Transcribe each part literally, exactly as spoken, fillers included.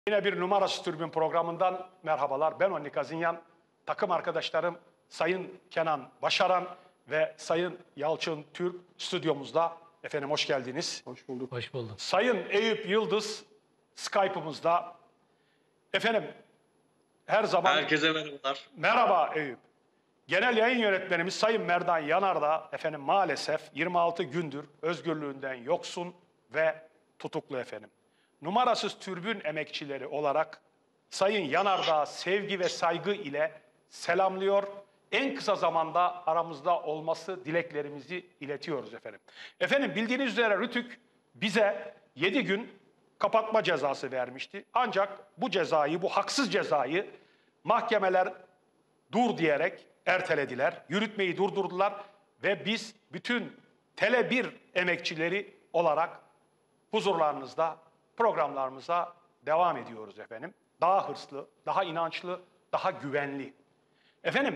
Yine bir numarası tribün programından merhabalar. Ben Onni Kazinyan, takım arkadaşlarım Sayın Kenan Başaran ve Sayın Yalçın Türk stüdyomuzda. Efendim hoş geldiniz. Hoş bulduk. Hoş bulduk. Sayın Eyüp Yıldız Skype'ımızda. Efendim her zaman... Herkese merhabalar. Merhaba Eyüp. Genel yayın yönetmenimiz Sayın Merdan Yanar da efendim maalesef yirmi altı gündür özgürlüğünden yoksun ve tutuklu efendim. Numarasız türbün emekçileri olarak Sayın Yanardağ sevgi ve saygı ile selamlıyor. En kısa zamanda aramızda olması dileklerimizi iletiyoruz efendim. Efendim bildiğiniz üzere Rütük bize yedi gün kapatma cezası vermişti. Ancak bu cezayı, bu haksız cezayı mahkemeler dur diyerek ertelediler. Yürütmeyi durdurdular ve biz bütün Tele bir emekçileri olarak huzurlarınızda programlarımıza devam ediyoruz efendim. Daha hırslı, daha inançlı, daha güvenli. Efendim,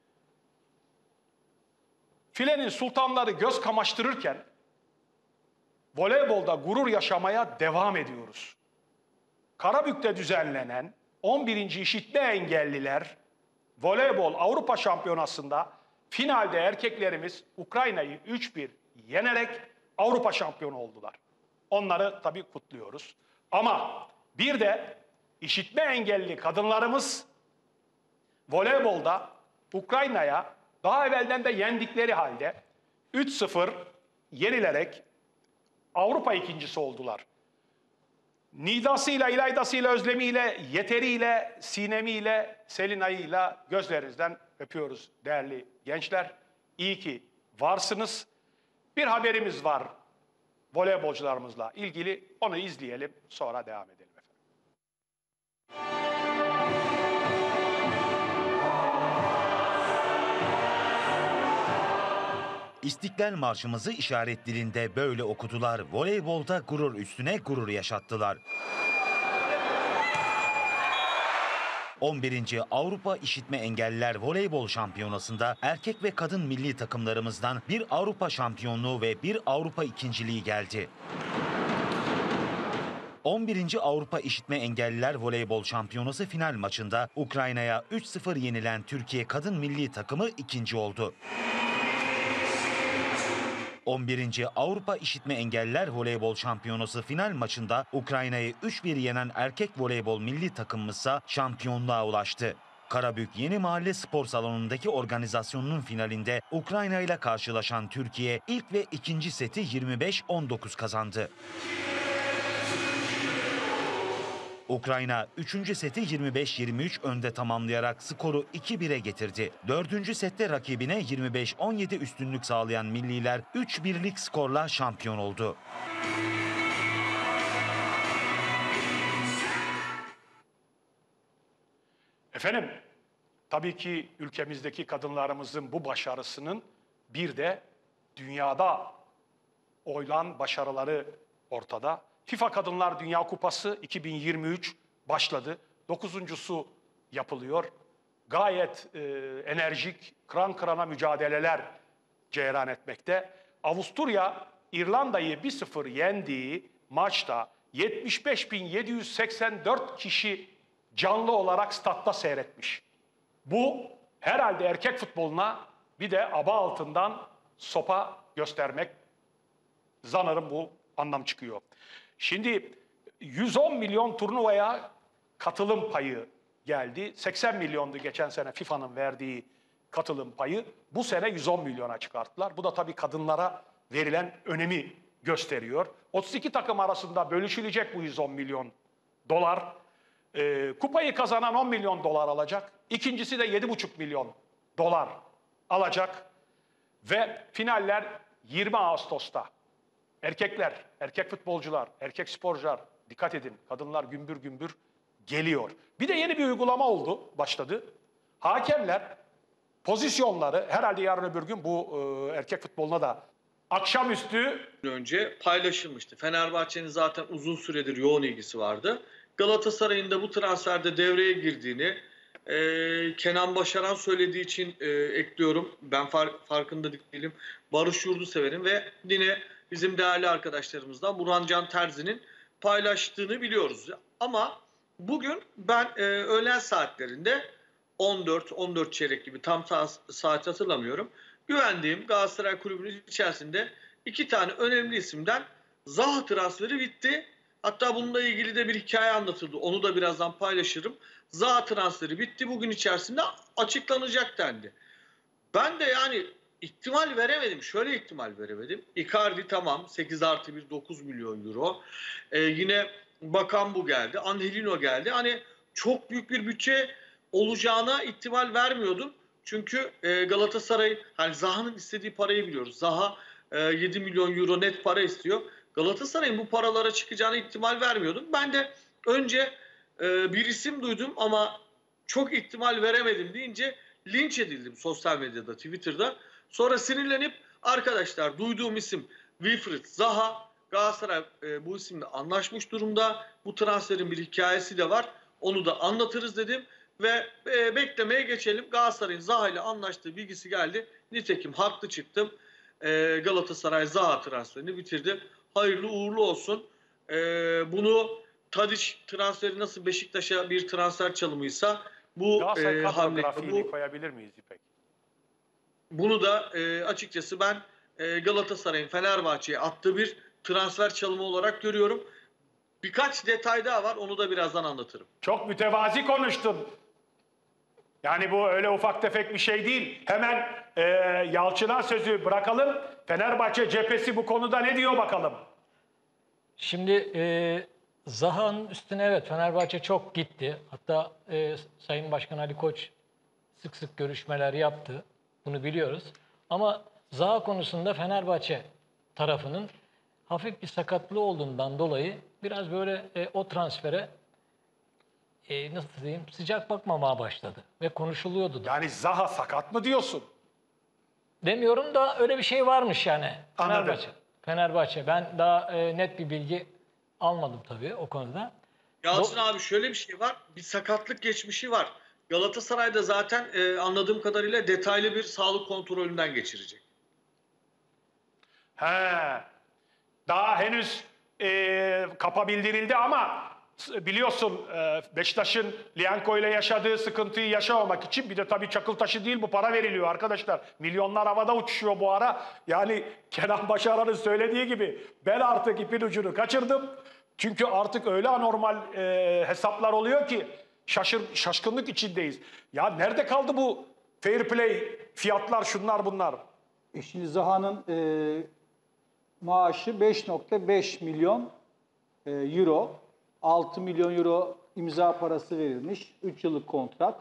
filenin sultanları göz kamaştırırken voleybolda gurur yaşamaya devam ediyoruz. Karabük'te düzenlenen on birinci İşitme Engelliler Voleybol Avrupa Şampiyonası'nda finalde erkeklerimiz Ukrayna'yı üç bir yenerek Avrupa şampiyonu oldular. Onları tabii kutluyoruz. Ama bir de işitme engelli kadınlarımız voleybolda Ukrayna'ya daha evvelden de yendikleri halde üç sıfır yenilerek Avrupa ikincisi oldular. Nidasıyla, İlaydasıyla, Özlemiyle, Yeteriyle, Sinemiyle, Selinay'ıyla gözlerinizden öpüyoruz değerli gençler. İyi ki varsınız. Bir haberimiz var voleybolcularımızla ilgili. Onu izleyelim, sonra devam edelim efendim. İstiklal Marşımızı işaret dilinde böyle okudular. Voleybolda gurur üstüne gurur yaşattılar. on birinci Avrupa İşitme Engelliler Voleybol Şampiyonası'nda erkek ve kadın milli takımlarımızdan bir Avrupa şampiyonluğu ve bir Avrupa ikinciliği geldi. on birinci Avrupa İşitme Engelliler Voleybol Şampiyonası final maçında Ukrayna'ya üç sıfır yenilen Türkiye kadın milli takımı ikinci oldu. on birinci Avrupa İşitme Engelliler Voleybol Şampiyonası final maçında Ukrayna'yı üç bir yenen erkek voleybol milli takımımızsa şampiyonluğa ulaştı. Karabük Yeni Mahalle Spor Salonu'ndaki organizasyonunun finalinde Ukrayna ile karşılaşan Türkiye ilk ve ikinci seti yirmi beş on dokuz kazandı. Ukrayna üçüncü seti yirmi beş yirmi üç önde tamamlayarak skoru iki bire getirdi. dördüncü sette rakibine yirmi beş on yedi üstünlük sağlayan milliler üç birlik skorla şampiyon oldu. Efendim, tabii ki ülkemizdeki kadınlarımızın bu başarısının bir de dünyada oylan başarıları ortada. FIFA Kadınlar Dünya Kupası iki bin yirmi üç başladı. Dokuzuncusu yapılıyor. Gayet e, enerjik, kıran kırana mücadeleler cereyan etmekte. Avusturya, İrlanda'yı bir sıfır yendiği maçta yetmiş beş bin yedi yüz seksen dört kişi canlı olarak statta seyretmiş. Bu herhalde erkek futboluna bir de aba altından sopa göstermek. Sanırım bu anlam çıkıyor. Şimdi yüz on milyon turnuvaya katılım payı geldi. seksen milyondu geçen sene FIFA'nın verdiği katılım payı. Bu sene yüz on milyona çıkarttılar. Bu da tabii kadınlara verilen önemi gösteriyor. otuz iki takım arasında bölüşülecek bu yüz on milyon dolar. Ee, kupayı kazanan on milyon dolar alacak. İkincisi de yedi buçuk milyon dolar alacak. Ve finaller yirmi Ağustos'ta. Erkekler, erkek futbolcular, erkek sporcular dikkat edin. Kadınlar gümbür gümbür geliyor. Bir de yeni bir uygulama oldu, başladı. Hakemler pozisyonları herhalde yarın öbür gün bu e, erkek futboluna da akşamüstü Önce paylaşılmıştı. Fenerbahçe'nin zaten uzun süredir yoğun ilgisi vardı. Galatasaray'ın da bu transferde devreye girdiğini e, Kenan Başaran söylediği için e, ekliyorum. Ben far, farkında değilim. Barış Yurdusever'in ve yine bizim değerli arkadaşlarımızdan Burhan Can Terzi'nin paylaştığını biliyoruz. Ama Bugün ben e, öğlen saatlerinde on dört on dört çeyrek gibi tam sa- saat hatırlamıyorum. Güvendiğim Galatasaray Kulübü'nün içerisinde iki tane önemli isimden Zaha transferi bitti. Hatta bununla ilgili de bir hikaye anlatıldı. Onu da birazdan paylaşırım. Zaha transferi bitti. Bugün içerisinde açıklanacak dendi. Ben de yani ihtimal veremedim. Şöyle ihtimal veremedim. Icardi tamam sekiz artı bir dokuz milyon euro. Ee, yine Bakan bu geldi. Angelino geldi. Hani çok büyük bir bütçe olacağına ihtimal vermiyordum. Çünkü e, Galatasaray hani Zaha'nın istediği parayı biliyoruz. Zaha e, yedi milyon euro net para istiyor. Galatasaray'ın bu paralara çıkacağına ihtimal vermiyordum. Ben de önce e, bir isim duydum ama çok ihtimal veremedim deyince linç edildim sosyal medyada, Twitter'da. Sonra sinirlenip arkadaşlar duyduğum isim Wilfried Zaha. Galatasaray e, bu isimle anlaşmış durumda. Bu transferin bir hikayesi de var. Onu da anlatırız dedim. Ve e, beklemeye geçelim. Galatasaray'ın Zaha ile anlaştığı bilgisi geldi. Nitekim haklı çıktım. E, Galatasaray Zaha transferini bitirdi. Hayırlı uğurlu olsun. E, bunu Tadic transferi nasıl Beşiktaş'a bir transfer çalımıysa bu Galatasaray e, kadro hamle grafiğini bu, koyabilir miyiz İpek? bunu da e, açıkçası ben e, Galatasaray'ın Fenerbahçe'ye attığı bir transfer çalımı olarak görüyorum. Birkaç detay daha var. Onu da birazdan anlatırım. Çok mütevazi konuştun. Yani bu öyle ufak tefek bir şey değil. Hemen e, Yalçın'a sözü bırakalım. Fenerbahçe cephesi bu konuda ne diyor bakalım? Şimdi e, Zaha'nın üstüne evet Fenerbahçe çok gitti. Hatta e, Sayın Başkan Ali Koç sık sık görüşmeler yaptı. Bunu biliyoruz. Ama Zaha konusunda Fenerbahçe tarafının hafif bir sakatlığı olduğundan dolayı biraz böyle e, o transfere e, nasıl diyeyim sıcak bakmamaya başladı. Ve konuşuluyordu da. Yani Zaha sakat mı diyorsun? Demiyorum da öyle bir şey varmış yani. Anladım. Fenerbahçe. Fenerbahçe. Ben daha e, net bir bilgi almadım tabii o konuda. Yalçın abi şöyle bir şey var. Bir sakatlık geçmişi var. Galatasaray'da zaten e, anladığım kadarıyla detaylı bir sağlık kontrolünden geçirecek. He. Daha henüz e, kapa bildirildi ama biliyorsun e, Beşiktaş'ın Lianco ile yaşadığı sıkıntıyı yaşamamak için bir de tabii çakıl taşı değil bu para veriliyor arkadaşlar. Milyonlar havada uçuşuyor bu ara. Yani Kenan Başaran'ın söylediği gibi ben artık ipin ucunu kaçırdım. Çünkü artık öyle anormal e, hesaplar oluyor ki şaşır, şaşkınlık içindeyiz. Ya nerede kaldı bu fair play fiyatlar şunlar bunlar? E şimdi Zaha'nın e, maaşı beş nokta beş milyon e, euro. altı milyon euro imza parası verilmiş. üç yıllık kontrat.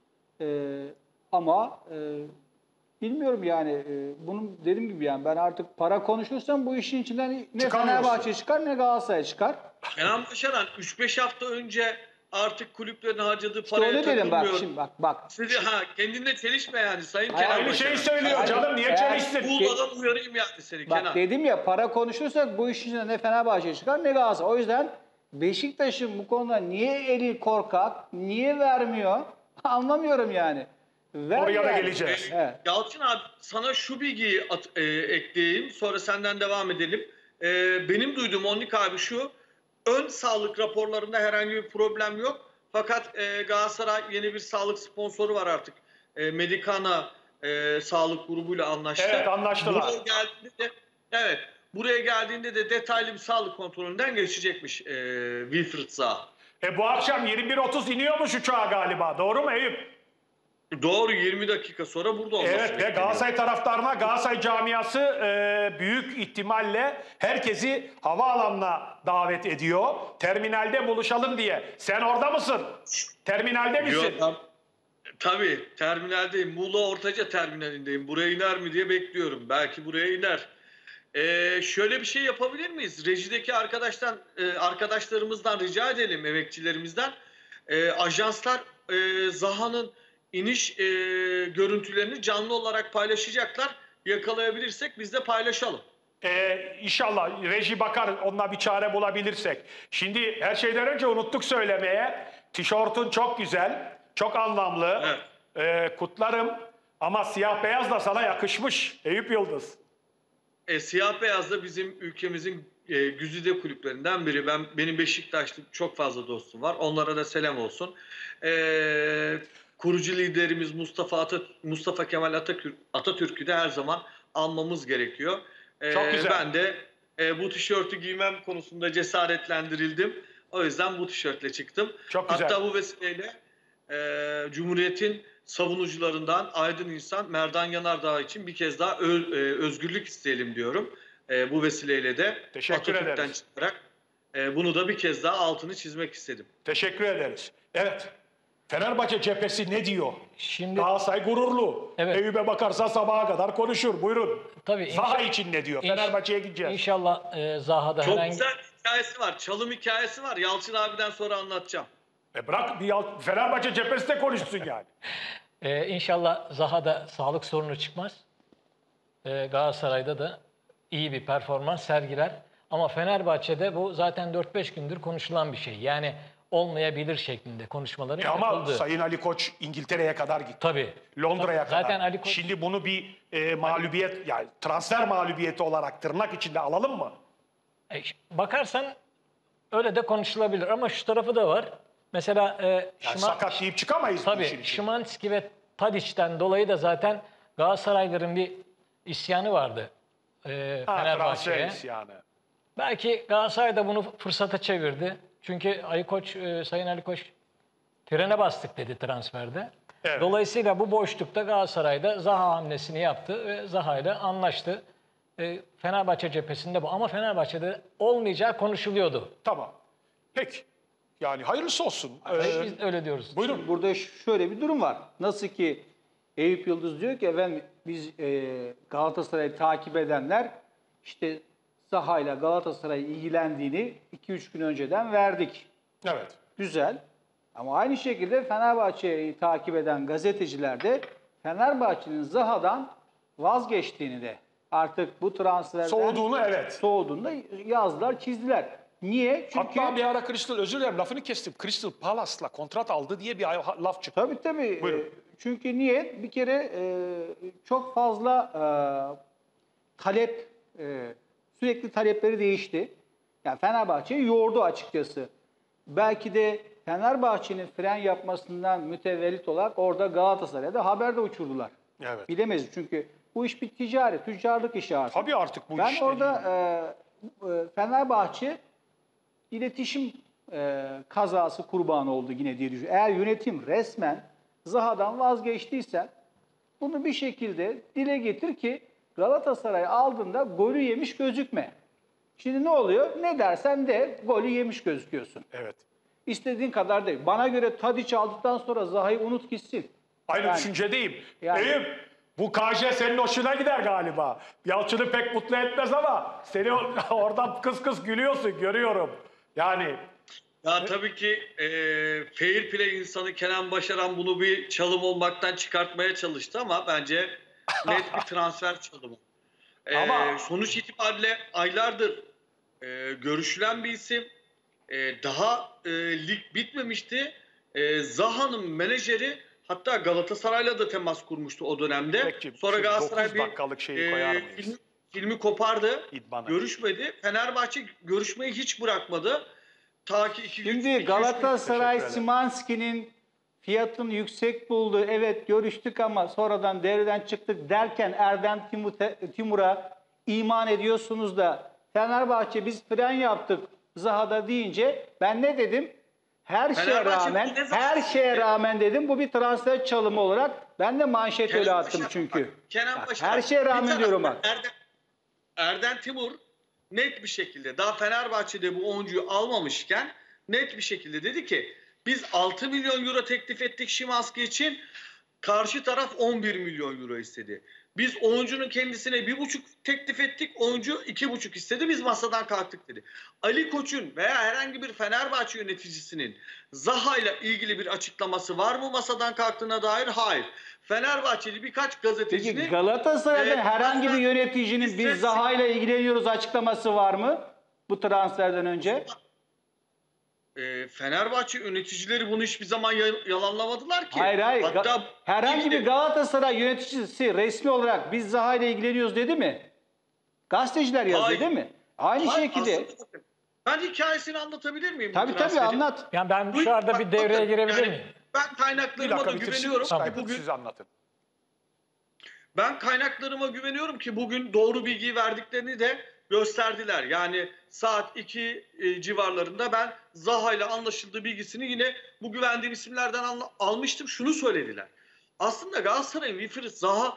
E, ama e, bilmiyorum yani e, bunun dediğim gibi yani ben artık para konuşursam bu işin içinden ne Çıkamıyorsun. Fenerbahçe çıkar ne Galatasaray çıkar. Kenan Başaran üç beş hafta önce artık kulüplerin harcadığı İşte paraya öyle dedim bak takılmıyor. şimdi bak bak. Sizi, ha, kendinle çelişme yani Sayın Hayır, Kenan Aynı Başaran. şeyi söylüyor Hayır, canım niye eğer- çelişsin? Muğla'dan uyarayım yani seni Bak Kenan. dedim ya para konuşursak bu işin içinden ne Fenerbahçe çıkar ne Galatasaray. O yüzden Beşiktaş'ın bu konuda niye eli korkak, niye vermiyor anlamıyorum yani. Ver Oraya da yani. geleceğiz. Evet. Yalçın abi sana şu bilgiyi at, e, ekleyeyim sonra senden devam edelim. E, benim duyduğum Onnik abi şu, ön sağlık raporlarında herhangi bir problem yok. Fakat e, Galatasaray yeni bir sağlık sponsoru var artık. E, Medicana e, sağlık grubuyla anlaştı. Evet, anlaştılar. Buraya geldiğinde de, evet, buraya geldiğinde de detaylı bir sağlık kontrolünden geçecekmiş e, Wilfried Zaha. E bu akşam yirmi bir otuz iniyormuş uçağa galiba. Doğru mu Eyüp? Doğru, yirmi dakika sonra burada olması Evet ve bekleniyor. Galatasaray taraftarına Galatasaray camiası e, büyük ihtimalle herkesi havaalanına davet ediyor. Terminalde buluşalım diye. Sen orada mısın? Terminalde misin? Yok, tam- tabii terminaldeyim. Muğla Ortaca terminalindeyim. Buraya iner mi diye bekliyorum. Belki buraya iner. Ee, şöyle bir şey yapabilir miyiz? Rejideki arkadaştan, e, arkadaşlarımızdan rica edelim, emekçilerimizden. E, ajanslar e, Zaha'nın iniş e, görüntülerini canlı olarak paylaşacaklar. Yakalayabilirsek biz de paylaşalım. Ee, inşallah reji bakar onunla bir çare bulabilirsek. Şimdi her şeyden önce unuttuk söylemeye. Tişörtün çok güzel, çok anlamlı. Evet. Ee, kutlarım ama siyah beyaz da sana yakışmış Eyüp Yıldız. E, siyah beyaz da bizim ülkemizin e, güzide kulüplerinden biri. Ben benim Beşiktaş'ta çok fazla dostum var. Onlara da selam olsun. E, kurucu liderimiz Mustafa Atat Mustafa Kemal Atatürk Atatürk'ü de her zaman anmamız gerekiyor. E, Çok güzel. Ben de e, bu tişörtü giymem konusunda cesaretlendirildim. O yüzden bu tişörtle çıktım. Çok güzel. Hatta bu vesileyle e, Cumhuriyet'in savunucularından aydın insan Merdan Yanardağ için bir kez daha ö, e, özgürlük isteyelim diyorum. E, bu vesileyle de Teşekkür Atatürk'ten ederiz. çıkarak e, bunu da bir kez daha altını çizmek istedim. Teşekkür ederiz. Evet. Fenerbahçe cephesi ne diyor? Şimdi Galatasaray gururlu. Evet. Eyüp'e bakarsa sabaha kadar konuşur. Buyurun. tabii Zaha inşa- için ne diyor? inş- Fenerbahçe'ye gideceğiz. İnşallah e, Zaha'da Çok herhangi güzel bir hikayesi var. Çalım hikayesi var. Yalçın abiden sonra anlatacağım. E bırak bir yal- Fenerbahçe cephesi de konuşsun yani. e, inşallah Zaha'da sağlık sorunu çıkmaz. E, Galatasaray'da da iyi bir performans sergiler. Ama Fenerbahçe'de bu zaten dört beş gündür konuşulan bir şey. Yani olmayabilir şeklinde konuşmaların E ama yapıldığı. Sayın Ali Koç İngiltere'ye kadar gitti. Tabii. Londra'ya kadar. Zaten Ali Koç- Şimdi bunu bir e, mağlubiyet, yani transfer mağlubiyeti olarak tırnak içinde alalım mı? E, ş- bakarsan öyle de konuşulabilir ama şu tarafı da var. Mesela e, Yani Şıma- sakat deyip çıkamayız bu işin tabii içinden. Şimanski ve Tadiç'ten dolayı da zaten Galatasaraylıların bir isyanı vardı e, Ha, transfer Fenerbahçe'ye. isyanı. Belki Galatasaray da bunu fırsata çevirdi. Çünkü Ali Koç, e, Sayın Ali Koç frene bastık dedi transferde. Evet. Dolayısıyla bu boşlukta Galatasaray'da Zaha hamlesini yaptı ve Zaha ile anlaştı. E, Fenerbahçe cephesinde bu. Ama Fenerbahçe'de olmayacağı konuşuluyordu. Tamam. Peki. Yani hayırlısı olsun. E, Ee, Biz öyle diyoruz. buyurun. Burada şöyle bir durum var. Nasıl ki Eyüp Yıldız diyor ki efendim biz e, Galatasaray'ı takip edenler işte Zaha ile Galatasaray ilgilendiğini iki üç gün önceden verdik. Evet. Güzel. Ama aynı şekilde Fenerbahçe'yi takip eden gazeteciler de Fenerbahçe'nin Zaha'dan vazgeçtiğini de artık bu transferden Soğuduğunu evet. soğuduğunu da yazdılar, çizdiler. Niye? Çünkü Hatta bir ara Crystal, özür dilerim lafını kestim. Crystal Palace'la kontrat aldı diye bir laf çıktı. tabii tabii. Buyurun. E, Çünkü niye? Bir kere e, çok fazla e, talep, e, sürekli talepleri değişti. Yani Fenerbahçe'yi yordu açıkçası. Belki de Fenerbahçe'nin fren yapmasından mütevellit olarak orada Galatasaray'a da haber de uçurdular. Evet. Bilemeyiz çünkü bu iş bir ticari, tüccarlık işi artık. Tabii artık bu Ben iş orada dediğin- e, e, Fenerbahçe iletişim e, kazası kurbanı oldu yine diye düşünüyorum. Eğer yönetim resmen Zaha'dan vazgeçtiyse bunu bir şekilde dile getir ki Galatasaray aldığında golü yemiş gözükme. Şimdi ne oluyor? Ne dersen de golü yemiş gözüküyorsun. Evet. İstediğin kadar değil. Bana göre Tadiç aldıktan sonra Zaha'yı unut gitsin. Aynı Yani- düşüncedeyim. Yani- Eyüp, bu K J senin hoşuna gider galiba. Yalçın'ı pek mutlu etmez ama seni oradan kıs kıs gülüyorsun, görüyorum. Yani Ya tabii ki e, fair play insanı Kenan Başaran bunu bir çalım olmaktan çıkartmaya çalıştı ama bence net bir transfer çalımı. E, Ama- sonuç itibariyle aylardır e, görüşülen bir isim. E, daha e, lig bitmemişti. E, Zaha'nın menajeri hatta Galatasaray'la da temas kurmuştu o dönemde. Peki, Sonra şu Galatasaray dokuz bir dakikalık şeyi e, koyar mıyız? filmi, filmi kopardı. İdman'a. Görüşmedi. Fenerbahçe görüşmeyi hiç bırakmadı. Ta ki iki, üç- iki, Şimdi üç Galatasaray Teşekkür ederim. Szymański'nin fiyatını yüksek buldu. Evet görüştük ama sonradan devreden çıktık derken Erdem Timur- Timur'a iman ediyorsunuz da Fenerbahçe biz fren yaptık Zaha'da deyince ben ne dedim? Her şeye Fenerbahçe rağmen, ne zaman- her şeye rağmen dedim bu bir transfer çalımı olarak ben de manşet Kenan öyle attım Başaran- çünkü. bak, Kenan Bak, Başaran- her şeye bir rağmen taraftan diyorum bak. Erdem, Erdem Timur net bir şekilde daha Fenerbahçe'de bu oyuncuyu almamışken net bir şekilde dedi ki biz altı milyon euro teklif ettik Szymański için, karşı taraf on bir milyon euro istedi. Biz oyuncunun kendisine bir buçuk teklif ettik, oyuncu iki buçuk istedi, biz masadan kalktık dedi. Ali Koç'un veya herhangi bir Fenerbahçe yöneticisinin Zaha ile ilgili bir açıklaması var mı masadan kalktığına dair? Hayır. Fenerbahçeli birkaç gazetecinin... Peki Galatasaray'da e, herhangi bir aslında yöneticinin biz biz de- Zaha ile ilgileniyoruz açıklaması var mı bu transferden önce? E, Fenerbahçe yöneticileri bunu hiçbir zaman ya- yalanlamadılar ki. Hayır hayır. Hatta Ga- herhangi bir Galatasaray yöneticisi resmi olarak biz Zaha ile ilgileniyoruz dedi mi? Gazeteciler yazdı Hayır. değil mi? Aynı Hayır, şekilde. aslında bakın, ben hikayesini anlatabilir miyim? bu Tabii tabii transferin? anlat. Yani ben Buyurun, şu arada bak, bir devreye bakın, girebilir yani miyim? Ben Bir kaynaklarıma da dakika bitirsin. güveniyorum. Tamam. Bugün Siz anlatın. Ben kaynaklarıma güveniyorum ki bugün doğru bilgiyi verdiklerini de gösterdiler. Yani saat iki e, civarlarında ben Zaha ile anlaşıldığı bilgisini yine bu güvendiğim isimlerden al- almıştım. Şunu söylediler. Aslında Galatasaray'ın Wilfried Zaha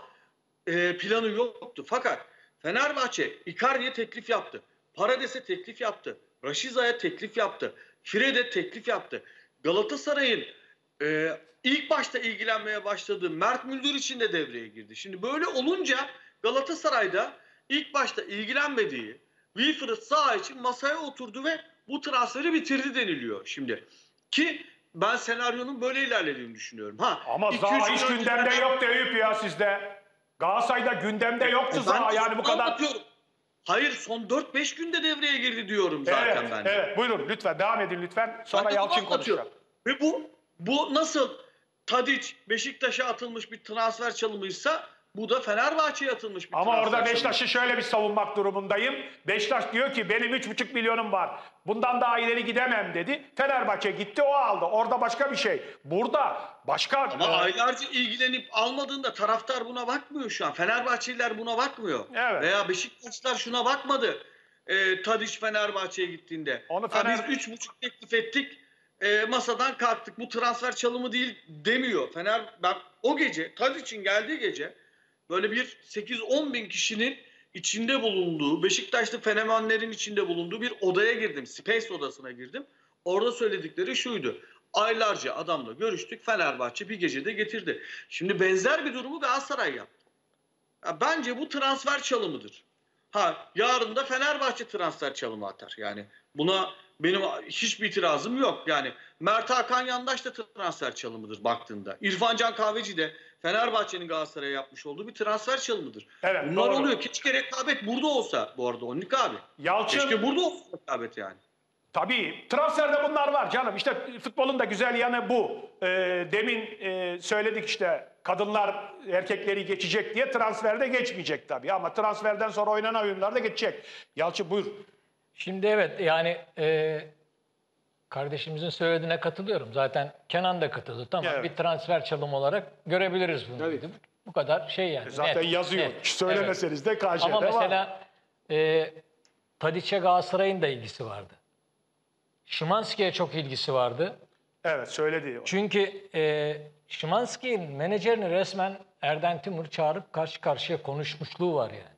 e, planı yoktu. Fakat Fenerbahçe Icardi'ye teklif yaptı. Parades'e teklif yaptı. Raşiza'ya teklif yaptı. Fred'e teklif yaptı. Galatasaray'ın e, ilk başta ilgilenmeye başladığı Mert Müldür için de devreye girdi. Şimdi böyle olunca Galatasaray'da ilk başta ilgilenmediği Wilfried Zaha için masaya oturdu ve bu transferi bitirdi deniliyor şimdi. Ki ben senaryonun böyle ilerlediğini düşünüyorum. Ha, Ama iki, Zaha üç hiç yıl gündemde önce- yoktu Eyüp ya sizde. Galatasaray'da gündemde yoktu E, Zaha ben yani bu kadar. anlatıyorum. Hayır, son dört beş günde devreye girdi diyorum zaten Evet, ben de. evet. Buyurun lütfen devam edin lütfen. Sonra Ben de bunu Yalçın anlatıyorum. konuşacak. Ve bu bu nasıl Tadic Beşiktaş'a atılmış bir transfer çalımıysa bu da Fenerbahçe'ye atılmış bir Ama transfer orada çalımı. Beşiktaş'ı şöyle bir savunmak durumundayım. Beşiktaş diyor ki benim üç buçuk milyonum var. Bundan daha ileri gidemem dedi. Fenerbahçe gitti o aldı. Orada başka bir şey. Burada başka... Ama e, aylarca ilgilenip almadığında taraftar buna bakmıyor şu an. Fenerbahçeliler buna bakmıyor. Evet. Veya Beşiktaşlılar şuna bakmadı. E, Tadic Fenerbahçe'ye gittiğinde. Onu Ha, Fener- biz üç buçuk teklif ettik. E, masadan kalktık. Bu transfer çalımı değil demiyor. Fener bak o gece Tadic'in geldiği gece böyle bir sekiz on bin kişinin içinde bulunduğu, Beşiktaşlı fenomenlerin içinde bulunduğu bir odaya girdim. Space odasına girdim. Orada söyledikleri şuydu. Aylarca adamla görüştük. Fenerbahçe bir gecede getirdi. Şimdi benzer bir durumu Galatasaray yaptı. Ya bence bu transfer çalımıdır. Ha, yarın da Fenerbahçe transfer çalımı atar. Yani buna benim hiçbir itirazım yok. Yani Mert Hakan Yandaş da transfer çalımıdır baktığında. İrfan Can Kahveci de Fenerbahçe'nin Galatasaray'a yapmış olduğu bir transfer çalımıdır. Evet, Bunlar doğru. oluyor. Keşke rekabet burada olsa bu arada Onik abi. Yalçın... Keşke burada olsa rekabet yani. Tabii transferde bunlar var canım. İşte futbolun da güzel yanı bu. Ee, demin e, söyledik işte kadınlar erkekleri geçecek diye transferde geçmeyecek tabii. Ama transferden sonra oynanan oyunlarda geçecek. Yalçın buyur. Şimdi evet yani e, kardeşimizin söylediğine katılıyorum. Zaten Kenan da katıldı. Tamam Evet. bir transfer çalımı olarak görebiliriz bunu. Evet. dedi. Bu kadar şey yani. Zaten net, yazıyor. net. Söylemeseniz de K J'de Ama var. mesela e, Tadic'e Galatasaray'ın da ilgisi vardı. Szymanski'ye çok ilgisi vardı. Evet söyledi. Çünkü e, Szymanski'nin menajerini resmen Erden Timur çağırıp karşı karşıya konuşmuşluğu var yani.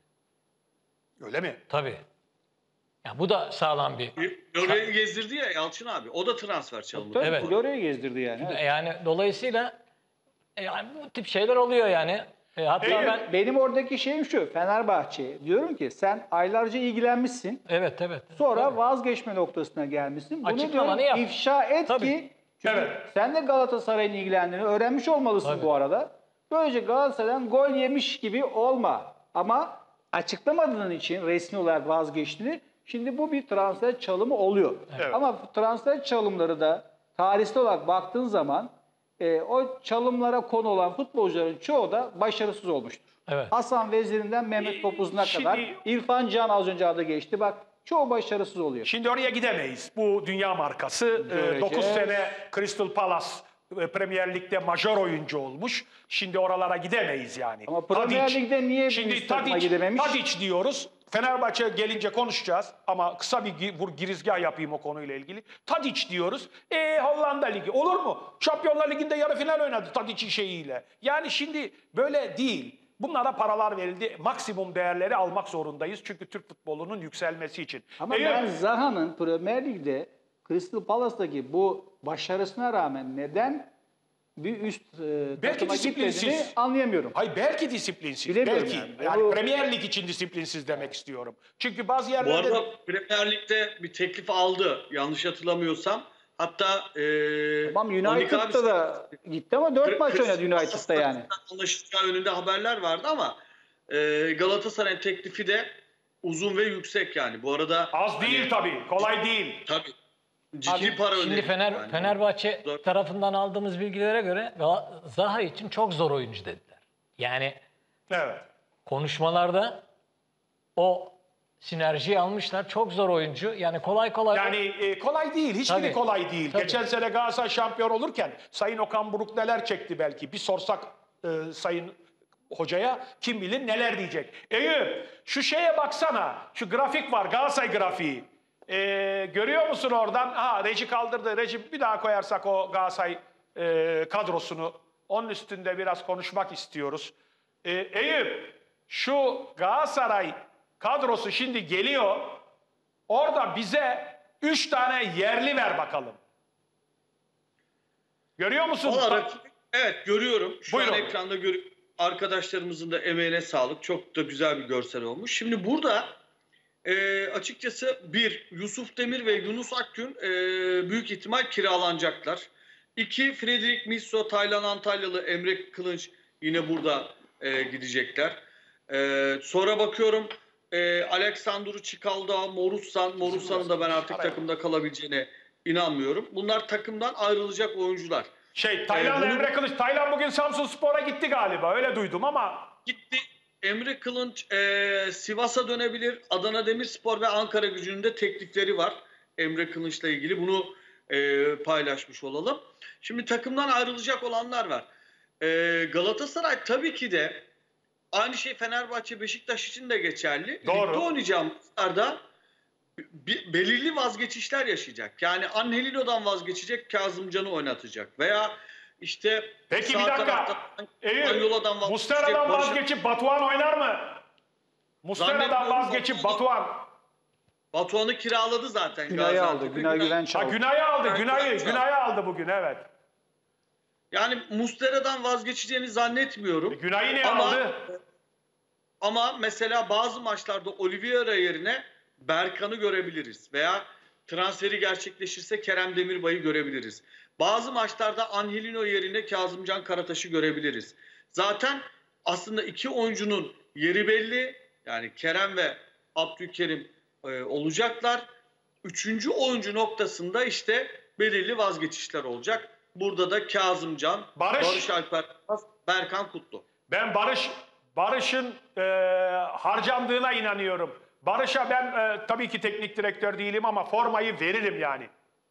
Öyle mi? Tabii. Ya bu da sağlam bir. Lore'yi gezdirdi ya Yalçın abi. O da transfer çalımı. Tabii Evet. Florya'ya gezdirdi yani. Evet. Yani dolayısıyla e, yani bu tip şeyler oluyor yani. E, hatta Peki, ben Benim oradaki şeyim şu, Fenerbahçe. Diyorum ki sen aylarca ilgilenmişsin. evet evet. Sonra Tabii. vazgeçme noktasına gelmişsin. Bunu Açıklamanı diyorum yap. ifşa et Tabii. ki çünkü Evet. sen de Galatasaray'ın ilgilendiğini öğrenmiş olmalısın Tabii. bu arada. Böylece Galatasaray'dan gol yemiş gibi olma. Ama açıklamadığın için resmi olarak vazgeçtiğini şimdi bu bir transfer çalımı oluyor. Evet. Ama transfer çalımları da tarihsel olarak baktığın zaman e, o çalımlara konu olan futbolcuların çoğu da başarısız olmuştur. Evet. Hasan Veziri'nden Mehmet Topuz'una Şimdi- kadar İrfan Can az önce adı geçti. Bak çoğu başarısız oluyor. Şimdi oraya gidemeyiz. Bu dünya markası. Göreceğiz. dokuz sene Crystal Palace e, Premier Lig'de majör oyuncu olmuş. Şimdi oralara gidemeyiz yani. Ama Premier Lig'de niye bir Şimdi üst takıma Tadic, gidememiş? Tadic diyoruz. Fenerbahçe gelince konuşacağız ama kısa bir gi- vur girizgah yapayım o konuyla ilgili. Tadic diyoruz. E Hollanda Ligi olur mu? Şampiyonlar Ligi'nde yarı final oynadı Tadic'in şeyiyle. Yani şimdi böyle değil. Bunlara paralar verildi. Maksimum değerleri almak zorundayız. Çünkü Türk futbolunun yükselmesi için. Ama Eğer- ben Zaha'nın Premier Lig'de Crystal Palace'daki bu başarısına rağmen neden bir üst e, Belki takıma gitmediğini disiplinsiz. anlayamıyorum. Hayır belki disiplinsiz. Bilemiyorum Belki. yani. Yani, Bu- Premier Lig için disiplinsiz demek istiyorum. Çünkü bazı Bu yerlerde... arada Premier Lig'de bir teklif aldı yanlış hatırlamıyorsam. Hatta e, Tamam Onik abi- United'da da gitti ama dört maç Chris- oynadı United'da yani. Anlaşılacağı yönünde haberler vardı ama e, Galatasaray'ın teklifi de uzun ve yüksek yani. Bu arada Az değil tabii. Kolay değil. tabii ciddi Abi, para şimdi ödedi. Fener, yani. Fenerbahçe Zor. tarafından aldığımız bilgilere göre Gal- Zaha için çok zor oyuncu dediler. Yani Evet. konuşmalarda o sinerjiyi almışlar. Çok zor oyuncu. Yani kolay kolay... Yani e, kolay değil. Hiçbiri Tabii. kolay değil. Tabii. Geçen sene Galatasaray şampiyon olurken Sayın Okan Buruk neler çekti belki. Bir sorsak e, Sayın Hoca'ya kim bilir neler diyecek. Eyüp şu şeye baksana. Şu grafik var. Galatasaray grafiği. E, görüyor musun oradan? Ha Reji kaldırdı. Reji bir daha koyarsak o Galatasaray e, kadrosunu. Onun üstünde biraz konuşmak istiyoruz. E, Eyüp şu Galatasaray kadrosu şimdi geliyor. Orada bize üç tane yerli ver bakalım. Görüyor musun? Olarak, evet görüyorum. Şu Buyurun. an ekranda görüyorum. Arkadaşlarımızın da emeğine sağlık. Çok da güzel bir görsel olmuş. Şimdi burada e, açıkçası bir Yusuf Demir ve Yunus Akgün e, büyük ihtimal kiralanacaklar. İki Fredrik Misso, Taylan Antalyalı, Emre Kılınç yine burada e, gidecekler. E, sonra bakıyorum e, Aleksandru Çikalda, Morussan. Morussan'ın da ben artık takımda kalabileceğine inanmıyorum. Bunlar takımdan ayrılacak oyuncular. Şey Taylan Ee, bunu- Emre Kılıç. Taylan bugün Samsunspor'a gitti galiba. Öyle duydum ama Gitti. Emre Kılınç e, Sivas'a dönebilir. Adana Demirspor ve Ankara Gücü'nün de teklifleri var. Emre Kılınç'la ilgili bunu e, paylaşmış olalım. Şimdi takımdan ayrılacak olanlar var. E, Galatasaray tabii ki de aynı şey Fenerbahçe, Beşiktaş için de geçerli. Doğru. Ligde oynayacağım maçlarda bir- belirli vazgeçişler yaşayacak. Yani Angelino'dan vazgeçecek, Kazımcan'ı oynatacak. Veya işte peki sağ bir dakika. tarafta Eyüp, Anyola'dan vazgeçecek. Mustera'dan Barış- vazgeçip Batuhan oynar mı? Mustera'dan Zannetmiyorum. vazgeçip Batuhan. Batuhan'ı kiraladı zaten. Günay'ı aldı. Gaziantep'e. Günay Güvenç Ha aldı. Günay'ı aldı. Evet, Günay'ı evet. Günay'ı aldı bugün evet. Yani Mustera'dan vazgeçeceğini zannetmiyorum. Günay'ı ne Ama- aldı? Ama mesela bazı maçlarda Oliveira yerine Berkan'ı görebiliriz. Veya transferi gerçekleşirse Kerem Demirbay'ı görebiliriz. Bazı maçlarda Angelino yerine Kazımcan Karataş'ı görebiliriz. Zaten aslında iki oyuncunun yeri belli. Yani Kerem ve Abdülkerim e, olacaklar. Üçüncü oyuncu noktasında işte belirli vazgeçişler olacak. Burada da Kazımcan, Barış. Barış Alper, Berkan Kutlu. Ben Barış Barış'ın e, harcandığına inanıyorum. Barış'a ben e, tabii ki teknik direktör değilim ama formayı veririm yani.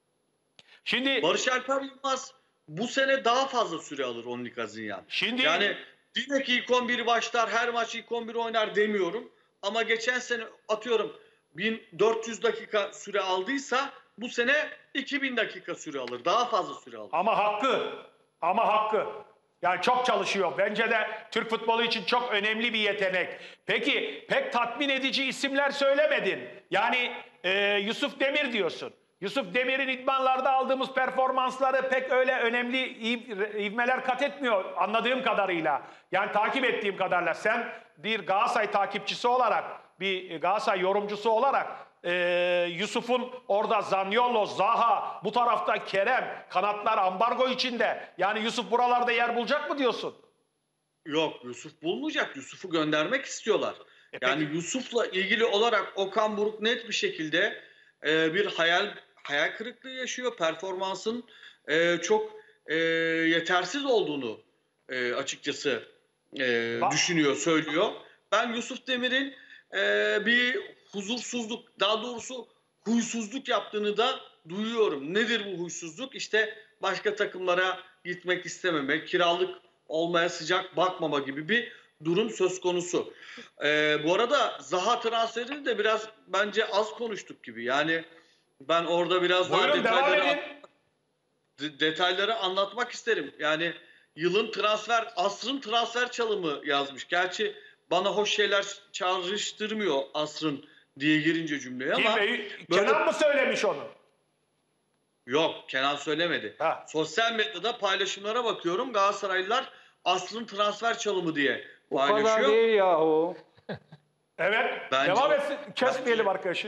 Şimdi Barış Alper Yılmaz bu sene daha fazla süre alır Onnik Azinyan. Şimdi- yani direkt ilk on bir başlar, her maç ilk on bir oynar demiyorum. Ama geçen sene atıyorum bin dört yüz dakika süre aldıysa bu sene iki bin dakika süre alır. Daha fazla süre alır. ama hakkı. Ama hakkı. Yani çok çalışıyor. Bence de Türk futbolu için çok önemli bir yetenek. Peki pek tatmin edici isimler söylemedin. Yani e, Yusuf Demir diyorsun. Yusuf Demir'in idmanlarda aldığımız performansları pek öyle önemli iv- ivmeler kat etmiyor anladığım kadarıyla. Yani takip ettiğim kadarıyla sen bir Galatasaray takipçisi olarak, bir Galatasaray yorumcusu olarak e, Yusuf'un orada Zaniolo, Zaha, bu tarafta Kerem, kanatlar ambargo içinde. Yani Yusuf buralarda yer bulacak mı diyorsun? Yok, Yusuf bulmayacak. Yusuf'u göndermek istiyorlar. E yani peki. Yusuf'la ilgili olarak Okan Buruk net bir şekilde e, bir hayal hayal kırıklığı yaşıyor. Performansın e, çok e, yetersiz olduğunu e, açıkçası e, Ba- düşünüyor, söylüyor. Ben Yusuf Demir'in e, bir huzursuzluk, daha doğrusu huysuzluk yaptığını da duyuyorum. Nedir bu huysuzluk? İşte başka takımlara gitmek istememe, kiralık olmaya sıcak bakmama gibi bir durum söz konusu. Ee, bu arada Zaha transferini de biraz bence az konuştuk gibi. Yani ben orada biraz daha Buyurun devam detayları, edin. de- detayları anlatmak isterim. Yani yılın transfer, asrın transfer çalımı yazmış. Gerçi bana hoş şeyler çağrıştırmıyor asrın diye girince cümleye Kim, ama e, böyle- Kenan mı söylemiş onu? yok, Kenan söylemedi. Ha. Sosyal medyada paylaşımlara bakıyorum. Galatasaraylılar asrın transfer çalımı diye O kadar paylaşıyor. değil yahu. Evet. Bence- devam etsin. Kesmeyelim bence- arkadaşı.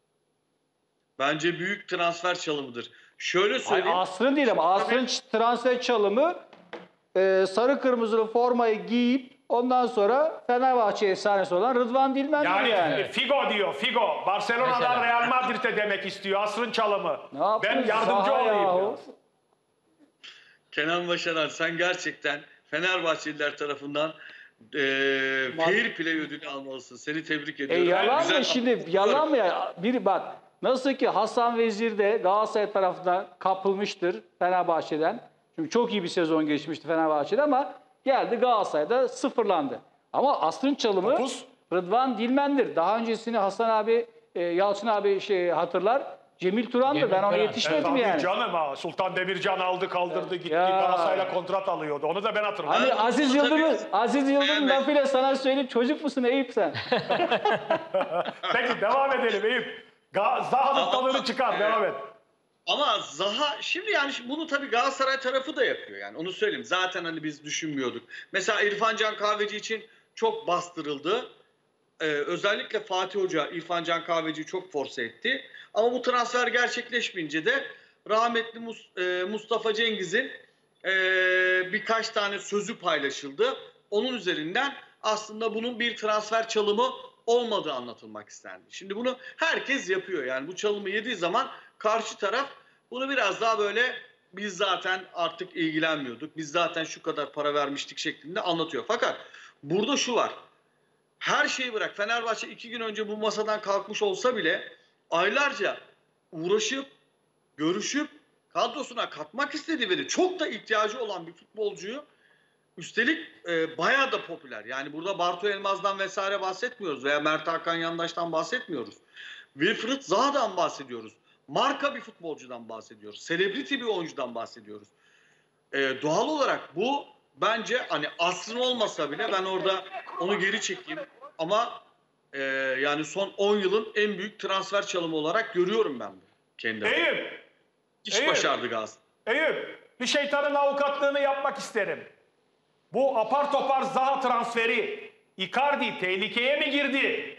Bence büyük transfer çalımıdır. Şöyle Ay, söyleyeyim. asrın değil ama asrın transfer çalımı e, sarı kırmızılı formayı giyip ondan sonra Fenerbahçe efsanesi olan Rıdvan Dilmen'dir Yani, yani. Figo diyor, Figo. Barcelona'dan Mesela. Real Madrid'e demek istiyor. Asrın çalımı. Ne yaptın Ben yardımcı Zaha olayım yahu? biraz. Kenan Başaran, sen gerçekten Fenerbahçeliler tarafından e, fair play ödülü almalısın. Seni tebrik E ediyorum. yalan Güzel- mı şimdi? Yalan mı ya? Bir bak nasıl ki Hasan Vezir de Galatasaray tarafından kapılmıştır Fenerbahçe'den. Çünkü çok iyi bir sezon geçmişti Fenerbahçe'de ama geldi Galatasaray'da sıfırlandı. Ama asrın çalımı Dokuz. Rıdvan Dilmen'dir. Daha öncesini Hasan abi, e, Yalçın abi şey hatırlar. Cemil Turan'dır. Cemil Ben ona Turan. yetişmedim Tabii yani. canım ha. Sultan Demircan aldı kaldırdı gitti. Ya. Galatasaray'la kontrat alıyordu. Onu da ben hatırlıyorum. Hani Ben Aziz bunu tabii- Yıldırım, Aziz Yıldırım Beğenmedim. lafıyla sana söyleyeyim çocuk musun Eyüp sen? Peki devam edelim Eyüp. Ga- Zaha'nın Ama- tadını çıkar. Evet. Devam et. Ama Zaha şimdi yani şimdi bunu tabii Galatasaray tarafı da yapıyor yani onu söyleyeyim. Zaten hani biz düşünmüyorduk. Mesela İrfan Can Kahveci için çok bastırıldı. Ee, özellikle Fatih Hoca İrfan Can Kahveci'yi çok force etti. Ama bu transfer gerçekleşmeyince de rahmetli Mus- e, Mustafa Cengiz'in e, birkaç tane sözü paylaşıldı. Onun üzerinden aslında bunun bir transfer çalımı olmadığı anlatılmak istendi. Şimdi bunu herkes yapıyor. Yani bu çalımı yediği zaman karşı taraf bunu biraz daha böyle biz zaten artık ilgilenmiyorduk. Biz zaten şu kadar para vermiştik şeklinde anlatıyor. Fakat burada şu var. Her şeyi bırak. Fenerbahçe iki gün önce bu masadan kalkmış olsa bile aylarca uğraşıp, görüşüp kadrosuna katmak istediği ve de çok da ihtiyacı olan bir futbolcuyu üstelik e, bayağı da popüler. Yani burada Bartu Elmaz'dan vesaire bahsetmiyoruz veya Mert Hakan Yandaş'tan bahsetmiyoruz. Wilfried Zaha'dan bahsediyoruz. Marka bir futbolcudan bahsediyoruz. Celebrity bir oyuncudan bahsediyoruz. E, doğal olarak bu bence hani asrın olmasa bile ben orada onu geri çekeyim. Ama e, yani son on yılın en büyük transfer çalımı olarak görüyorum ben bunu kendimi. Eyüp. İş Eyüp. başardı Galatasaray. Eyüp. Bir şeytanın avukatlığını yapmak isterim. Bu apar topar Zaha transferi Icardi tehlikeye mi girdi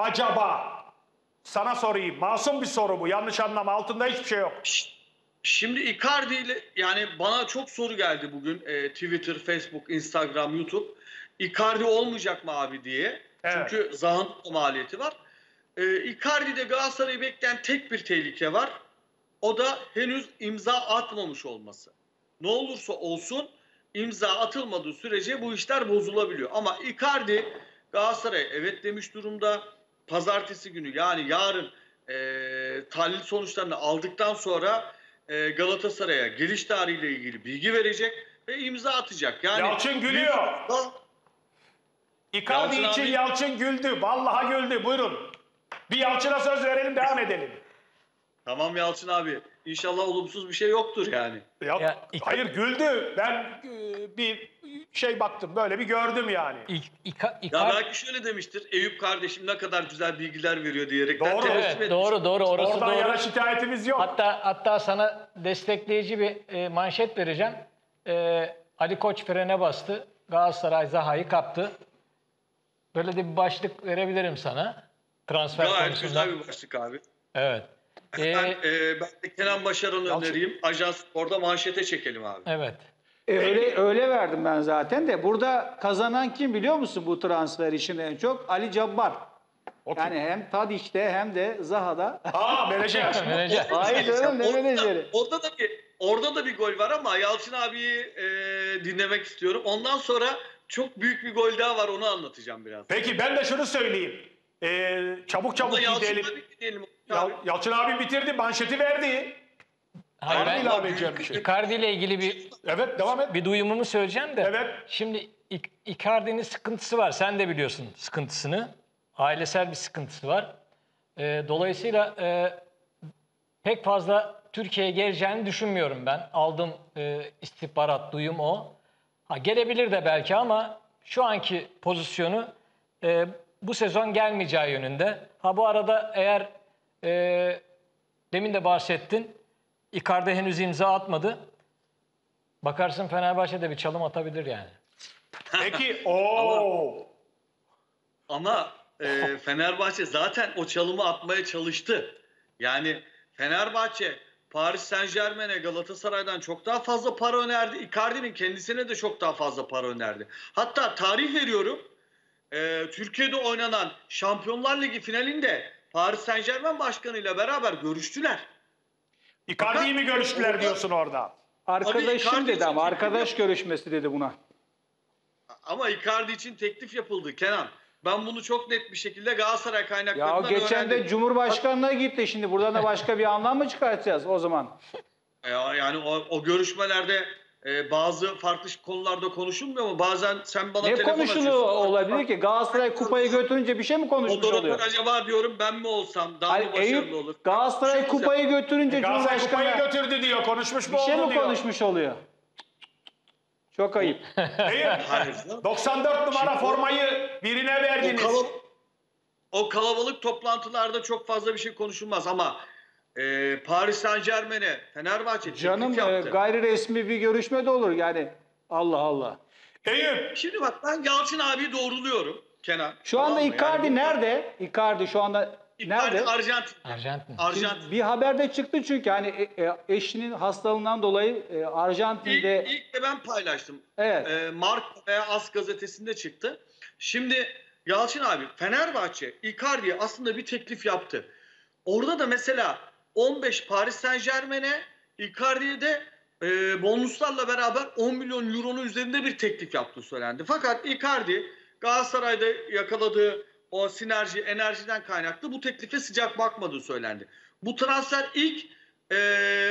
acaba? Sana sorayım. Masum bir soru bu. Yanlış anlama. Altında hiçbir şey yok. Şimdi Icardi ile yani bana çok soru geldi bugün e, Twitter, Facebook, Instagram, YouTube. Icardi olmayacak mı abi diye. Evet. Çünkü Zaha'nın da maliyeti var. E, Icardi'de Galatasaray'ı bekleyen tek bir tehlike var. O da henüz imza atmamış olması. Ne olursa olsun imza atılmadığı sürece bu işler bozulabiliyor. Ama Icardi Galatasaray evet demiş durumda. Pazartesi günü yani yarın e, tahlil sonuçlarını aldıktan sonra e, Galatasaray'a geliş tarihiyle ilgili bilgi verecek ve imza atacak. Yani Yalçın gülüyor. Icardi Yalçın için abi- Yalçın güldü. Vallahi güldü. Buyurun. Bir Yalçın'a söz verelim, devam edelim. Tamam Yalçın abi. İnşallah olumsuz bir şey yoktur yani. Ya, Ya, Icardi- hayır güldü. Ben e, bir şey baktım. Böyle bir gördüm yani. İ- İka- Ya İkar- belki şöyle demiştir. Eyüp kardeşim ne kadar güzel bilgiler veriyor diyerek. Doğru, tebessüm Evet, etmiş. doğru doğru orası Oradan doğru. yana şikayetimiz yok. Hatta hatta sana destekleyici bir e, manşet vereceğim. E, Ali Koç frene bastı. Galatasaray Zaha'yı kaptı. Böyle de bir başlık verebilirim sana. Transfer Gayet konusunda. güzel bir başlık abi. Evet. Ben, E, e, ben de Kenan Başaran'ı Yalçın. önereyim. Ajans Spor'da manşete çekelim abi. evet. E, öyle öyle verdim ben zaten de. Burada kazanan kim biliyor musun bu transfer için en çok? Ali Cabbar. O kim? Yani hem Tadiç'te hem de Zaha'da. Aa menajer. Menajer. Hayır canım, ne Orada- menajeri? Orada da bir orada da bir gol var ama Yalçın abiyi e, dinlemek istiyorum. Ondan sonra çok büyük bir gol daha var onu anlatacağım biraz. Peki ben de şunu söyleyeyim. Ee, çabuk çabuk Ama Yalçın gidelim. abi dinleyelim. Yal- Yalçın abi bitirdi, manşeti verdi. Hayır, Var mı ben ilave edeceğim bir şey? Icardi ile ilgili bir Evet, devam et. bir duyumumu söyleyeceğim de. Evet. Şimdi İ- Icardi'nin sıkıntısı var. Sen de biliyorsun sıkıntısını. Ailesel bir sıkıntısı var. Ee, dolayısıyla e, pek fazla Türkiye'ye geleceğini düşünmüyorum ben. Aldığım e, istihbarat, duyum o. Ha, gelebilir de belki ama şu anki pozisyonu e, bu sezon gelmeyeceği yönünde. Ha bu arada eğer e, demin de bahsettin, Icardi henüz imza atmadı. Bakarsın Fenerbahçe'de bir çalım atabilir yani. Peki, ooo. Ama e, Fenerbahçe zaten o çalımı atmaya çalıştı. Yani Fenerbahçe Paris Saint-Germain'e Galatasaray'dan çok daha fazla para önerdi. Icardi'nin kendisine de çok daha fazla para önerdi. Hatta tarih veriyorum. E, Türkiye'de oynanan Şampiyonlar Ligi finalinde Paris Saint-Germain başkanıyla beraber görüştüler. Icardi'yi mi görüştüler diyorsun orada? Arkadaşım Icardi dedi ama için- arkadaş görüşmesi dedi buna. ama Icardi için teklif yapıldı Kenan. Ben bunu çok net bir şekilde Galatasaray Ya kaynaklarından o geçen öğrendim. de Cumhurbaşkanı'na gitti. Şimdi buradan da başka bir anlam mı çıkartacağız o zaman? Ya, yani o, o görüşmelerde e, bazı farklı konularda konuşulmuyor mu? Bazen sen bana Ne telefon konuşuluyor açıyorsun. olabilir ki? Galatasaray kupayı götürünce bir şey mi konuşmuş oluyor? Moderatör acaba diyorum ben mi olsam daha Hayır, mı başarılı Eyüp olur? Galatasaray Konuşuyoruz ya. kupayı götürünce Galatasaray kupayı Cumhurbaşkanı götürdü diyor. Konuşmuş mu bir şey oldu mi diyor. konuşmuş oluyor? Çok ayıp. Eyüp, Hayır. doksan dört numara Şimdi- formayı birine O, verdiniz. kalab- o kalabalık toplantılarda çok fazla bir şey konuşulmaz ama e, Paris Saint-Germain'e Fenerbahçe teklif Canım e, yaptı. gayri resmi bir görüşme de olur yani. Allah Allah. Eyüp, Şimdi bak ben Yalçın abi doğruluyorum Kenan. Şu anda Tamam mı? Icardi Yani bu- nerede? Icardi şu anda Icardi nerede? Arjantin. Arjantin. Arjantin. Bir haberde çıktı çünkü hani e, e, eşinin hastalığından dolayı e, İlk, Arjantin'de ilk de ben paylaştım. evet. E, Mark veya As gazetesinde çıktı. Şimdi Yalçın abi Fenerbahçe Icardi'ye aslında bir teklif yaptı. Orada da mesela on beş Paris Saint-Germain'e Icardi'ye de e, bonuslarla beraber on milyon euronun üzerinde bir teklif yaptığı söylendi. Fakat Icardi Galatasaray'da yakaladığı o sinerji, enerjiden kaynaklı bu teklife sıcak bakmadığı söylendi. Bu transfer ilk e,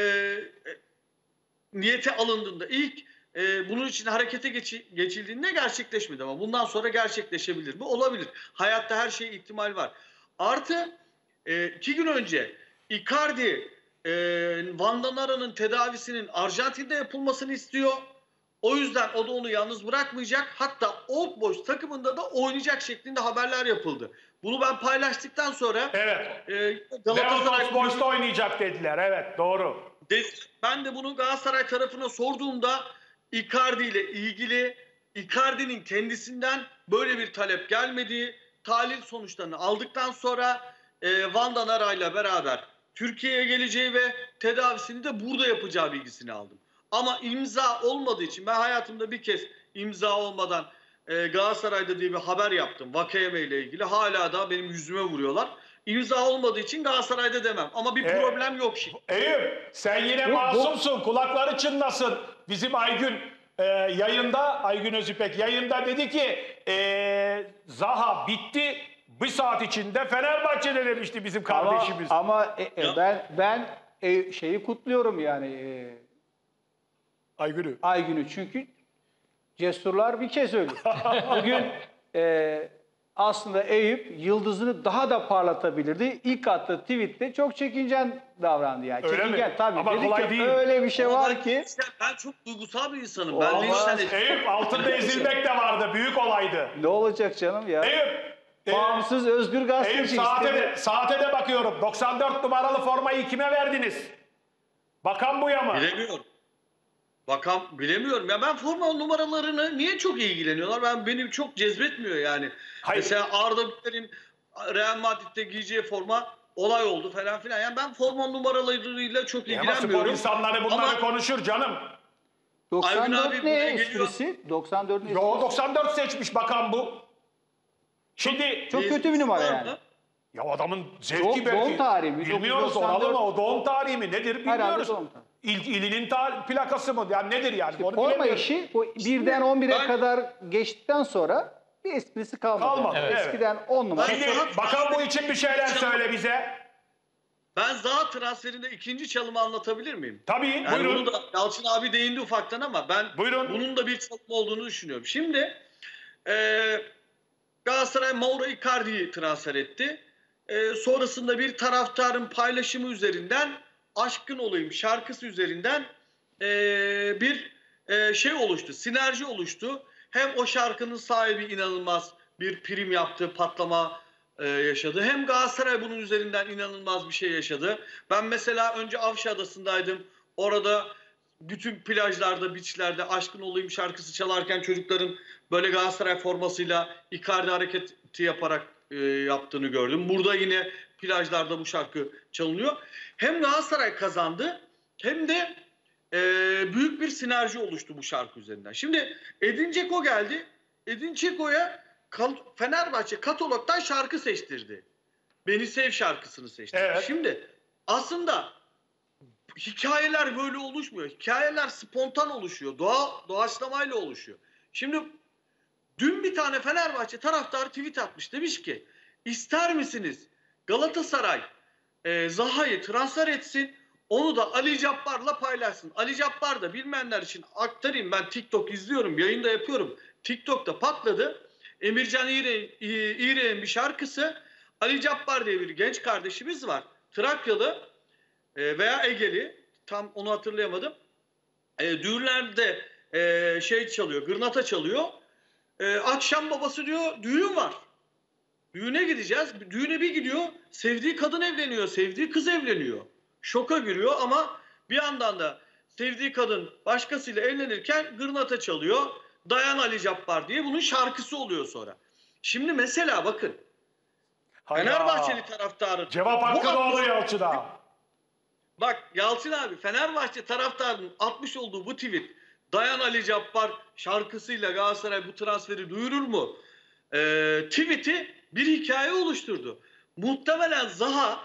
niyete alındığında, ilk e, bunun için harekete geçi, geçildiğinde gerçekleşmedi ama bundan sonra gerçekleşebilir mi? Olabilir. Hayatta her şeye ihtimal var. Artı e, iki gün önce Icardi e, Van Danara'nın tedavisinin Arjantin'de yapılmasını istiyor. O yüzden o da onu yalnız bırakmayacak. Hatta Old Boys takımında da oynayacak şeklinde haberler yapıldı. Bunu ben paylaştıktan sonra evet. e, Galatasaray Lewandowski boşta oynayacak dediler. Evet, doğru. ben de bunu Galatasaray tarafına sorduğumda Icardi ile ilgili Icardi'nin kendisinden böyle bir talep gelmediği, tahlil sonuçlarını aldıktan sonra e, Van Danara ile beraber Türkiye'ye geleceği ve tedavisini de burada yapacağı bilgisini aldım. Ama imza olmadığı için ben hayatımda bir kez imza olmadan e, Galatasaray'da diye bir haber yaptım. Vakayeme ile ilgili. Hala da benim yüzüme vuruyorlar. İmza olmadığı için Galatasaray'da demem. Ama bir Evet. problem yok şimdi. Eyüp, sen yine Bu- bu- masumsun. Kulakları çınlasın. Bizim Aygün e, yayında, Aygün Özüpek yayında dedi ki e, Zaha bitti. Bir saat içinde Fenerbahçe'de demişti bizim Ama, kardeşimiz. ama e, e, Ya. ben ben e, şeyi kutluyorum yani e, Aygün'ü. Aygün'ü çünkü cesurlar bir kez ölür. Bugün e, aslında Eyüp yıldızını daha da parlatabilirdi. İlk attığı tweette çok çekingen davrandı yani. Öyle çekingen mi? tabii. Ama Dedi kolay ki, değil. öyle bir şey Ama var ben, ki ben çok duygusal bir insanım. Ben Olmaz. linçten Eyüp altında ezilmek de vardı. Büyük olaydı. ne olacak canım ya? Eyüp. e, Bağımsız özgür Eyüp gazeteci saate istedi. de, saate de bakıyorum. doksan dört numaralı formayı kime verdiniz? Bakan Buya mı? bilemiyorum. Bakan bilemiyorum. Ya ben forma numaralarını niye çok ilgileniyorlar? Ben benim çok cezbetmiyor yani. Hayır. Mesela Arda Güler'in Real Madrid'de giyeceği forma olay oldu falan filan. Yani ben forma numaralarıyla çok E Ama spor ilgilenmiyorum. insanları bunları Ama- konuşur canım. Aygün doksan abi dört buraya ne geliyor. esprisi? doksan dört ne Yo esprisi? doksan dört seçmiş bakan bu. Şimdi Çok kötü bir numara Var yani. mı? ya adamın zevki Doğum- belki. doğum tarihi mi? Bilmiyoruz dokuz yüz doksan dört. oralı mı o doğum tarihi mi nedir Herhalde bilmiyoruz. doğum tarihi. İl, ilinin ta- plakası mı yani nedir yani onu Forma bilemiyoruz. işi bu birden on bire ben- kadar geçtikten sonra bir esprisi kalmadı. Kalmadı, Yani. evet. Eskiden on numara. Şimdi bakan bu için bir şeyler söyle bize. Ben Zaha transferinde ikinci çalımı anlatabilir miyim? Tabii Yani buyurun. bunu da Yalçın abi değindi ufaktan ama ben Buyurun. bunun da bir çalım olduğunu düşünüyorum. Şimdi e, Galatasaray Mauro Icardi'yi transfer etti. E, sonrasında bir taraftarın paylaşımı üzerinden Aşkın Olayım şarkısı üzerinden e, bir e, şey oluştu. Sinerji oluştu. Hem o şarkının sahibi inanılmaz bir prim yaptı, patlama e, yaşadı. Hem Galatasaray bunun üzerinden inanılmaz bir şey yaşadı. Ben mesela önce Avşa Adası'ndaydım. Orada bütün plajlarda, beachlerde Aşkın Olayım şarkısı çalarken çocukların böyle Galatasaray formasıyla Icardi hareketi yaparak e, yaptığını gördüm. Burada yine plajlarda bu şarkı çalınıyor. Hem Galatasaray kazandı hem de e, büyük bir sinerji oluştu bu şarkı üzerinden. Şimdi Edin Dzeko geldi. Edin Dzeko'ya Fenerbahçe katalogdan şarkı seçtirdi. Beni Sev şarkısını seçtirdi. Evet. Şimdi aslında hikayeler böyle oluşmuyor. Hikayeler spontan oluşuyor. Doğa, doğaçlamayla oluşuyor. Şimdi Dün bir tane Fenerbahçe taraftarı tweet atmış. Demiş ki ister misiniz Galatasaray e, Zaha'yı transfer etsin, onu da Ali Cabbar'la paylaşsın. Ali Cabbar da bilmeyenler için aktarayım. Ben TikTok izliyorum, yayında yapıyorum. TikTok'ta patladı. Emircan İğrek'in bir şarkısı. Ali Cabbar diye bir genç kardeşimiz var. Trakyalı e, veya Egeli. Tam onu hatırlayamadım. E, düğünlerde e, şey çalıyor, gırnata çalıyor. E, akşam babası diyor düğün var. Düğüne gideceğiz. Düğüne bir gidiyor. Sevdiği kadın evleniyor. Sevdiği kız evleniyor. Şoka giriyor ama bir yandan da sevdiği kadın başkasıyla evlenirken gırnata çalıyor. Dayan Ali Cabbar diye bunun şarkısı oluyor sonra. Şimdi mesela bakın. Hayda. Fenerbahçeli taraftarı. Cevap hakkı doğdu Yalçın'a. Bak Yalçın abi, Fenerbahçe taraftarının atmış olduğu bu tweet Dayan Ali Cabbar şarkısıyla Galatasaray bu transferi duyurur mu? Ee, tweet'i bir hikaye oluşturdu. Muhtemelen Zaha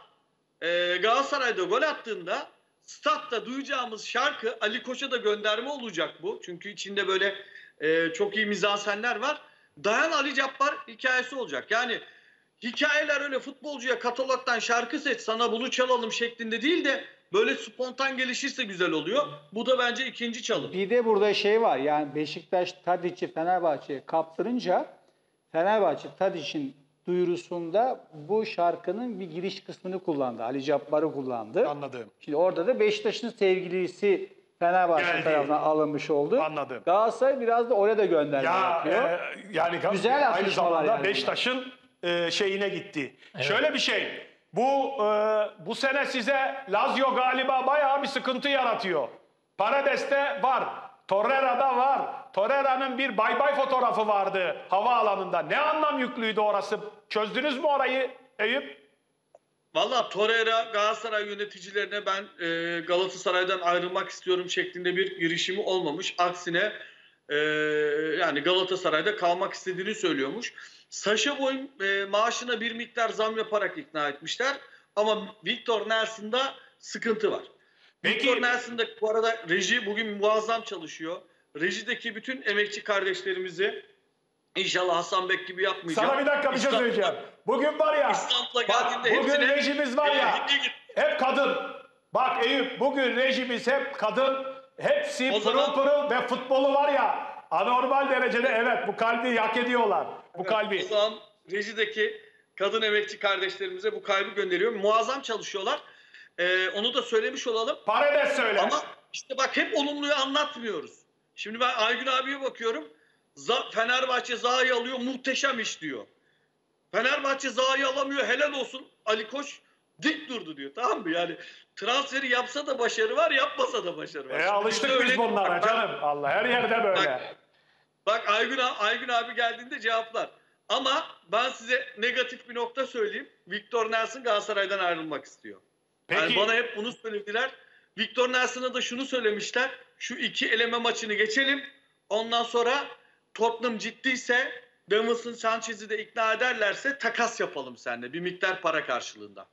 e, Galatasaray'da gol attığında statta duyacağımız şarkı, Ali Koç'a da gönderme olacak bu. Çünkü içinde böyle e, çok iyi mizansenler var. Dayan Ali Cabbar hikayesi olacak. Yani hikayeler öyle futbolcuya katalogdan şarkı seç sana bunu çalalım şeklinde değil de böyle spontan gelişirse güzel oluyor. Bu da bence ikinci çalım. Bir de burada şey var, yani Beşiktaş Tadiç'i Fenerbahçe'ye kaptırınca Fenerbahçe Tadiç'in duyurusunda bu şarkının bir giriş kısmını kullandı. Ali Cabbar'ı kullandı. Anladım. Şimdi orada da Beşiktaş'ın sevgilisi Fenerbahçe Geldi. tarafından alınmış oldu. Anladım. Galatasaray biraz da oraya da gönderme Ya yapıyor. e, yani Güzel aynı atışmalar zamanda yani Beşiktaş'ın e, şeyine gitti. Evet. Şöyle bir şey. Bu e, bu sene size Lazio galiba bayağı bir sıkıntı yaratıyor. Parades'te var. Torreira'da var. Torreira'nın bir bay bay fotoğrafı vardı havaalanında. Ne anlam yüklüydü orası? Çözdünüz mü orayı Eyüp? Valla Torreira Galatasaray yöneticilerine ben e, Galatasaray'dan ayrılmak istiyorum şeklinde bir girişimi olmamış. Aksine e, yani Galatasaray'da kalmak istediğini söylüyormuş. Sacha Boey'in e, maaşına bir miktar zam yaparak ikna etmişler. Ama Victor Nelson'da sıkıntı var. Peki- Victor Nelson'da bu arada reji bugün muazzam çalışıyor. Rejideki bütün emekçi kardeşlerimizi inşallah Hasan Bek gibi yapmayacağım. Sana bir dakika bir şey İstanbul- söyleyeceğim. Bugün var ya, İstanbul'a bak, geldiğinde bugün hepsine- rejimiz var ya, Hindi git. hep kadın. Bak Eyüp, bugün rejimiz hep kadın. Hepsi O pırıl zaman- pırıl ve futbolu var ya, anormal derecede evet bu kalbi hak ediyorlar. Bu kalbi. O zaman rejideki kadın emekçi kardeşlerimize bu kalbi gönderiyorum. Muazzam çalışıyorlar. Ee, onu da söylemiş olalım. Paredes söyle. Ama işte bak hep olumluyu anlatmıyoruz. Şimdi ben Aygün abiye bakıyorum. Za- Fenerbahçe Zaha'yı alıyor, muhteşem iş diyor. Fenerbahçe Zaha'yı alamıyor, helal olsun. Ali Koç dik durdu diyor. Tamam mı? Yani transferi yapsa da başarı var, yapmasa da başarı var. E, Şimdi alıştık bizde biz öyle- bunlara Bak, canım. Allah her yerde böyle. Bak, Bak Aygün, Aygün abi geldiğinde cevaplar. Ama ben size negatif bir nokta söyleyeyim. Victor Nelson Galatasaray'dan ayrılmak istiyor. Peki. Yani bana hep bunu söylediler. Victor Nelson'a da şunu söylemişler. Şu iki eleme maçını geçelim. Ondan sonra Tottenham ciddiyse Davinson Sanchez'i de ikna ederlerse takas yapalım seninle. Bir miktar para karşılığında.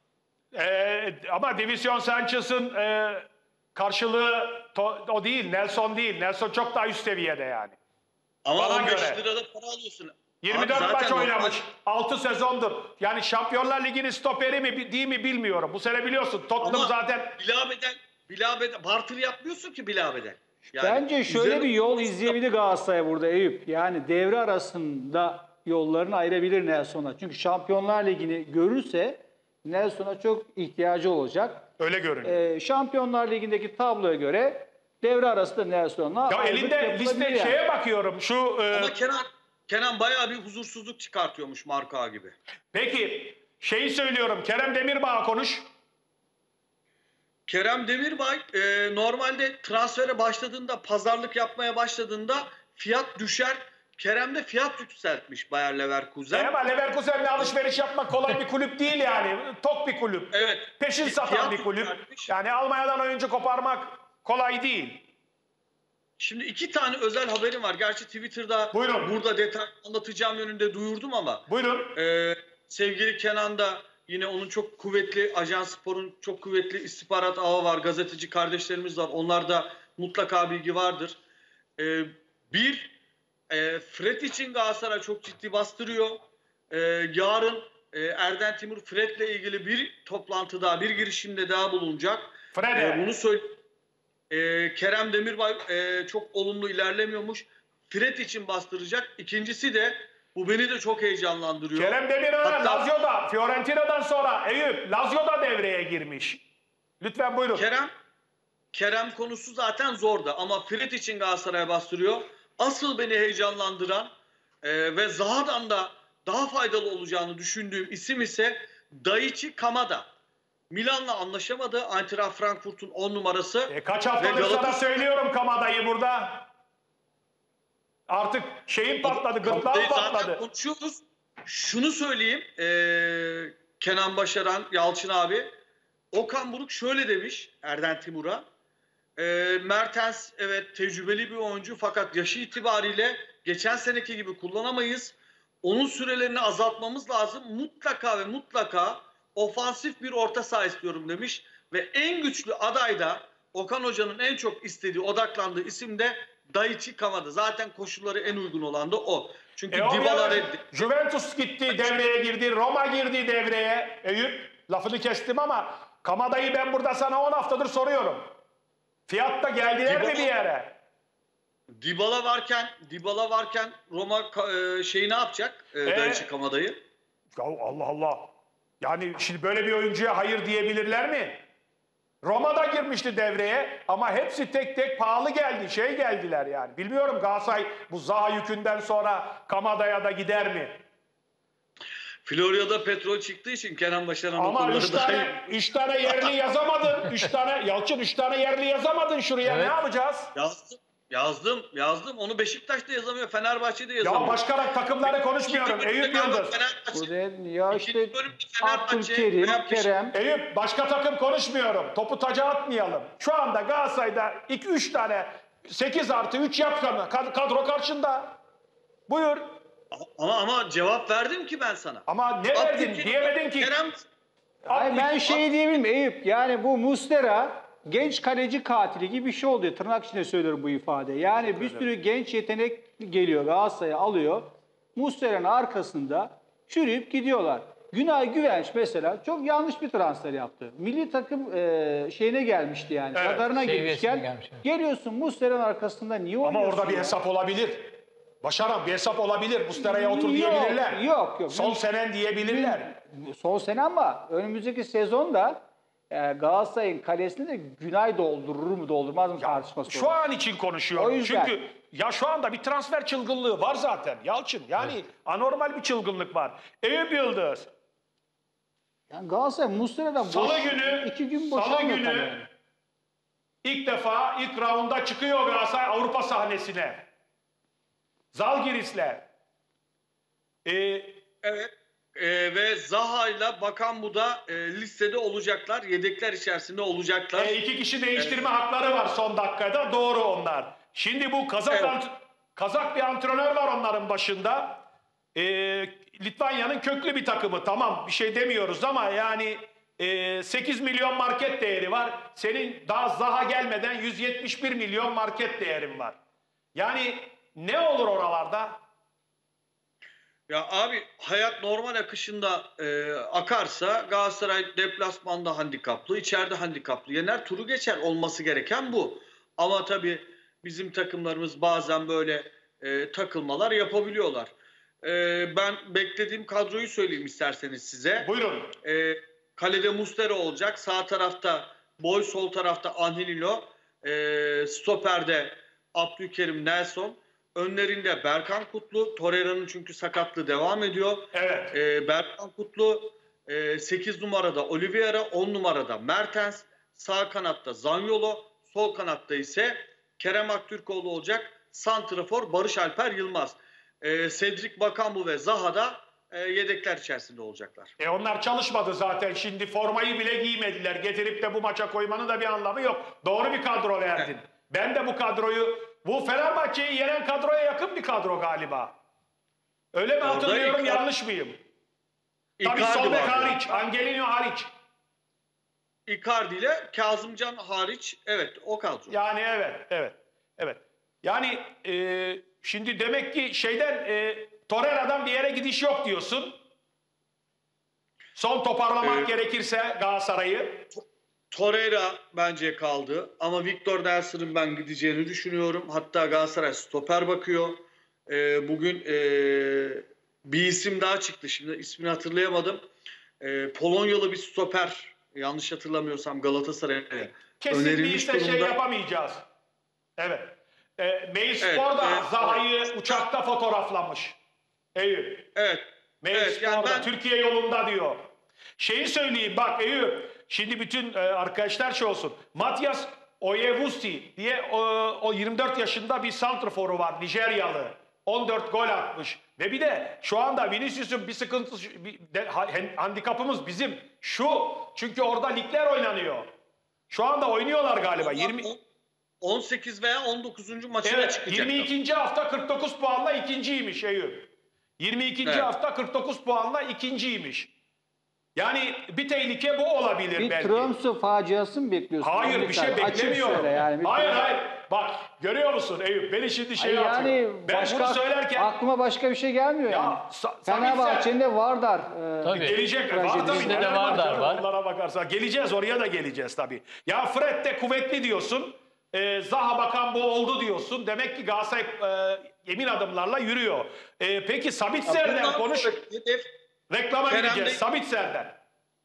E, ama Division Sanchez'ın e, karşılığı to- o değil. Nelson değil. Nelson çok daha üst seviyede yani. Ama Bana on beş göre. lirada para alıyorsun. yirmi Abi dört zaten maç normal- oynamış. altı sezondur. Yani Şampiyonlar Ligi'nin stoperi mi değil mi bilmiyorum. Bu sene biliyorsun Tottenham Ama zaten bilabeden, bilabeden, bartır yapmıyorsun ki bilabeden. Yani Bence şöyle üzerine- bir yol izleyebilir Galatasaray burada Eyüp. Yani devre arasında yollarını ayırabilir Nelson'a. Çünkü Şampiyonlar Ligi'ni görürse Nelson'a çok ihtiyacı olacak. öyle görünüyor. Ee, Şampiyonlar Ligi'ndeki tabloya göre devre arasında Nelson'a Ya ayrılık elinde yapılabilir liste yani. şeye bakıyorum. Şu e, Ama Kenan, Kenan bayağı bir huzursuzluk çıkartıyormuş Marka gibi. peki şeyi söylüyorum. Kerem Demirbağ konuş. Kerem Demirbay e, normalde transfere başladığında, pazarlık yapmaya başladığında fiyat düşer. Kerem de fiyat yükseltmiş Bayer Leverkusen. E ama Leverkusen'le alışveriş yapmak kolay bir kulüp değil yani. Tok bir kulüp. Evet. Peşin Fi- satan fiyat bir kulüp. yükseltmiş. Yani Almanya'dan oyuncu koparmak kolay değil. Şimdi iki tane özel haberim var. Gerçi Twitter'da Buyurun. burada detay anlatacağım yönünde duyurdum ama Buyurun. e, sevgili Kenan da yine onun çok kuvvetli, Ajans Spor'un çok kuvvetli istihbarat ağı var. Gazeteci kardeşlerimiz var. Onlarda mutlaka bilgi vardır. E, bir E, Fred için Galatasaray çok ciddi bastırıyor. E, yarın e, Erden Timur Fred'le ilgili bir toplantıda, bir girişimde daha bulunacak. Fred'e. E, bunu söyle. E, Kerem Demirbay e, çok olumlu ilerlemiyormuş. Fred için bastıracak. İkincisi de bu beni de çok heyecanlandırıyor. Kerem Demirbay Hatta- Lazio'da, Fiorentina'dan sonra Eyüp, Lazio'da devreye girmiş. Lütfen buyurun. Kerem Kerem konusu zaten zordu ama Fred için Galatasaray'a bastırıyor. Asıl beni heyecanlandıran e, ve Zaha'dan da daha faydalı olacağını düşündüğüm isim ise Daichi Kamada. Milan'la anlaşamadı. Eintracht Frankfurt'un on numarası. E, kaç haftadır Ve Galatasaray- sana söylüyorum Kamada'yı burada. Artık şeyin patladı, gırtlağın Zaten patladı. konuşuyoruz. Şunu söyleyeyim. E, Kenan Başaran, Yalçın abi. Okan Buruk şöyle demiş Erden Timur'a. E, Mertens evet tecrübeli bir oyuncu fakat yaşı itibariyle geçen seneki gibi kullanamayız. Onun sürelerini azaltmamız lazım. Mutlaka ve mutlaka ofansif bir orta saha istiyorum demiş. Ve en güçlü aday da Okan Hoca'nın en çok istediği, odaklandığı isim de Daichi Kamada. Zaten koşulları en uygun olan da o. Çünkü E, o Dybala ya, reddi. Juventus gitti, devreye girdi. Roma girdi devreye. Eyüp, lafını kestim ama Kamada'yı ben burada sana on haftadır soruyorum. Fiyatta geldiler mi Dybala- bir yere? Dybala varken, Dybala varken Roma e, şeyi ne yapacak? E, E? Daichi Kamada'yı. Ya Allah Allah. Yani şimdi böyle bir oyuncuya hayır diyebilirler mi? Roma'da girmişti devreye ama hepsi tek tek pahalı geldi. Şey geldiler yani. Bilmiyorum Galatasaray bu Zaha yükünden sonra Kamada'ya da gider mi? Florya'da petrol çıktığı için Kenan Başaran Ama okulları üç daha iyi. tane, üç tane yerli yazamadın. Üç tane, Yalçın üç tane yerli yazamadın şuraya. Evet. Ne yapacağız? Yazdım, yazdım, yazdım. Onu Beşiktaş'ta yazamıyor, Fenerbahçe'de yazamıyor. Ya başka takımları konuşmuyorum. İkinci Eyüp bölümde Yıldız. Fenerbahçe. Burada ya işte İkinci bölümde Fenerbahçe Abdülkerim, veya Beşiktaş. Kerem. Eyüp başka takım konuşmuyorum. Topu taca atmayalım. Şu anda Galatasaray'da iki üç tane sekiz artı üç yapkanı kadro karşında. Buyur. Ama ama cevap verdim ki ben sana. Ama ne verdin? Abdülkerim, Diyemedin ki. Kerem, Ay ben şey diyebilirim Eyüp, yani bu Muslera genç kaleci katili gibi bir şey oluyor. Tırnak içinde söylüyorum bu ifade. Yani bir sürü genç yetenek geliyor Galatasaray'a alıyor. Muslera'nın arkasında çürüyüp gidiyorlar. Günay Güvenç mesela çok yanlış bir transfer yaptı. Milli takım e, şeyine gelmişti yani. Evet, Radarına seviyesine girmişken gelmiş, evet. geliyorsun Muslera'nın arkasında niye Ama oynuyorsun orada bir ya? hesap olabilir. Başaran bir hesap olabilir. Mustera'ya otur Yok, diyebilirler. yok, yok. Son senen diyebilirler. Son sene ama önümüzdeki sezonda e, Galatasaray'ın kalesini de Günay doldurur mu doldurmaz mı tartışması Şu olur. an için konuşuyorum. O yüzden- Çünkü ya şu anda bir transfer çılgınlığı var zaten Yalçın. Yani anormal bir çılgınlık var. Eyüp Yıldız. Yani Galatasaray Muslera'dan boş, Salı günü, iki gün Salı boşanmıyor günü tabii yani. ilk defa ilk raunda çıkıyor Galatasaray Avrupa sahnesine. Zalgiris'le. Ee, evet. Ee, ve Zaha ile Bakan bu da e, listede olacaklar. Yedekler içerisinde olacaklar. e, iki kişi değiştirme hakları var son dakikada. Doğru onlar. Şimdi bu Kazak, Evet. ant- Kazak bir antrenör var onların başında. Ee, Litvanya'nın köklü bir takımı. Tamam bir şey demiyoruz ama yani e, sekiz milyon market değeri var. Senin daha Zaha gelmeden yüz yetmiş bir milyon market değerin var. Yani ne olur oralarda? Ya abi hayat normal akışında e, akarsa Galatasaray deplasmanda handikaplı, içeride handikaplı yener, turu geçer, olması gereken bu. Ama tabii bizim takımlarımız bazen böyle e, takılmalar yapabiliyorlar. E, ben beklediğim kadroyu söyleyeyim isterseniz size. Buyurun. E, kalede Muslera olacak, sağ tarafta Boy, sol tarafta Angelino, e, stoperde Abdülkerim, Nelson. Önlerinde Berkan Kutlu, Torreira'nın çünkü sakatlığı devam ediyor. Evet. Ee, Berkan Kutlu, e, sekiz numarada Oliveira, on numarada Mertens, sağ kanatta Zaniolo, sol kanatta ise Kerem Aktürkoğlu olacak. Santrafor Barış Alper Yılmaz. Ee, Cedric Bakambu ve Zaha da e, yedekler içerisinde olacaklar. E onlar çalışmadı zaten. Şimdi formayı bile giymediler. Getirip de bu maça koymanın da bir anlamı yok. Doğru bir kadro verdin. Evet. Ben de bu kadroyu, bu Fenerbahçe'yi yenen kadroya yakın bir kadro galiba. Öyle mi Orada hatırlıyorum, Icardi- yanlış mıyım? Tabii Icardi sol bek vardı. hariç, Angelino hariç. Icardi ile Kazımcan hariç, evet o kadro. Yani evet, evet, evet. Yani e, şimdi demek ki şeyden e, Torreira'dan bir yere gidiş yok diyorsun. Son toparlamak Ee, gerekirse Galatasaray'ı. Torreira bence kaldı ama Victor Nelson'ın ben gideceğini düşünüyorum. Hatta Galatasaray stoper bakıyor. Ee, bugün e, bir isim daha çıktı. Şimdi ismini hatırlayamadım. Ee, Polonyalı bir stoper. Yanlış hatırlamıyorsam Galatasaray'a Kesin önerilmiş değilse durumda. şey yapamayacağız. Evet. E, Mail Spor Evet, da e, Zaha'yı evet. uçakta fotoğraflamış. Eyüp. Evet. Mail Evet, Spor yani da ben- Türkiye yolunda diyor. Şeyi söyleyeyim bak Eyüp. Şimdi bütün e, arkadaşlar şey olsun. Matias Oyewusi diye o, o yirmi dört yaşında bir santrforu var. Nijeryalı. on dört gol atmış. Ve bir de şu anda Vinicius'un bir sıkıntısı, bir de, ha- handikapımız bizim şu. Çünkü orada ligler oynanıyor. Şu anda oynuyorlar galiba. yirmi on sekiz veya on dokuzuncu maçına Evet, çıkacak. yirmi ikinci hafta kırk dokuz puanla ikinciymiş Eyüp. yirmi ikinci Evet. hafta kırk dokuz puanla ikinciymiş. Yani bir tehlike bu olabilir Bir belki. Tromsø faciası mı bekliyorsun? Hayır bir şey Açık beklemiyorum. söyle yani. Bir hayır Tromsø- hayır. Bak görüyor musun Eyüp? Beni şimdi şey Ay atıyor. yani Ben başka, bunu söylerken aklıma başka bir şey gelmiyor Ya, yani. Sa- Fenerbahçe'nin de Vardar. E, Tabii. gelecek. Var Trajedisi. tabii. Bizde de neler Vardar canım, var. Onlara bakarsan. Geleceğiz oraya da geleceğiz tabii. Ya Fred de kuvvetli diyorsun. Ee, Zaha Bakan bu oldu diyorsun. Demek ki Galatasaray e, emin adımlarla yürüyor. Ee, peki Sabitzer'den Bundan konuş. sonra hedef Reklama Kerem gideceğiz. Bey- Sabitzer'den.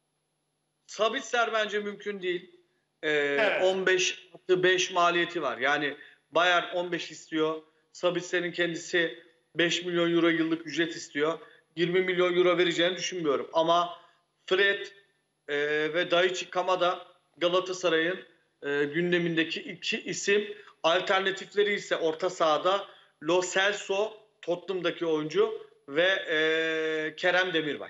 Sabitzer bence mümkün değil. Ee, Evet. on beş artı beş maliyeti var. Yani Bayern on beş istiyor. Sabitzer'in kendisi beş milyon euro yıllık ücret istiyor. yirmi milyon euro vereceğini düşünmüyorum. Ama Fred e, ve Daichi Kamada Galatasaray'ın e, gündemindeki iki isim. Alternatifleri ise orta sahada Lo Celso, Tottenham'daki oyuncu ve e, Kerem Demirbay.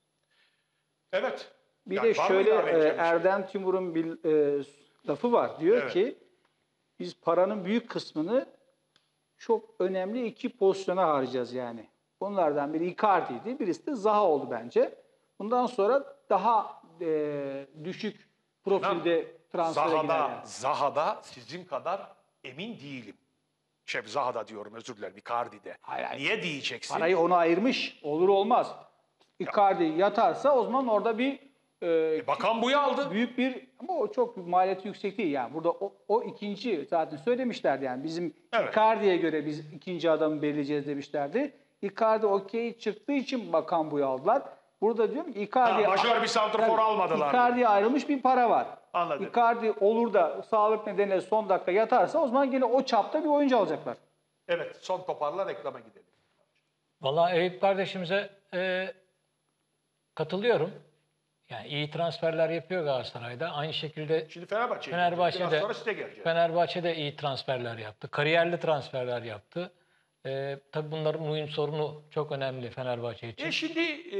Evet. Bir Yani de var mı şöyle ilave e, edeceğim bir şey? Erdem Timur'un bir e, lafı var. Diyor Evet. ki biz paranın büyük kısmını çok önemli iki pozisyona harcayacağız yani. Bunlardan biri Icardi'ydi, birisi de Zaha oldu bence. Bundan sonra daha e, düşük profilde transfere Zaha'da, giderler. Zaha'da sizin kadar emin değilim. Şey Zaha'da diyorum özür dilerim Icardi'de. Hayır, hayır. Niye diyeceksin? Parayı ona ayırmış. Olur olmaz. Icardi yatarsa o zaman orada bir e, Bakan buyu aldı. büyük bir ama o çok maliyeti yüksek değil yani. Burada o, o ikinci zaten söylemişlerdi yani bizim Evet. Icardi'ye göre biz ikinci adamı belirleyeceğiz demişlerdi. Icardi okey çıktığı için bakan buyu aldılar. Burada diyorum ki Icardi Ha, majör bir santrfor almadılar. Icardi'ye ayrılmış bir para var. Anladım. Icardi olur da sağlık nedeniyle son dakika yatarsa o zaman yine o çapta bir oyuncu alacaklar. Evet son toparla reklama gidelim. Vallahi Eyüp kardeşimize e, katılıyorum. Yani iyi transferler yapıyor Galatasaray'da. Aynı şekilde Şimdi Fenerbahçe'ye Fenerbahçe'de Biraz sonra size geleceğim. Fenerbahçe'de iyi transferler yaptı. Kariyerli transferler yaptı. E, tabii bunların uyum sorunu çok önemli Fenerbahçe için. E şimdi e,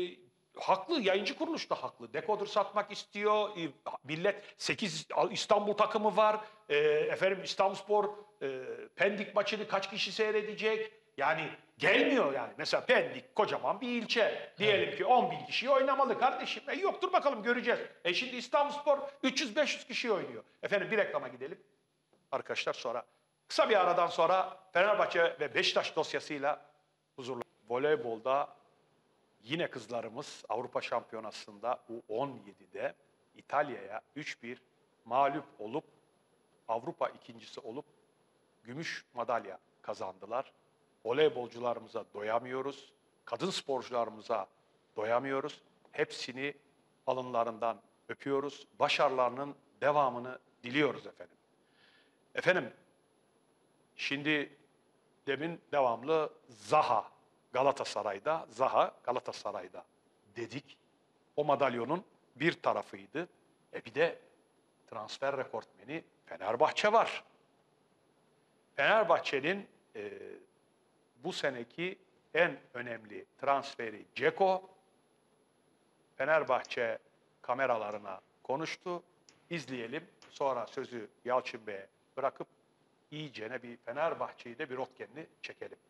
haklı, yayıncı kuruluş da haklı. Dekoder satmak istiyor. E, millet sekiz İstanbul takımı var. E, efendim İstanbulspor e, Pendik maçını kaç kişi seyredecek? Yani gelmiyor yani. Mesela Pendik kocaman bir ilçe. Diyelim ki on bin kişi oynamalı kardeşim. E yok dur bakalım göreceğiz. E şimdi İstanbulspor üç yüz beş yüz kişi oynuyor. Efendim bir reklama gidelim. Arkadaşlar sonra kısa bir aradan sonra Fenerbahçe ve Beşiktaş dosyasıyla huzurla. Voleybolda yine kızlarımız Avrupa Şampiyonası'nda U on yedide İtalya'ya üç bir mağlup olup Avrupa ikincisi olup gümüş madalya kazandılar. Voleybolcularımıza doyamıyoruz. Kadın sporcularımıza doyamıyoruz. Hepsini alınlarından öpüyoruz. Başarılarının devamını diliyoruz efendim. Efendim, şimdi demin devamlı Zaha Galatasaray'da, Zaha Galatasaray'da dedik. O madalyonun bir tarafıydı. E bir de transfer rekortmeni Fenerbahçe var. Fenerbahçe'nin e, bu seneki en önemli transferi Dzeko. Fenerbahçe kameralarına konuştu. İzleyelim. Sonra sözü Yalçın Bey'e bırakıp iyicene bir Fenerbahçe'yi de bir röntgenini çekelim.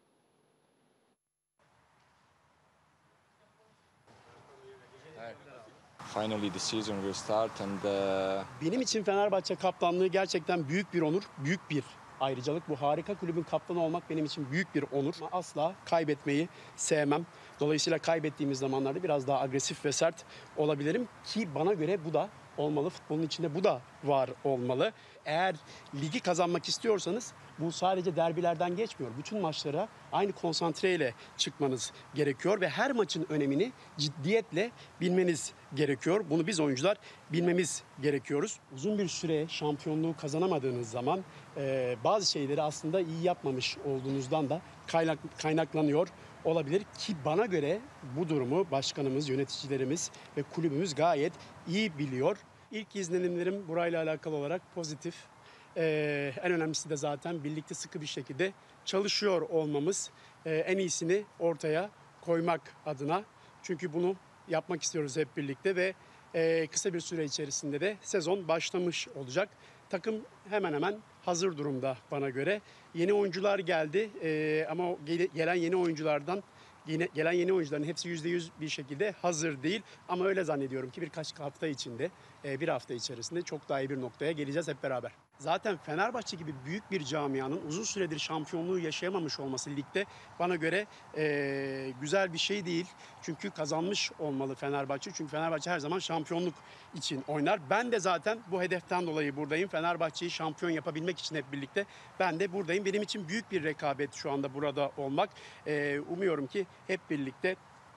Finally the season will start and uh, Benim için Fenerbahçe kaptanlığı gerçekten büyük bir onur, büyük bir ayrıcalık. Bu harika kulübün kaptanı olmak benim için büyük bir onur. Ama asla kaybetmeyi sevmem. Dolayısıyla kaybettiğimiz zamanlarda biraz daha agresif ve sert olabilirim ki bana göre bu da olmalı. Futbolun içinde bu da var olmalı. Eğer ligi kazanmak istiyorsanız bu sadece derbilerden geçmiyor. Bütün maçlara aynı konsantreyle çıkmanız gerekiyor ve her maçın önemini ciddiyetle bilmeniz gerekiyor. Bunu biz oyuncular bilmemiz gerekiyoruz. Uzun bir süre şampiyonluğu kazanamadığınız zaman e, bazı şeyleri aslında iyi yapmamış olduğunuzdan da kaynak, kaynaklanıyor olabilir ki bana göre bu durumu başkanımız, yöneticilerimiz ve kulübümüz gayet iyi biliyor. İlk izlenimlerim burayla alakalı olarak pozitif. Ee, en önemlisi de zaten birlikte sıkı bir şekilde çalışıyor olmamız, ee, en iyisini ortaya koymak adına. Çünkü bunu yapmak istiyoruz hep birlikte ve e, kısa bir süre içerisinde de sezon başlamış olacak. Takım hemen hemen hazır durumda bana göre. Yeni oyuncular geldi ee, ama o gele, gelen yeni oyunculardan Yine gelen yeni oyuncuların hepsi yüzde yüz bir şekilde hazır değil. Ama öyle zannediyorum ki birkaç hafta içinde, bir hafta içerisinde çok daha iyi bir noktaya geleceğiz hep beraber. Zaten Fenerbahçe gibi büyük bir camianın uzun süredir şampiyonluğu yaşayamamış olması ligde bana göre e, güzel bir şey değil. Çünkü kazanmış olmalı Fenerbahçe. Çünkü Fenerbahçe her zaman şampiyonluk için oynar. Ben de zaten bu hedeften dolayı buradayım. Fenerbahçe'yi şampiyon yapabilmek için hep birlikte ben de buradayım. Benim için büyük bir rekabet şu anda burada olmak. E, umuyorum ki hep birlikte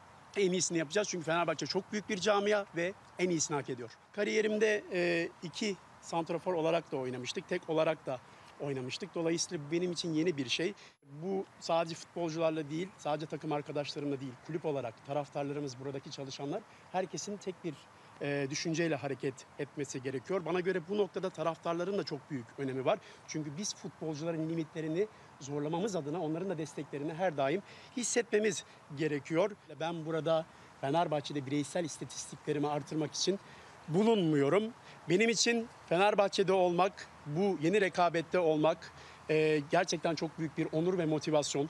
en iyisini yapacağız. Çünkü Fenerbahçe çok büyük bir camia ve en iyisini hak ediyor. Kariyerimde e, iki santrafor olarak da oynamıştık. Tek olarak da oynamıştık. Dolayısıyla bu benim için yeni bir şey. Bu sadece futbolcularla değil, sadece takım arkadaşlarımla değil, kulüp olarak taraftarlarımız, buradaki çalışanlar herkesin tek bir e, düşünceyle hareket etmesi gerekiyor. Bana göre bu noktada taraftarların da çok büyük önemi var. Çünkü biz futbolcuların limitlerini zorlamamız adına onların da desteklerini her daim hissetmemiz gerekiyor. Ben burada Fenerbahçe'de bireysel istatistiklerimi artırmak için bulunmuyorum. Benim için Fenerbahçe'de olmak, bu yeni rekabette olmak e, gerçekten çok büyük bir onur ve motivasyon.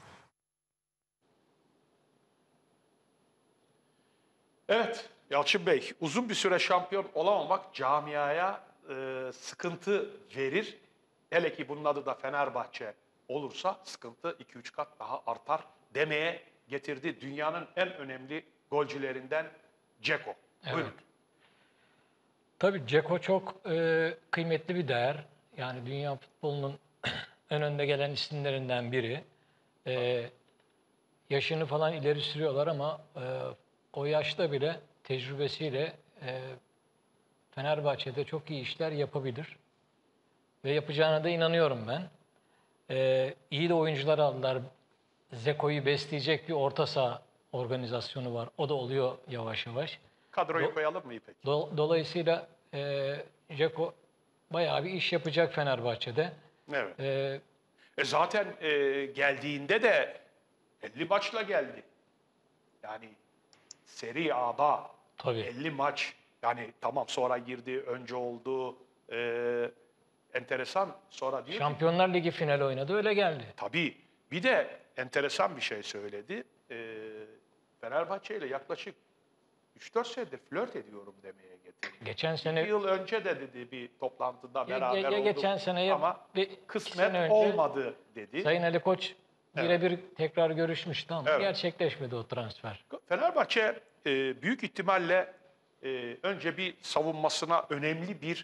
Evet Yalçın Bey, uzun bir süre şampiyon olamamak camiaya e, sıkıntı verir. Hele ki bunun adı da Fenerbahçe olursa sıkıntı iki üç kat daha artar demeye getirdi. Dünyanın en önemli golcülerinden Dzeko. Evet. Buyurun. Tabii Dzeko çok e, kıymetli bir değer. Yani dünya futbolunun en önde gelen isimlerinden biri. E, yaşını falan ileri sürüyorlar ama e, o yaşta bile tecrübesiyle e, Fenerbahçe'de çok iyi işler yapabilir. Ve yapacağına da inanıyorum ben. E, iyi de oyuncular aldılar. Dzeko'yu besleyecek bir orta saha organizasyonu var. O da oluyor yavaş yavaş. Kadroyu Do- koyalım mı İpek? Do- Dolayısıyla e, Dzeko bayağı bir iş yapacak Fenerbahçe'de. Evet. E, E zaten e, geldiğinde de elli maçla geldi. Yani Serie A'da Tabii. elli maç. Yani tamam sonra girdi, önce oldu. E, enteresan sonra diyor ki, Şampiyonlar Ligi finali oynadı, öyle geldi. tabii bir de enteresan bir şey söyledi. E, Fenerbahçe ile yaklaşık üç dört senedir flört ediyorum demeye getirdi. Geçen İki sene yıl önce de dedi bir toplantıda ya, beraber ya olduk geçen sene ya ama bir iki kısmet sene önce olmadı dedi. Sayın Ali Koç birebir tekrar görüşmüştü ama Evet. gerçekleşmedi o transfer. Fenerbahçe e, büyük ihtimalle e, önce bir savunmasına önemli bir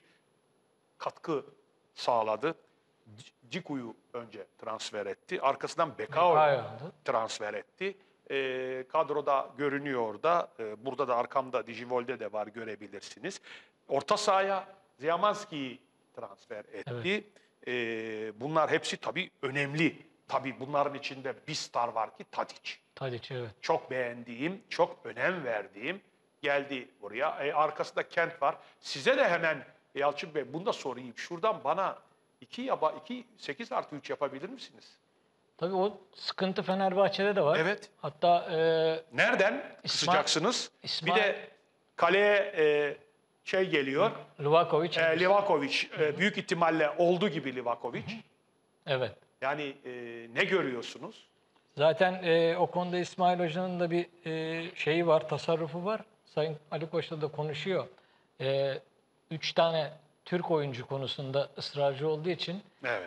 katkı sağladı. C- Ciku'yu önce transfer etti. Arkasından Bekao'yu Bekao'yu aldı. transfer etti. E, kadroda görünüyor da, e, burada da arkamda Digivol'de de var, görebilirsiniz. Orta sahaya Ziyamanski'yi transfer etti. E, bunlar hepsi tabii önemli. Tabii bunların içinde bir star var ki Tadic. Tadic, evet. Çok beğendiğim, çok önem verdiğim geldi buraya. E, arkasında Kent var. Size de hemen Yalçın Bey bunu da sorayım. Şuradan bana iki yaba iki sekiz artı üç yapabilir misiniz? Tabii o sıkıntı Fenerbahçe'de de var. Evet. Hatta e, Nereden kısacaksınız? İsmail- Bir de kaleye e, şey geliyor. Livakovic. E, Livakovic. E, büyük ihtimalle olduğu gibi Livakovic. Evet. Yani e, ne görüyorsunuz? Zaten e, o konuda İsmail Hoca'nın da bir e, şeyi var, tasarrufu var. Sayın Ali Koç'la da konuşuyor. E, üç tane Türk oyuncu konusunda ısrarcı olduğu için Evet.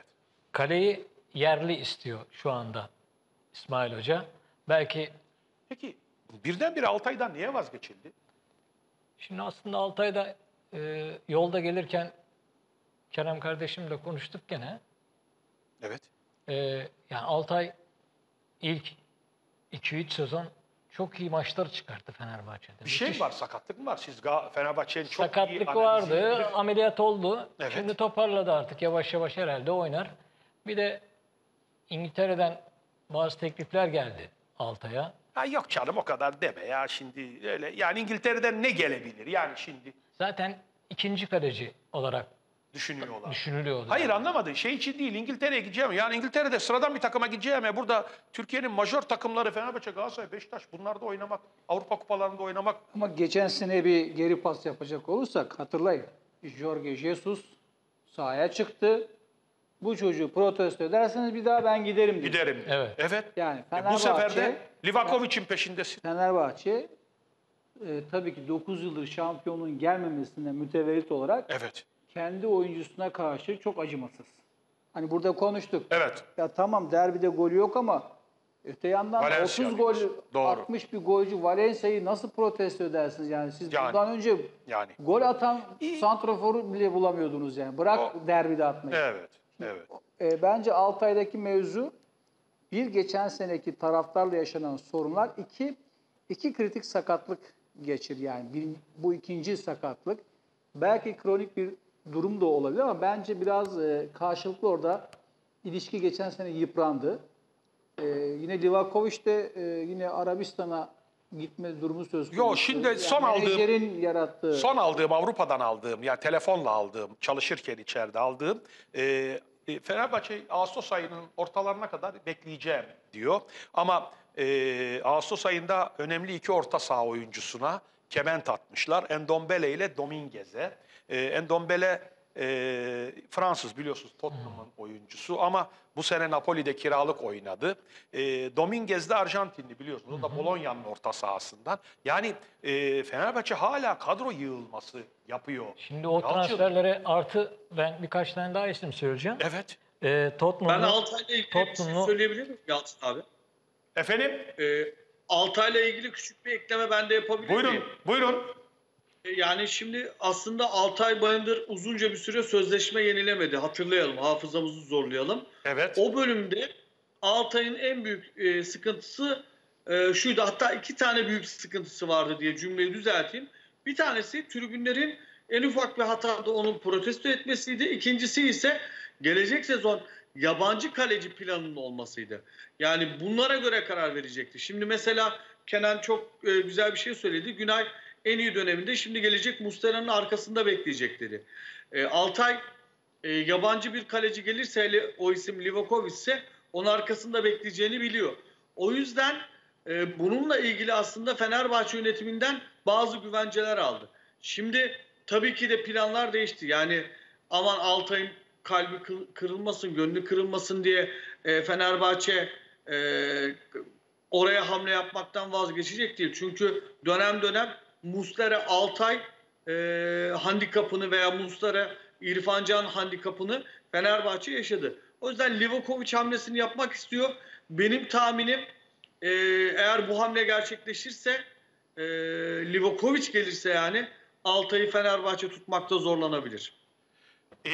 Kaleyi yerli istiyor şu anda İsmail Hoca. Belki Peki birdenbire Altay'dan niye vazgeçildi? şimdi aslında Altay'da e, yolda gelirken Kerem kardeşimle konuştuk gene. Evet. E, yani Altay ilk iki üç sezon çok iyi maçlar çıkarttı Fenerbahçe'de. Bir şey Müthiş. var, sakatlık mı var? Siz Ga- Fenerbahçe'nin çok iyi Sakatlık analizini vardı, bilir. ameliyat oldu. Evet. Şimdi toparladı artık yavaş yavaş herhalde oynar. Bir de İngiltere'den bazı teklifler geldi Altay'a. Ha yok canım o kadar deme ya şimdi öyle. Yani İngiltere'den ne gelebilir yani şimdi Zaten ikinci kaleci olarak düşünüyorlar. düşünülüyordu. Hayır anlamadın. Şey için değil İngiltere'ye gideceğim. Yani İngiltere'de sıradan bir takıma gideceğim. Ya. Burada Türkiye'nin majör takımları Fenerbahçe, Galatasaray, Beşiktaş bunlarda oynamak, Avrupa kupalarında oynamak. Ama geçen sene bir geri pas yapacak olursak hatırlayın. Jorge Jesus sahaya çıktı. Bu çocuğu protesto ederseniz bir daha ben giderim dedi. Giderim. Evet. Evet. Yani E, bu sefer de Fenerbahçe- Livakovic'in peşindesin. Fenerbahçe e, tabii ki dokuz yıldır şampiyonluğun gelmemesine mütevellit olarak Evet. kendi oyuncusuna karşı çok acımasız. Hani burada konuştuk. Evet. Ya tamam derbide golü yok ama öte yandan Valencia otuz gol diyorsun. Doğru. atmış bir golcü Valencia'yı nasıl protesto edersiniz yani? Siz Yani. bundan önce Yani. gol atan santraforu bile bulamıyordunuz yani. Bırak O- derbide atmayı. Evet. Evet. E, bence Altay'daki mevzu bir geçen seneki taraftarla yaşanan sorunlar, iki iki kritik sakatlık geçir yani bir, bu ikinci sakatlık. Belki kronik bir durum da olabilir ama bence biraz e, karşılıklı orada ilişki geçen sene yıprandı. E, yine Livakovic de e, yine Arabistan'a gitme durumu söz konusu. Yo, şimdi son aldığım- menajerin yarattığı. Son aldığım, Avrupa'dan aldığım, yani telefonla aldığım, çalışırken içeride aldığım, e, e, Fenerbahçe Ağustos ayının ortalarına kadar bekleyeceğim diyor. Ama e, Ağustos ayında önemli iki orta saha oyuncusuna kement atmışlar. Endombele ile Dominguez'e. E, Endombele e, Fransız biliyorsunuz Tottenham'ın oyuncusu ama bu sene Napoli'de kiralık oynadı. E, Dominguez de Arjantinli biliyorsunuz. O da Bologna'nın orta sahasından. Yani e, Fenerbahçe hala kadro yığılması yapıyor. Şimdi o Yalçın. transferlere artı ben birkaç tane daha isim söyleyeceğim. Evet. Ee, Ben Tottenham'da Altay'la ilgili bir şey Tottenham'ı- söyleyebilir miyim Yalçın abi? Efendim? Ee, Altay'la ilgili küçük bir ekleme ben de yapabilir Buyurun, miyim? buyurun. Ee, Yani şimdi aslında Altay Bayındır uzunca bir süre sözleşme yenilemedi. Hatırlayalım, hafızamızı zorlayalım. Evet. O bölümde Altay'ın en büyük e, sıkıntısı e, şuydu. Hatta iki tane büyük sıkıntısı vardı diye cümleyi düzelteyim. Bir tanesi tribünlerin en ufak bir hatada onu protesto etmesiydi. İkincisi ise gelecek sezon yabancı kaleci planının olmasıydı. Yani bunlara göre karar verecekti. Şimdi mesela Kenan çok e, güzel bir şey söyledi. Günay en iyi döneminde şimdi gelecek Muslera'nın arkasında bekleyecek dedi. E, Altay e, yabancı bir kaleci gelirse hele o isim Livakovic ise onun arkasında bekleyeceğini biliyor. O yüzden e, bununla ilgili aslında Fenerbahçe yönetiminden bazı güvenceler aldı. Şimdi tabii ki de planlar değişti. Yani aman Altay'ın kalbi kı- kırılmasın, gönlü kırılmasın diye e, Fenerbahçe e, oraya hamle yapmaktan vazgeçecek değil. Çünkü dönem dönem Muslera Altay e, handikapını veya Muslera İrfan Can handikapını Fenerbahçe yaşadı. O yüzden Livakovic hamlesini yapmak istiyor. Benim tahminim e, eğer bu hamle gerçekleşirse e, Livakovic gelirse yani Altay'ı Fenerbahçe tutmakta zorlanabilir. E,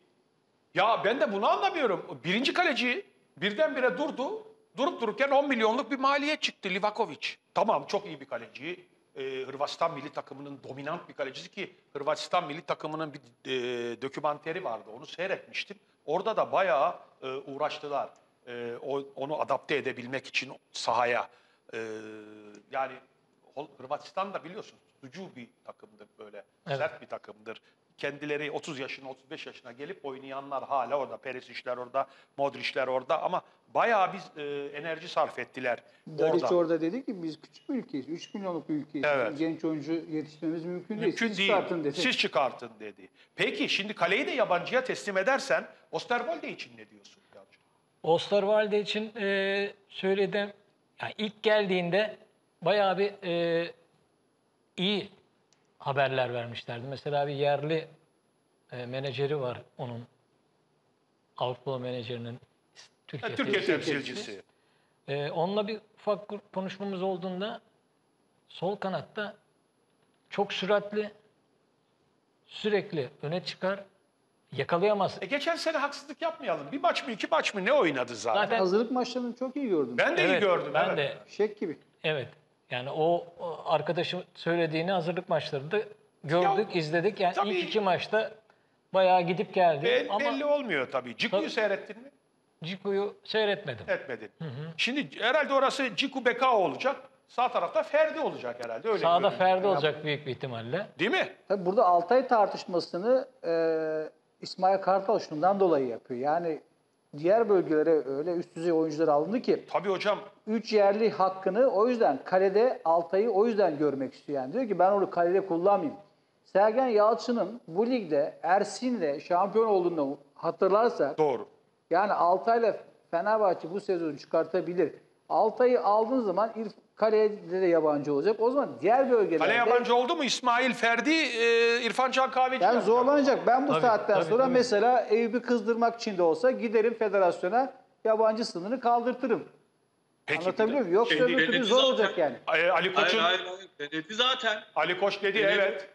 ya ben de bunu anlamıyorum. Birinci kaleci birdenbire durdu. Durup dururken on milyonluk bir maliye çıktı Livakovic. Tamam çok iyi bir kaleci. Ee, Hırvatistan milli takımının dominant bir kalecisi ki Hırvatistan milli takımının bir e, dokümanteri vardı. Onu seyretmiştim. Orada da bayağı e, uğraştılar. E, o, onu adapte edebilmek için sahaya. E, yani Hol- Hırvatistan da biliyorsunuz tutucu bir takımdır böyle. Evet. Sert bir takımdır. Kendileri otuz yaşına, otuz beş yaşına gelip oynayanlar hala orada. Perisic'ler orada, Modric'ler orada ama bayağı biz e, enerji sarf ettiler Dalic orada. orada dedi ki biz küçük bir ülkeyiz. üç milyonluk bir ülkeyiz. Evet. Genç oyuncu yetiştirmemiz mümkün, değil. Mümkün Siz değil. çıkartın dedi. Siz çıkartın dedi. Peki şimdi kaleyi de yabancıya teslim edersen Osterwolde için ne diyorsun? Yalçın? Osterwolde için e, söyledim. Yani ilk geldiğinde bayağı bir e, iyi haberler vermişlerdi. Mesela bir yerli e, menajeri var onun. Avrupa menajerinin Türkiye, Ha, Türkiye temsilcisi. temsilcisi. Ee, onunla bir ufak konuşmamız olduğunda sol kanatta çok süratli, sürekli öne çıkar, yakalayamaz. E geçen sene haksızlık yapmayalım. Bir maç mı iki maç mı ne oynadı zaten? Zaten Hazırlık maçlarını çok iyi gördüm. Ben de iyi evet, gördüm. ben evet. de Şek gibi. evet. Yani o, o arkadaşım söylediğini hazırlık maçlarında gördük, Ya, izledik. Yani tabii. ilk iki maçta bayağı gidip geldi. Bel- Ama Belli olmuyor tabii. Ciku'yu Tabii. seyrettin mi? Ciku'yu seyretmedim. Etmedin. Şimdi herhalde orası Ciku Bekao olacak. Sağ tarafta Ferdi olacak herhalde. Öyle Sağda görünüyor. Ferdi olacak büyük bir ihtimalle. Değil mi? Tabii burada Altay tartışmasını e, İsmail Kartal şundan dolayı yapıyor. Yani diğer bölgelere öyle üst düzey oyuncular alındı ki Tabii hocam. üç yerli hakkını o yüzden kalede Altay'ı o yüzden görmek istiyor. Yani diyor ki ben onu kalede kullanmayayım. Sergen Yalçın'ın bu ligde Ersin'le şampiyon olduğunu hatırlarsak Doğru. yani Altay'la Fenerbahçe bu sezonu çıkartabilir. Altay'ı aldığın zaman İrf- kalede de yabancı olacak. O zaman diğer bölgelerde Kale yabancı oldu mu İsmail Ferdi, e, İrfan Can Kahveci yani yapacak. zorlanacak. Ben bu Tabii, saatten tabii, sonra tabii. mesela Eyüp'ü kızdırmak için de olsa giderim federasyona yabancı sınırını kaldırtırım. Peki, Anlatabiliyor muyum? Yoksa Şey, öbür türlü denedi zor zaten. olacak yani. E, Ali Hayır Koç'un hayır hayır. Denedi zaten. Ali Koç dedi Denedi. evet.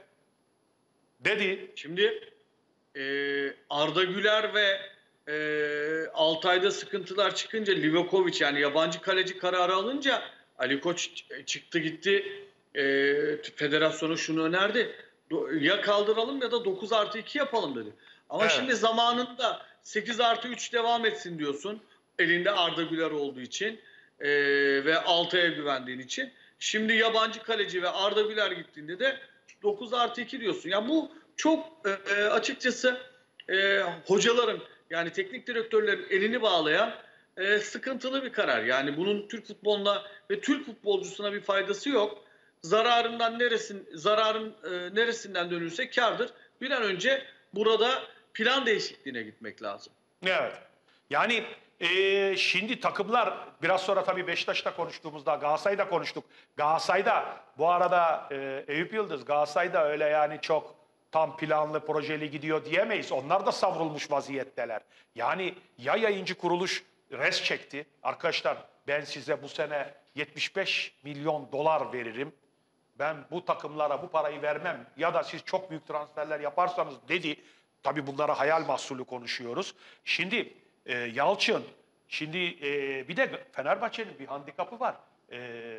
Dedi. Şimdi e, Arda Güler ve e, Altay'da sıkıntılar çıkınca Livakovic yani yabancı kaleci kararı alınca Ali Koç ç- çıktı gitti e, federasyona şunu önerdi. Do- Ya kaldıralım ya da dokuz artı iki yapalım dedi. Ama Evet. şimdi zamanında sekiz artı üç devam etsin diyorsun. Elinde Arda Güler olduğu için e, ve Altay'a güvendiğin için. Şimdi yabancı kaleci ve Arda Güler gittiğinde de dokuz artı iki diyorsun. Ya bu çok e, açıkçası e, hocaların yani teknik direktörlerin elini bağlayan e, sıkıntılı bir karar. Yani bunun Türk futboluna ve Türk futbolcusuna bir faydası yok. Zararından neresin, zararın e, neresinden dönülse kârdır. Bir an önce burada plan değişikliğine gitmek lazım. Evet. Yani e, şimdi takımlar biraz sonra tabii Beşiktaş'ta konuştuğumuzda Galatasaray'da konuştuk. Galatasaray'da bu arada e, Eyüp Yıldız Galatasaray'da öyle yani çok tam planlı projeli gidiyor diyemeyiz. Onlar da savrulmuş vaziyetteler. Yani ya yayıncı kuruluş res çekti. Arkadaşlar ben size bu sene yetmiş beş milyon dolar veririm. Ben bu takımlara bu parayı vermem ya da siz çok büyük transferler yaparsanız dedi. Tabii bunlara hayal mahsulü konuşuyoruz. Şimdi e, Yalçın, şimdi e, bir de Fenerbahçe'nin bir handikapı var. E,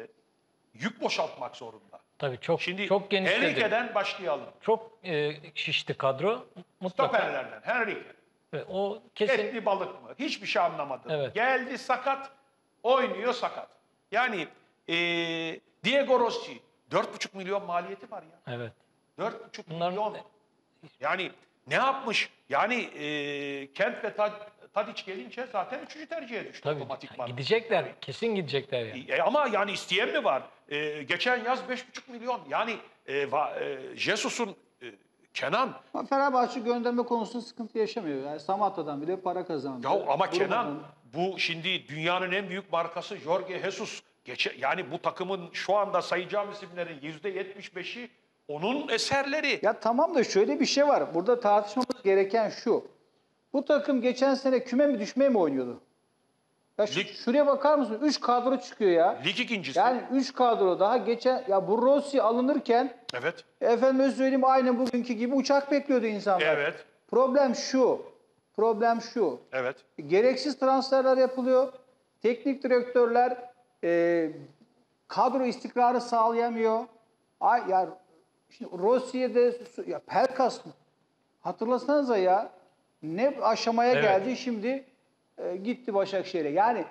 yük boşaltmak zorunda. Tabii çok Şimdi çok genişledi. Henrique'den başlayalım. Çok e, şişti kadro. Mutlaka. Stoperlerden Henrique. Ve o kesin Etli balık mı? Hiçbir şey anlamadım. Evet. Geldi sakat, oynuyor sakat. Yani e, Diego Rossi dört buçuk milyon maliyeti var ya. evet. dört buçuk Bunların- milyon. Yani ne yapmış? Yani e, Kent ve Tad- Tadiç gelince zaten üçüncü tercihe düştü Tabii otomatikman. gidecekler. Kesin gidecekler yani. E, ama yani isteyen mi var? E, geçen yaz beş buçuk milyon. Yani e, va- e, Jesus'un e, Kenan. Ama Fenerbahçe gönderme konusunda sıkıntı yaşamıyor. Yani Samatta'dan bile para kazandı. Ya ama Durmadan- Kenan bu şimdi dünyanın en büyük markası Jorge Jesus. Geçe, yani bu takımın şu anda sayacağım isimlerin yüzde yetmiş beşi onun eserleri. Ya tamam da şöyle bir şey var. Burada tartışmamız gereken şu. Bu takım geçen sene küme mi düşmeye mi oynuyordu? Ya şu- Lig- şuraya bakar mısın? üç kadro çıkıyor ya. Lig ikincisi. Yani üç kadro daha geçen ya bu Rossi alınırken Evet. efendim söyleyeyim aynı bugünkü gibi uçak bekliyordu insanlar. Evet. Problem şu. Problem şu. Evet. Gereksiz transferler yapılıyor. Teknik direktörler e, kadro istikrarı sağlayamıyor. Ay, ya şimdi Rossi'ye de ya Pelkas hatırlasanıza ya ne aşamaya Evet. geldi şimdi e, gitti Başakşehir'e. Yani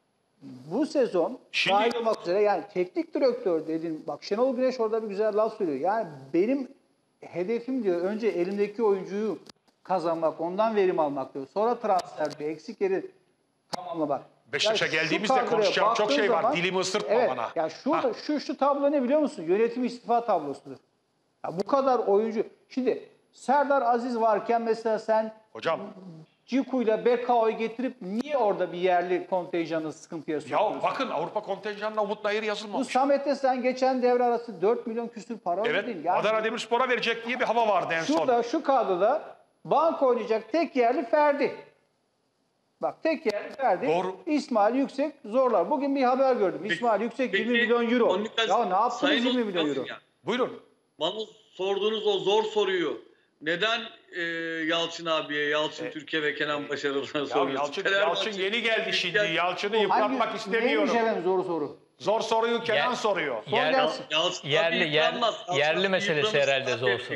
bu sezon Şimdi- dahil olmak üzere yani teknik direktör dedin bak Şenol Güneş orada bir güzel laf söylüyor. Yani benim hedefim diyor önce elimdeki oyuncuyu kazanmak, ondan verim almak diyor. Sonra transfer diyor, eksik yeri tamamlamak. Beşiktaş'a Ya şu geldiğimizde kadroya konuşacağım çok baktığın şey var. zaman- Dilimi ısırtma evet, bana. Ya şurada, Ha. şu şu tablo ne biliyor musun? Yönetim istifa tablosudur. Ya bu kadar oyuncu. Şimdi Serdar Aziz varken mesela sen Hocam Ciku'yla Bekao'yu getirip niye orada bir yerli kontenjanı sıkıntıya sokuyorsun? ya bakın Avrupa kontenjanına Umut Nayır Bu yazılmamış. Samet'e sen geçen devre arası dört milyon küsür para Evet. ödedin. Yani Adana Demirspor'a verecek diye bir hava vardı en son. şurada şu kadroda bank oynayacak tek yerli Ferdi. Bak tek yer Ferdi, Doğru. İsmail Yüksek zorlar. Bugün bir haber gördüm. Peki- İsmail Yüksek peki, yirmi milyon euro. Onyekaz- Ya ne yaptınız Sayın yirmi milyon Onyekaz euro? ya, Buyurun. Bana sorduğunuz o zor soruyu neden e, Yalçın abiye, Yalçın E, Türkiye ve Kenan Başarılı'na Ya soruyorsun? Yalçın, Fenerbahçe- Yalçın yeni geldi şimdi. Gel- Yalçın'ı yıpratmak Hangi, istemiyorum. neymiş efendim zor soru? Zor soruyu Kenan Yer- soruyor. Sor Yer- gelsin. Yalçın abi Yerli, yer, yıpranmaz. Yalçın yerli abi meselesi yıpranırsa herhalde zor zaten- soru.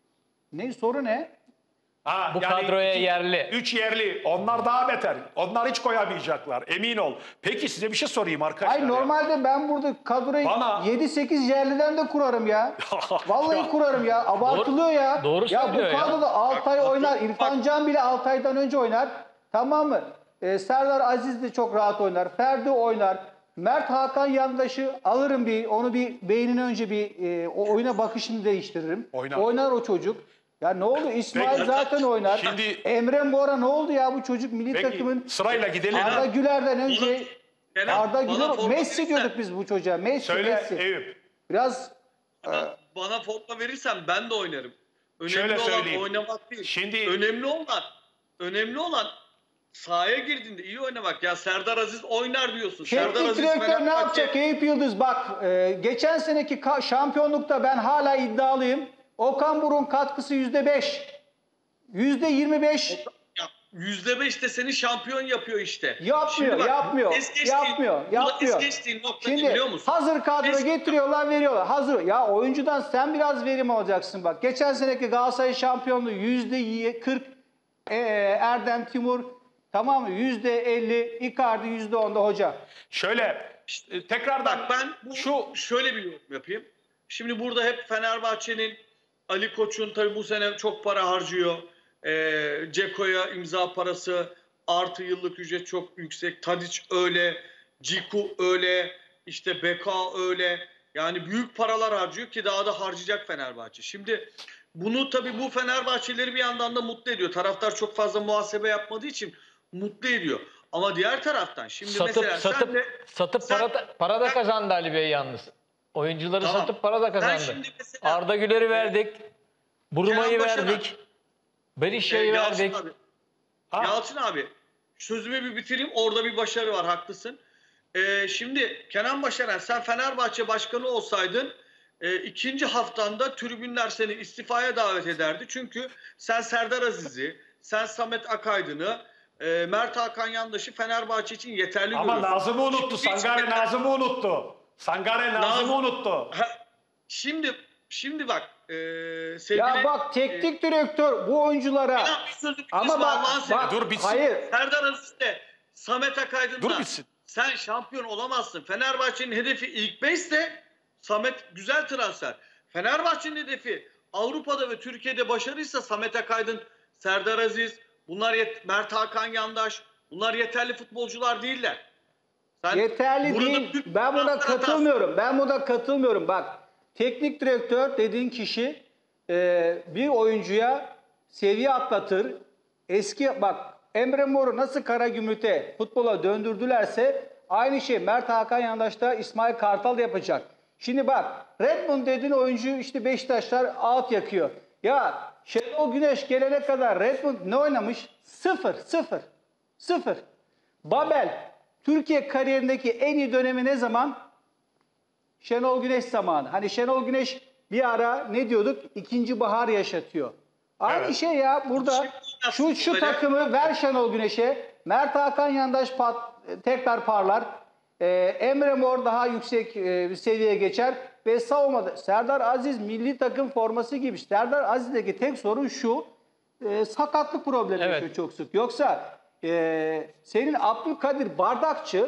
Ne soru ne? Ha, Bu kadroya yerli. Üç yerli. Onlar daha beter. Onlar hiç koyamayacaklar. Emin ol. Peki size bir şey sorayım arkadaşlar. Ay ya. normalde ben burada kadroyu Bana- yedi sekiz yerliden de kurarım ya. Vallahi kurarım ya. Abartılıyor ya. doğru ya bu söylüyor ya. kadroda Altay Bak, oynar. bak. İrfan Can bile Altay'dan önce oynar. Tamam mı? Ee, Serdar Aziz de çok rahat oynar. Ferdi oynar. Mert Hakan yandaşı alırım bir. Onu bir beynine önce bir e, o oyuna bakışını değiştiririm. Oynar. Oynar o çocuk. Ya ne oldu? İsmail Peki. zaten oynar. Şimdi- Emre Mora ne oldu ya bu çocuk milli Peki takımın sırayla gidelim. Arda Güler'den önce Kenan, Arda bana Güler forma Messi verirsen- diyorduk biz bu çocuğa. Messi, Söyle Messi. Eyüp. Biraz Bana, bana forma verirsen ben de oynarım. Önemli Şöyle olan söyleyeyim. oynamak değil. Şimdi- önemli olan önemli olan sahaya girdiğinde iyi oynamak. Ya Serdar Aziz oynar diyorsun. Serdar teknik Aziz direktör ne Fenerbahçe- yapacak Eyüp Yıldız? Bak e, geçen seneki ka- şampiyonlukta ben hala iddialıyım. Okan Buruk'un katkısı yüzde beş. Yüzde yirmi beş. Ya yüzde beş de seni şampiyon yapıyor işte. Yapmıyor, Şimdi bak, yapmıyor, es geçtiğin- yapmıyor, burada yapmıyor. es geçtiğin nokta ne Şimdi biliyor musun? hazır kadro Es- getiriyorlar, veriyorlar. Hazır. Ya oyuncudan sen biraz verim alacaksın bak. Geçen seneki Galatasaray şampiyonluğu yüzde kırk e, Erdem Timur, tamam mı? Yüzde elli Icardi, yüzde onda hoca. Şöyle e, tekrardan Bak ben bu, şu şöyle bir yorum yapayım. Şimdi burada hep Fenerbahçe'nin, Ali Koç'un tabii bu sene çok para harcıyor. Ee, Ceko'ya imza parası, artı yıllık ücret çok yüksek. Tadic öyle, Ciku öyle, işte Beka öyle. Yani büyük paralar harcıyor ki daha da harcayacak Fenerbahçe. Şimdi bunu tabii bu Fenerbahçeleri bir yandan da mutlu ediyor. Taraftar çok fazla muhasebe yapmadığı için mutlu ediyor. Ama diğer taraftan şimdi Satıp mesela sen satıp de satıp sen- para da, para da kazandı Ali Bey yalnız. Oyuncuları Tamam. satıp para da Ben kazandı. şimdi mesela- Arda Güler'i verdik. Buruma'yı Kenan Başaran. verdik. Berişe'yi Ee, Yalçın verdik. abi, ha, Yalçın abi sözümü bir bitireyim. Orada bir başarı var, haklısın. Ee, şimdi Kenan Başaran, sen Fenerbahçe başkanı olsaydın e, ikinci haftanda tribünler seni istifaya davet ederdi. Çünkü sen Serdar Aziz'i, sen Samet Akaydın'ı, e, Mert Hakan Yandaş'ı Fenerbahçe için yeterli ama görüyorsun. Nazım'ı unuttu. Şimdi hiç- Sangare Nazım'ı unuttu. Sangare Nazım'ı Nazım- unuttu. Ha, Şimdi şimdi bak e, sevgili... Ya bak teknik direktör bu oyunculara Kenan, bir sözü bitirsin ama bak, Allah'ın seni. bak Dur bitsin. hayır. Serdar Aziz'de, Samet Akaydın'da Dur bitsin. sen şampiyon olamazsın. Fenerbahçe'nin hedefi ilk beşte Samet güzel transfer. Fenerbahçe'nin hedefi Avrupa'da ve Türkiye'de başarıysa Samet Akaydın, Serdar Aziz, bunlar yet- Mert Hakan Yandaş, bunlar yeterli futbolcular değiller. Sen Yeterli burada değil. Türk Ben buna transfer katılmıyorum. Ben buna katılmıyorum. Bak teknik direktör dediğin kişi e, bir oyuncuya seviye atlatır. Eski bak Emre Mor'u nasıl Karagümrük'te futbola döndürdülerse aynı şey Mert Hakan Yandaş'ta İsmail Kartal yapacak. Şimdi bak Redmond dediğin oyuncu işte Beşiktaşlar out yakıyor. Ya Şenol Güneş gelene kadar Redmond ne oynamış? Sıfır, sıfır, sıfır. Babel, Türkiye kariyerindeki en iyi dönemi ne zaman? Şenol Güneş zamanı. Hani Şenol Güneş bir ara ne diyorduk? İkinci bahar yaşatıyor. Aynı Evet. şey ya burada şu şu takımı ver Şenol Güneş'e. Mert Hakan Yandaş pat, tekrar parlar. Ee, Emre Mor daha yüksek e, bir seviyeye geçer ve savunmada Serdar Aziz milli takım forması giymiş. Serdar Aziz'deki tek sorun şu. E, sakatlık problemi Evet. yaşıyor çok sık. Yoksa e, senin Abdülkadir Bardakçı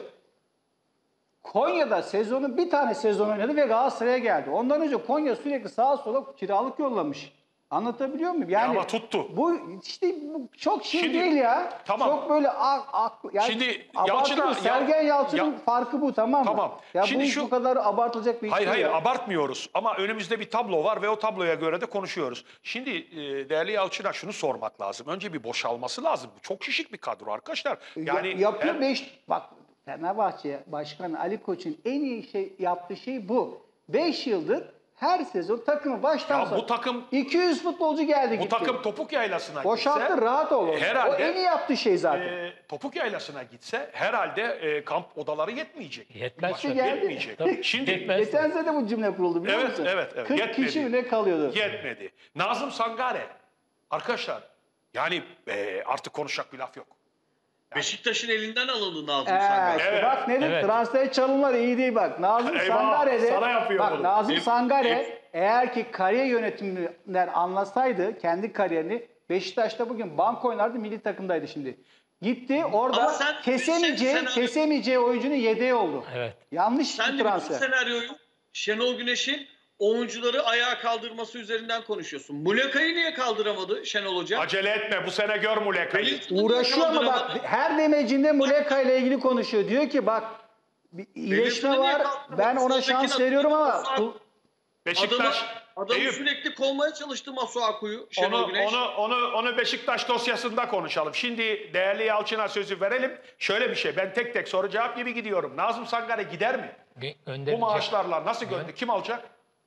Konya'da sezonun bir tane sezon oynadı ve Galatasaray'a geldi. Ondan önce Konya sürekli sağa sola kiralık yollamış. Anlatabiliyor muyum? Yani ama tuttu. Bu işte bu çok şey Şimdi- değil ya. Tamam. Çok böyle ak, ak yani Şimdi abartılı. Yalçın'a- Sergen Yalçın'ın Ya- farkı bu, tamam mı? Tamam. Ya Şimdi bu şu- bu kadar abartılacak bir iş Hayır değil hayır ya. abartmıyoruz ama önümüzde bir tablo var ve o tabloya göre de konuşuyoruz. Şimdi e, değerli Yalçın'a şunu sormak lazım. Önce bir boşalması lazım. Bu çok şişik bir kadro arkadaşlar. Yani Ya- yapıyor hem- beş bak Fenerbahçe Başkanı Ali Koç'un en iyi şey yaptığı şey bu. beş yıldır her sezon takımı baştan Ya sona bu takım iki yüz futbolcu geldi bu gitti. takım topuk yaylasına Boşalttı, gitse, rahat ol. O herhalde, en iyi yaptığı şey zaten. e, topuk yaylasına gitse herhalde e, kamp odaları yetmeyecek. Yetmez Başka tabii. yetmeyecek. Tabii, Şimdi yetmez. Geçen sene de bu cümle kuruldu biliyor Evet, musun? evet, evet. kırk Yetmedi. kişi bile kalıyordu. yetmedi. Nazım Sangare arkadaşlar yani e, artık konuşacak bir laf yok. Beşiktaş'ın elinden alındı Nazım Ee, Sangare. işte Evet. bak ne dedik? Evet. Transfer çalımları iyi değil bak. Nazım Eyvah, Sangare'de sana yapıyor bak bunu. Nazım Hep- Sangare hep- eğer ki kariyer yönetiminden anlasaydı kendi kariyerini Beşiktaş'ta bugün bank oynardı, milli takımdaydı şimdi. Gitti orada Ama sen- kesemeyeceği, sen- sen- kesemeyeceği oyuncunun yedeği oldu. Evet. Yanlış Sen bir de bütün transfer. senaryoyu Şenol Güneş'in oyuncuları ayağa kaldırması üzerinden konuşuyorsun. Muleka'yı niye kaldıramadı Şenol Hoca? Acele etme bu sene gör Muleka'yı. Wellington'u niye Uğraşıyor ama bak kaldıramadı? her demecinde Muleka ile ilgili konuşuyor. Diyor ki bak bir iyileşme Wellington'u niye var. kaldıramadı? Ben ona Soldaki şans nasıl- veriyorum ama Adamı- bu- Beşiktaş Adamı, adamı Eyüp, sürekli kovmaya çalıştı Masuaku'yu Şenol onu, Güneş. onu, onu, onu Beşiktaş dosyasında konuşalım. Şimdi değerli Yalçın'a sözü verelim. Şöyle bir şey, ben tek tek soru cevap gibi gidiyorum. Nazım Sangare gider mi? Gö- Bu Gönderilecek. maaşlarla nasıl göndü? Kim alacak?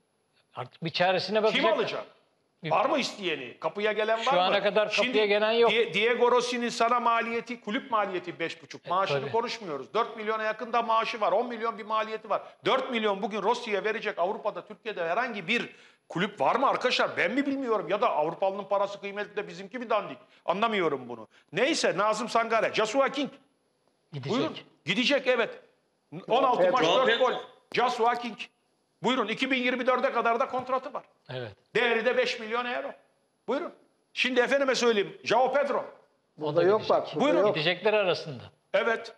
Artık bir çaresine bakacak. Kim alacak? Var mı isteyeni? Kapıya gelen var Şu mı? ana kadar kapıya Şimdi gelen yok. Die- Diego Rossi'nin sana maliyeti, kulüp maliyeti beş buçuk. Maaşını tabii. konuşmuyoruz. dört milyona yakın da maaşı var. on milyon bir maliyeti var. dört milyon bugün Rossi'ye verecek Avrupa'da, Türkiye'de herhangi bir kulüp var mı arkadaşlar? Ben mi bilmiyorum ya da Avrupalı'nın parası kıymetli de bizimki mi dandik? Anlamıyorum bunu. Neyse Nazım Sangare, Joshua King. Gidecek. Buyurun. Gidecek evet. on altı Evet. maç Joao dört Pedro. gol. Joshua King. Buyurun iki bin yirmi dörde kadar da kontratı var. Evet. Değeri de beş milyon euro. Buyurun. Şimdi efendime söyleyeyim. Joao Pedro. burada da yok gidecek. bak. Burada Buyurun. yok. Gidecekler arasında. Evet.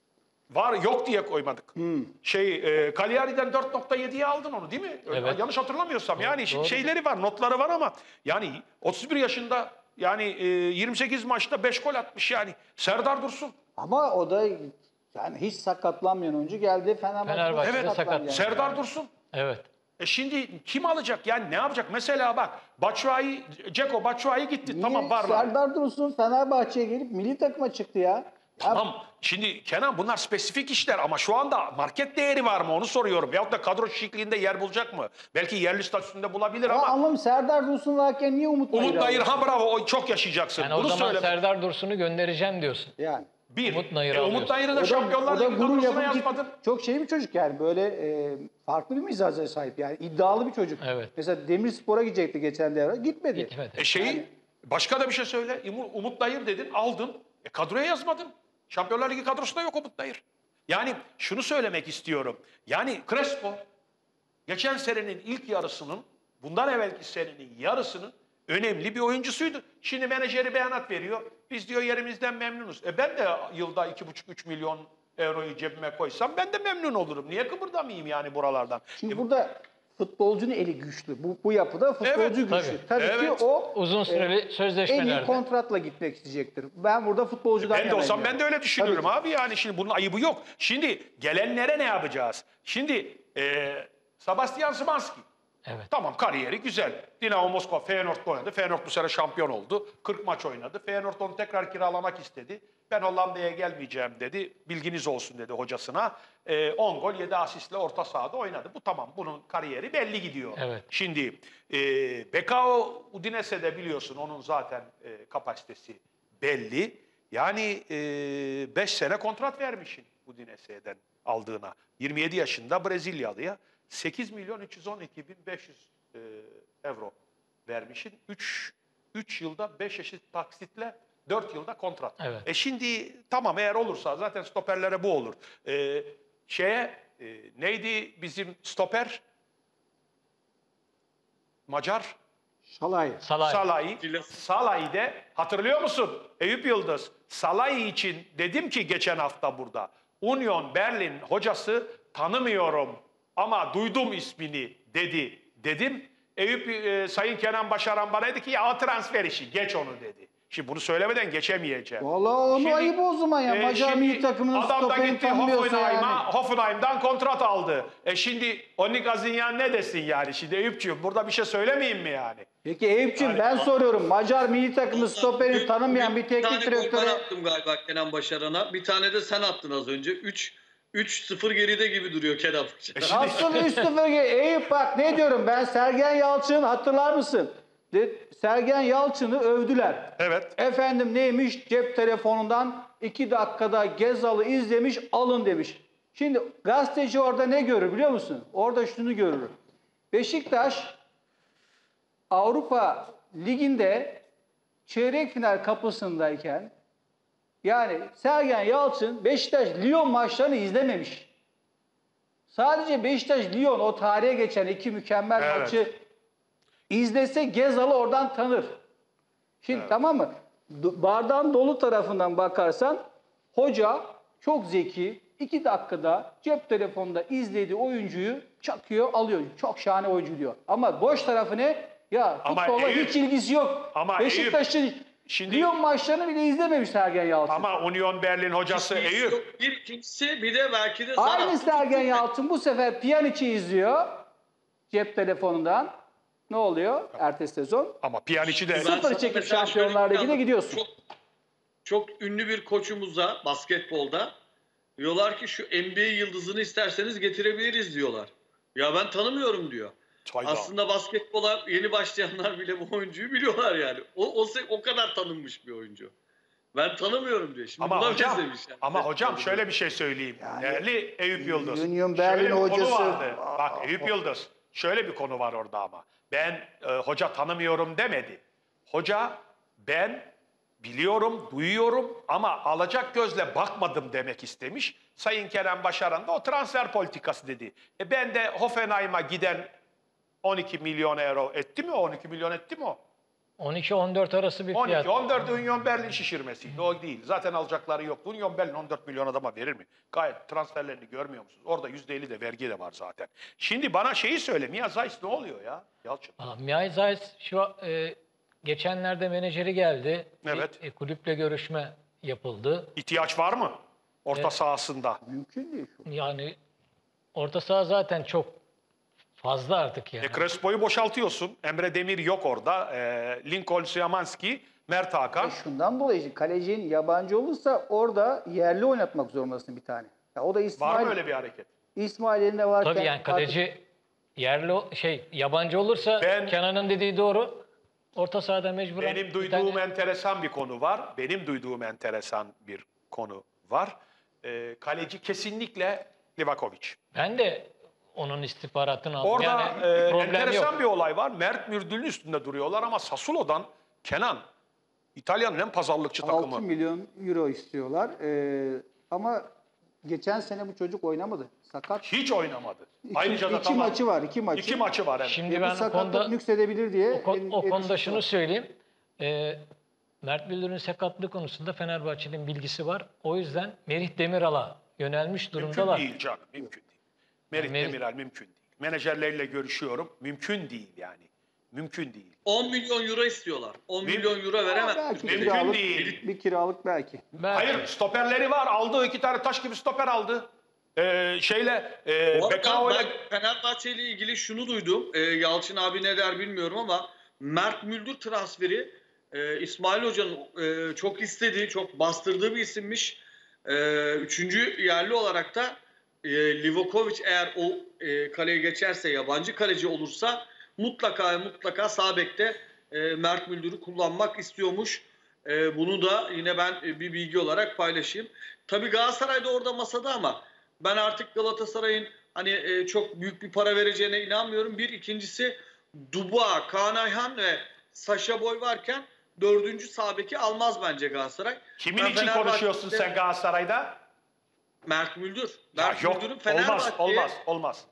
Var yok diye koymadık. Hmm. Şey e, Cagliari'den dört nokta yediye aldın onu değil mi? Evet. Yanlış hatırlamıyorsam. Yani şimdi doğru. şeyleri var, notları var ama yani otuz bir yaşında yani e, yirmi sekiz maçta beş gol atmış yani. Serdar Dursun. Ama o da yani hiç sakatlanmayan oyuncu geldi Fenerbahçe'de Fenerbahçe'de Evet. sakatlandı. yani. Serdar Dursun. Evet. E şimdi kim alacak yani ne yapacak? Mesela bak Batshuayi, Ceko Batshuayi gitti. Niye Tamam var var. Serdar Dursun Fenerbahçe'ye gelip milli takıma çıktı ya. Ya Tamam. Şimdi Kenan bunlar spesifik işler ama şu anda market değeri var mı onu soruyorum. Veyahut da kadro şekliğinde yer bulacak mı? Belki yerli statüsünde bulabilir ama ama anlamı Serdar Dursun varken niye Umut Nayır'ı Umut Nayır alıyorsun? ha bravo o çok yaşayacaksın. Yani o Bunu zaman söyle. Serdar Dursun'u göndereceğim diyorsun. Yani. Bir. Umut Nayır'ı e, Umut alıyorsun. Nayır'ı O da da, Şampiyonlar o da Ligi gurur kadrosuna yapıp git- yazmadın. çok şey bir çocuk yani böyle e, farklı bir mizaca sahip yani iddialı bir çocuk. Evet. Mesela Demirspor'a gidecekti geçen devre gitmedi. Gitmedi. E şeyi başka da bir şey söyle. Umu- Umut Nayır dedin aldın. E kadroya yazmadın. Şampiyonlar Ligi kadrosunda yok Umut Nayır. Yani şunu söylemek istiyorum. Yani Crespo geçen senenin ilk yarısının bundan evvelki senenin yarısının önemli bir oyuncusuydu. Şimdi menajeri beyanat veriyor. Biz diyor yerimizden memnunuz. E ben de yılda iki buçuk üç milyon euroyu cebime koysam ben de memnun olurum. Niye kıpırdamayayım yani buralardan? Şimdi E, burada futbolcunun eli güçlü. Bu, bu yapıda futbolcu Evet, güçlü. tabii. Tabii, Evet. ki o Uzun süreli en iyi sözleşmelerde. kontratla gitmek isteyecektir. Ben burada futbolcudan Ben de olsam yanayım ben yani. de öyle düşünüyorum Tabii ki. abi yani şimdi bunun ayıbı yok. Şimdi gelenlere ne yapacağız? Şimdi e, Sebastian Szymanski. Evet. Tamam kariyeri güzel. Dinamo Moskova Feyenoord'da oynadı. Feyenoord bu sene şampiyon oldu. kırk maç oynadı. Feyenoord onu tekrar kiralamak istedi. Ben Hollanda'ya gelmeyeceğim dedi. Bilginiz olsun dedi hocasına. E, on gol yedi asistle orta sahada oynadı. Bu tamam bunun kariyeri belli gidiyor. Evet. Şimdi e, Bekao Udinese'de biliyorsun onun zaten e, kapasitesi belli. Yani beş sene kontrat vermişsin Udinese'den aldığına. yirmi yedi yaşında Brezilyalıya sekiz milyon üç yüz on iki bin beş yüz e, euro vermişsin. üç yılda beş eşit taksitle dört yılda kontrat. Evet. E şimdi tamam eğer olursa zaten stoperlere bu olur. E, şeye e, neydi bizim stoper? Macar Şalay. Salay. Salah'ı. Silas. Salah'ı de hatırlıyor musun Eyüp Yıldız? Salah için dedim ki geçen hafta burada. Union Berlin hocası tanımıyorum ama duydum ismini dedi. Dedim. Eyüp e, Sayın Kenan Başaran bana dedi ki ya transfer işi geç onu dedi. Şimdi bunu söylemeden geçemeyeceğim. Vallahi onu Şimdi, ayıp o zaman ya. e, Macar şimdi milli takımının adam da stoperini gitti tanımıyorsa Hoffenheim'a, yani. Hoffenheim'dan kontrat aldı. E şimdi Onik Azinyan ne desin yani? Şimdi Eyüpçüğüm burada bir şey söylemeyeyim mi yani? Peki Eyüp'cüğüm ben soruyorum. Macar milli takımı stoperini tanımayan bir teknik tane gol ben direktöre attım galiba Kenan Başaran'a. Bir tane de sen attın az önce. Üç üç sıfır geride gibi duruyor Kenan Paşa. Nasıl üç sıfır? Eyüp bak ne diyorum ben, Sergen Yalçın hatırlar mısın? De, Sergen Yalçın'ı övdüler. Evet. Efendim neymiş, cep telefonundan iki dakikada Gezal'ı izlemiş, alın demiş. Şimdi gazeteci orada ne görür biliyor musun? Orada şunu görür. Beşiktaş Avrupa Ligi'nde çeyrek final kapısındayken, yani Sergen Yalçın Beşiktaş-Lyon maçlarını izlememiş. Sadece Beşiktaş-Lyon o tarihe geçen iki mükemmel Evet. maçı izlese Gezal'ı oradan tanır. Şimdi Evet. tamam mı? Do- Bardağın dolu tarafından bakarsan hoca çok zeki. iki dakikada cep telefonunda izlediği oyuncuyu çakıyor, alıyor. Çok şahane oyuncu diyor. Ama boş tarafı ne? Ya Ama futbola Eyüp- hiç ilgisi yok. Ama Beşiktaş'ın şimdi- Lyon maçlarını bile izlememiş Sergen Yalçın. Ama Union Berlin hocası İkincisi Eyüp. yok. Bir ikincisi bir de belki de Aynı Zarat. Sergen Yalçın bu sefer Pjanic'i izliyor cep telefonundan. Ne oluyor ertesi sezon? Ama Pjanic'i de Ben Sıfır sana çekip mesela Şampiyonlar şöyle bir Ligi'ne anlatayım. gidiyorsun. Çok, çok ünlü bir koçumuza basketbolda diyorlar ki şu N B A yıldızını isterseniz getirebiliriz diyorlar. Ya ben tanımıyorum diyor. Hayda. Aslında basketbola yeni başlayanlar bile bu oyuncuyu biliyorlar yani. O, o, se- o kadar tanınmış bir oyuncu. Ben tanımıyorum diyor. Şimdi Ama buna hocam, benzemiş yani. ama hocam şöyle bir şey söyleyeyim. Yani Değerli Eyüp Yıldız. Union şöyle Berlin bir konu hocası- vardı. Bak Eyüp Yıldız. Şöyle bir konu var orada ama. Ben e, hoca tanımıyorum demedi. Hoca ben biliyorum, duyuyorum ama alacak gözle bakmadım demek istemiş. Sayın Kerem Başaran da o transfer politikası dedi. E ben de Hoffenheim'a giden on iki milyon euro etti mi? on iki milyon etti mi o? on iki on dört arası bir on fiyat. iki on dört Union Berlin şişirmesiydi. O değil. Zaten alacakları yok. Union Berlin on dört milyon adama verir mi? Gayet transferlerini görmüyor musunuz? Orada yüzde elli de vergi de var zaten. Şimdi bana şeyi söyle. Mia Zeiss ne oluyor ya? Yalçın. Aa, Mihai Zeiss şu e, geçenlerde menajeri geldi. Evet. Bir, e, kulüple görüşme yapıldı. İhtiyaç var mı? Orta sahasında. Mümkün değil şu. Yani orta saha zaten çok fazla artık yani. E Crespo'yu boşaltıyorsun. Emre Demir yok orada. E, Lincoln Szymanski, Mert Hakan. E şundan dolayı kalecinin yabancı olursa orada yerli oynatmak zorundasın bir tane. Ya o da İsmail. Var mı öyle bir hareket? İsmail elinde varken. Tabii yani kaleci yerli o- şey yabancı olursa Ben- Kenan'ın dediği doğru. Orta sahada mecburen Benim bir duyduğum tane- enteresan bir konu var. Benim duyduğum enteresan bir konu var. E, kaleci kesinlikle Livakovic. ben de onun istihbaratını aldım. Orada yani e, problem enteresan yok. bir olay var. Mert Mürdül'ün üstünde duruyorlar ama Sassuolo'dan Kenan, İtalya'nın en pazarlıkçı takımı. altı milyon euro istiyorlar. Ee, ama geçen sene bu çocuk oynamadı. Sakat. Hiç oynamadı. İki, Ayrıca da iki tamam. maçı var. iki maçı. İki maçı var. Evet. Şimdi E, ben bu o sakatlık konuda nüksedebilir diye. o, ko- en- o konuda endişesi şunu var. söyleyeyim. Ee, Mert Müldür'ün sakatlığı konusunda Fenerbahçe'nin bilgisi var. O yüzden Merih Demiral'a yönelmiş Mümkün durumdalar. değil canım. Mümkün değil. Merih Merih- Demiral mümkün değil. Menajerleriyle görüşüyorum. Mümkün değil yani. Mümkün değil. on milyon euro istiyorlar. on Müm- milyon euro veremez. Belki Mümkün kiralık, değil. bir kiralık belki. Belki. Hayır, stoperleri var. Aldığı iki tane taş gibi stoper aldı. Ee, şeyle, e, Bu arada Bekao'yla... ben Fenerbahçe ile ilgili şunu duydum. Ee, Yalçın abi ne der bilmiyorum ama Mert Müldür transferi e, İsmail Hoca'nın e, çok istediği, çok bastırdığı bir isimmiş. E, üçüncü yerli olarak da e, Livakovic eğer o e, kaleye geçerse, yabancı kaleci olursa mutlaka mutlaka sağ bekte e, Mert Müldür'ü kullanmak istiyormuş. E, bunu da yine ben e, bir bilgi olarak paylaşayım. Tabii Galatasaray da orada masada ama ben artık Galatasaray'ın hani e, çok büyük bir para vereceğine inanmıyorum. Bir, ikincisi Dubois, Kaan Ayhan ve Sacha Boy varken dördüncü sağ beki almaz bence Galatasaray. Kimin Ben için Fenerbahçe'de- konuşuyorsun sen Galatasaray'da? Mert Müldür. Ya Mert yok, Müldür'ün olmaz, Fenerbahçe'ye olmaz, olmaz.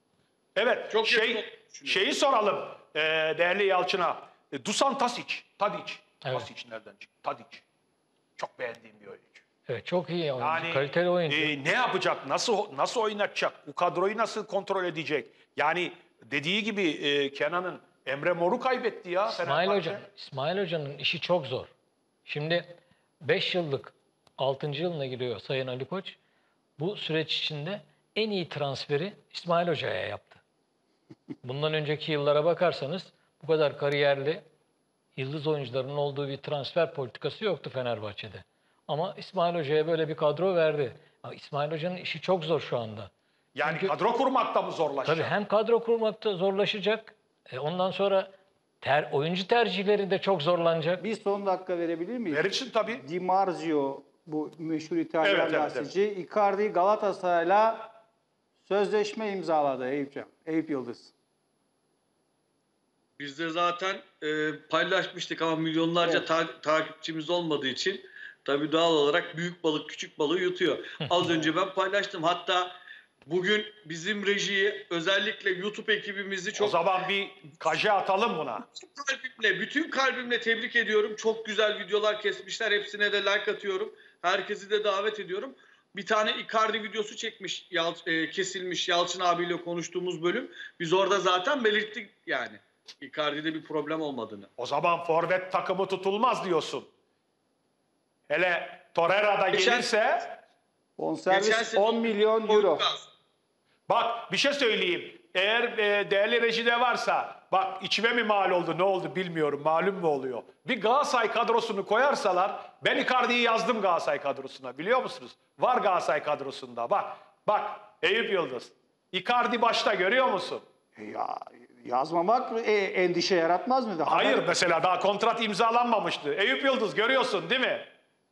Evet, Çok şey, yakın olduğunu düşünüyorum. şeyi soralım e, değerli Yalçın'a. E, Dusan Tasic, Tadic. Evet. Tasic nereden çıktı? Tadic. Çok beğendiğim bir oyuncu. Evet, çok iyi oyuncu. Yani kaliteli oyuncu. e, ne yapacak? Nasıl nasıl oynatacak? Bu kadroyu nasıl kontrol edecek? Yani dediği gibi e, Kenan'ın Emre Mor'u kaybetti ya. İsmail Fenerbahçe. Hoca, İsmail Hoca'nın işi çok zor. Şimdi beş yıllık altıncı yılına giriyor Sayın Ali Koç. Bu süreç içinde en iyi transferi İsmail Hoca'ya yaptı. Bundan önceki yıllara bakarsanız bu kadar kariyerli yıldız oyuncuların olduğu bir transfer politikası yoktu Fenerbahçe'de. Ama İsmail Hoca'ya böyle bir kadro verdi. Ha, İsmail Hoca'nın işi çok zor şu anda. Yani Çünkü- kadro kurmakta mı zorlaşacak? Tabii hem kadro kurmakta zorlaşacak. E, ondan sonra ter, oyuncu tercihleri de çok zorlanacak. Bir son dakika verebilir miyiz? Verirsin tabii. Di Marzio, bu meşhur İtalyan Evet, evet, gazeteci, Icardi Galatasaray'la sözleşme imzaladı Eyüp'ciğim. Eyüp Yıldız. Biz de zaten e, paylaşmıştık ama milyonlarca Evet. ta- takipçimiz olmadığı için tabii doğal olarak büyük balık küçük balığı yutuyor. Az önce ben paylaştım. Hatta bugün bizim rejiyi, özellikle YouTube ekibimizi O çok zaman bir kaje atalım buna. kalbimle, bütün kalbimle tebrik ediyorum. Çok güzel videolar kesmişler. Hepsine de like atıyorum. Herkesi de davet ediyorum. Bir tane Icardi videosu çekmiş, Yal, e, kesilmiş Yalçın abiyle konuştuğumuz bölüm. Biz orada zaten belirttik yani. Icardi'de bir problem olmadığını. O zaman forvet takımı tutulmaz diyorsun. Hele Torreira'da Geçen- gelirse Geçen Bonservis sezon on milyon euro. Portekaz. bak bir şey söyleyeyim. Eğer e, değerli rejide varsa bak içime mi mal oldu ne oldu bilmiyorum malum mu oluyor. Bir Galatasaray kadrosunu koyarsalar ben Icardi'yi yazdım Galatasaray kadrosuna biliyor musunuz? Var Galatasaray kadrosunda bak. Bak Eyüp Yıldız. Icardi başta görüyor musun? Ya yazmamak e, endişe yaratmaz mıydı? Hayır Haber- mesela daha kontrat imzalanmamıştı. Eyüp Yıldız görüyorsun değil mi?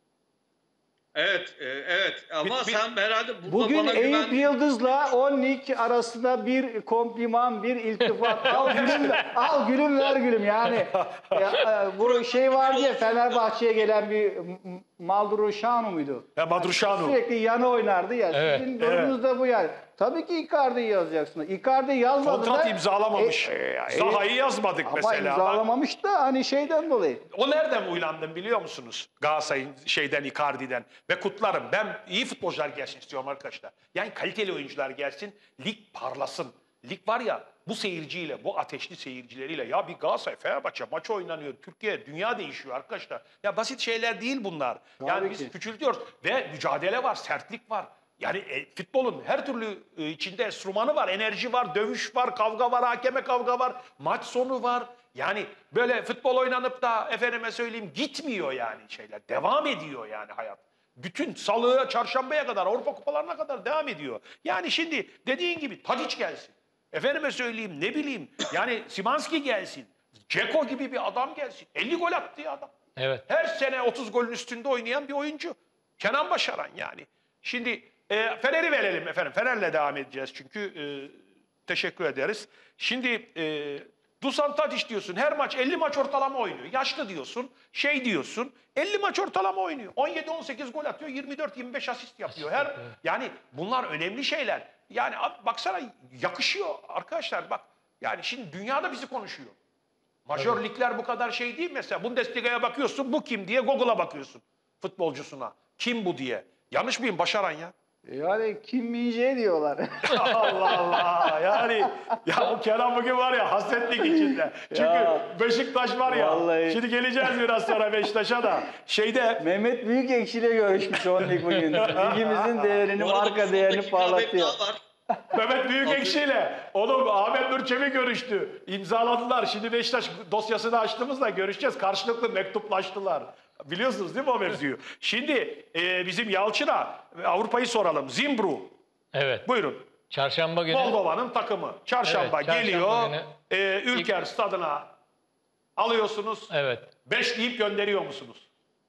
Evet, e, evet. Ama Bir- bir- sen herhalde burada Bugün bana Eyüp güven... Yıldız'la Onnik arasında bir kompliman, bir iltifat. Al gülüm, al gülüm ver gülüm yani. Ya, e, bu şey vardı ya Fenerbahçe'ye gelen bir M- M- Malduruşanu muydu? Ya Madruşanu. Sürekli yanı oynardı ya. Evet, Sizin durumunuz da bu yani. Tabii ki Icardi'yi yazacaksınız. Icardi yazmadı Kontrat da... imzalamamış. E, e, e, Zaha'yı yazmadık Ama mesela. Bak, imzalamamış da hani şeyden dolayı. o nereden uylandım biliyor musunuz? Galatasaray'ın şeyden, Icardi'den. Ve kutlarım. Ben iyi futbolcular gelsin istiyorum arkadaşlar. Yani kaliteli oyuncular gelsin. Lig parlasın. Lig var ya bu seyirciyle, bu ateşli seyircileriyle ya bir Galatasaray, Fenerbahçe maçı oynanıyor. Türkiye, dünya değişiyor arkadaşlar. Ya basit şeyler değil bunlar. Yani Tabii biz ki. küçültüyoruz. Ve mücadele var, sertlik var. Yani e, futbolun her türlü e, içinde enstrümanı var, enerji var, dövüş var, kavga var, hakeme kavga var, maç sonu var. Yani böyle futbol oynanıp da efendime söyleyeyim gitmiyor yani şeyler. Devam ediyor yani hayat. Bütün salıya, çarşambaya kadar, Avrupa kupalarına kadar devam ediyor. Yani şimdi dediğin gibi Tadic gelsin. Efendime söyleyeyim ne bileyim yani Szymanski gelsin. Dzeko gibi bir adam gelsin. elli gol attı ya adam. Evet. Her sene otuz golün üstünde oynayan bir oyuncu. Kenan Başaran yani. Şimdi e, Fener'i verelim efendim. Fener'le devam edeceğiz çünkü e, teşekkür ederiz. Şimdi e, Dusan Tadic diyorsun her maç elli maç ortalama oynuyor. Yaşlı diyorsun, şey diyorsun elli maç ortalama oynuyor. on yedi on sekiz gol atıyor, yirmi dört yirmi beş asist yapıyor. Her yani bunlar önemli şeyler. Yani abi baksana yakışıyor arkadaşlar bak. Yani şimdi dünyada bizi konuşuyor. Majör ligler bu kadar şey değil mesela. Bundesliga'ya bakıyorsun bu kim diye Google'a bakıyorsun futbolcusuna. Kim bu diye. Yanlış mıyım Başaran ya? Yani Kim Min-jae diyorlar. Allah Allah yani ya o Kenan bugün var ya hasretlik içinde. Çünkü Ya, Beşiktaş var ya. vallahi. Şimdi geleceğiz biraz sonra Beşiktaş'a da. Şeyde Mehmet Büyükekşi ile görüşmüş Onnik bugün. Ligimizin değerini, Bu arada marka bir değerini sonraki haber parlatıyor. daha var. Mehmet Büyükekşi ile onun Ahmet Nurçevi görüştü. İmzaladılar. Şimdi Beşiktaş dosyasını açtığımızda görüşeceğiz. Karşılıklı mektuplaştılar. Biliyorsunuz değil mi o mevzuyu? Şimdi e, bizim Yalçın'a Avrupa'yı soralım. Zimbru. Evet. Buyurun. Çarşamba günü Moldova'nın takımı. Çarşamba Evet, çarşamba geliyor. günü. E, Ülker stadına alıyorsunuz. evet. Beş deyip gönderiyor musunuz?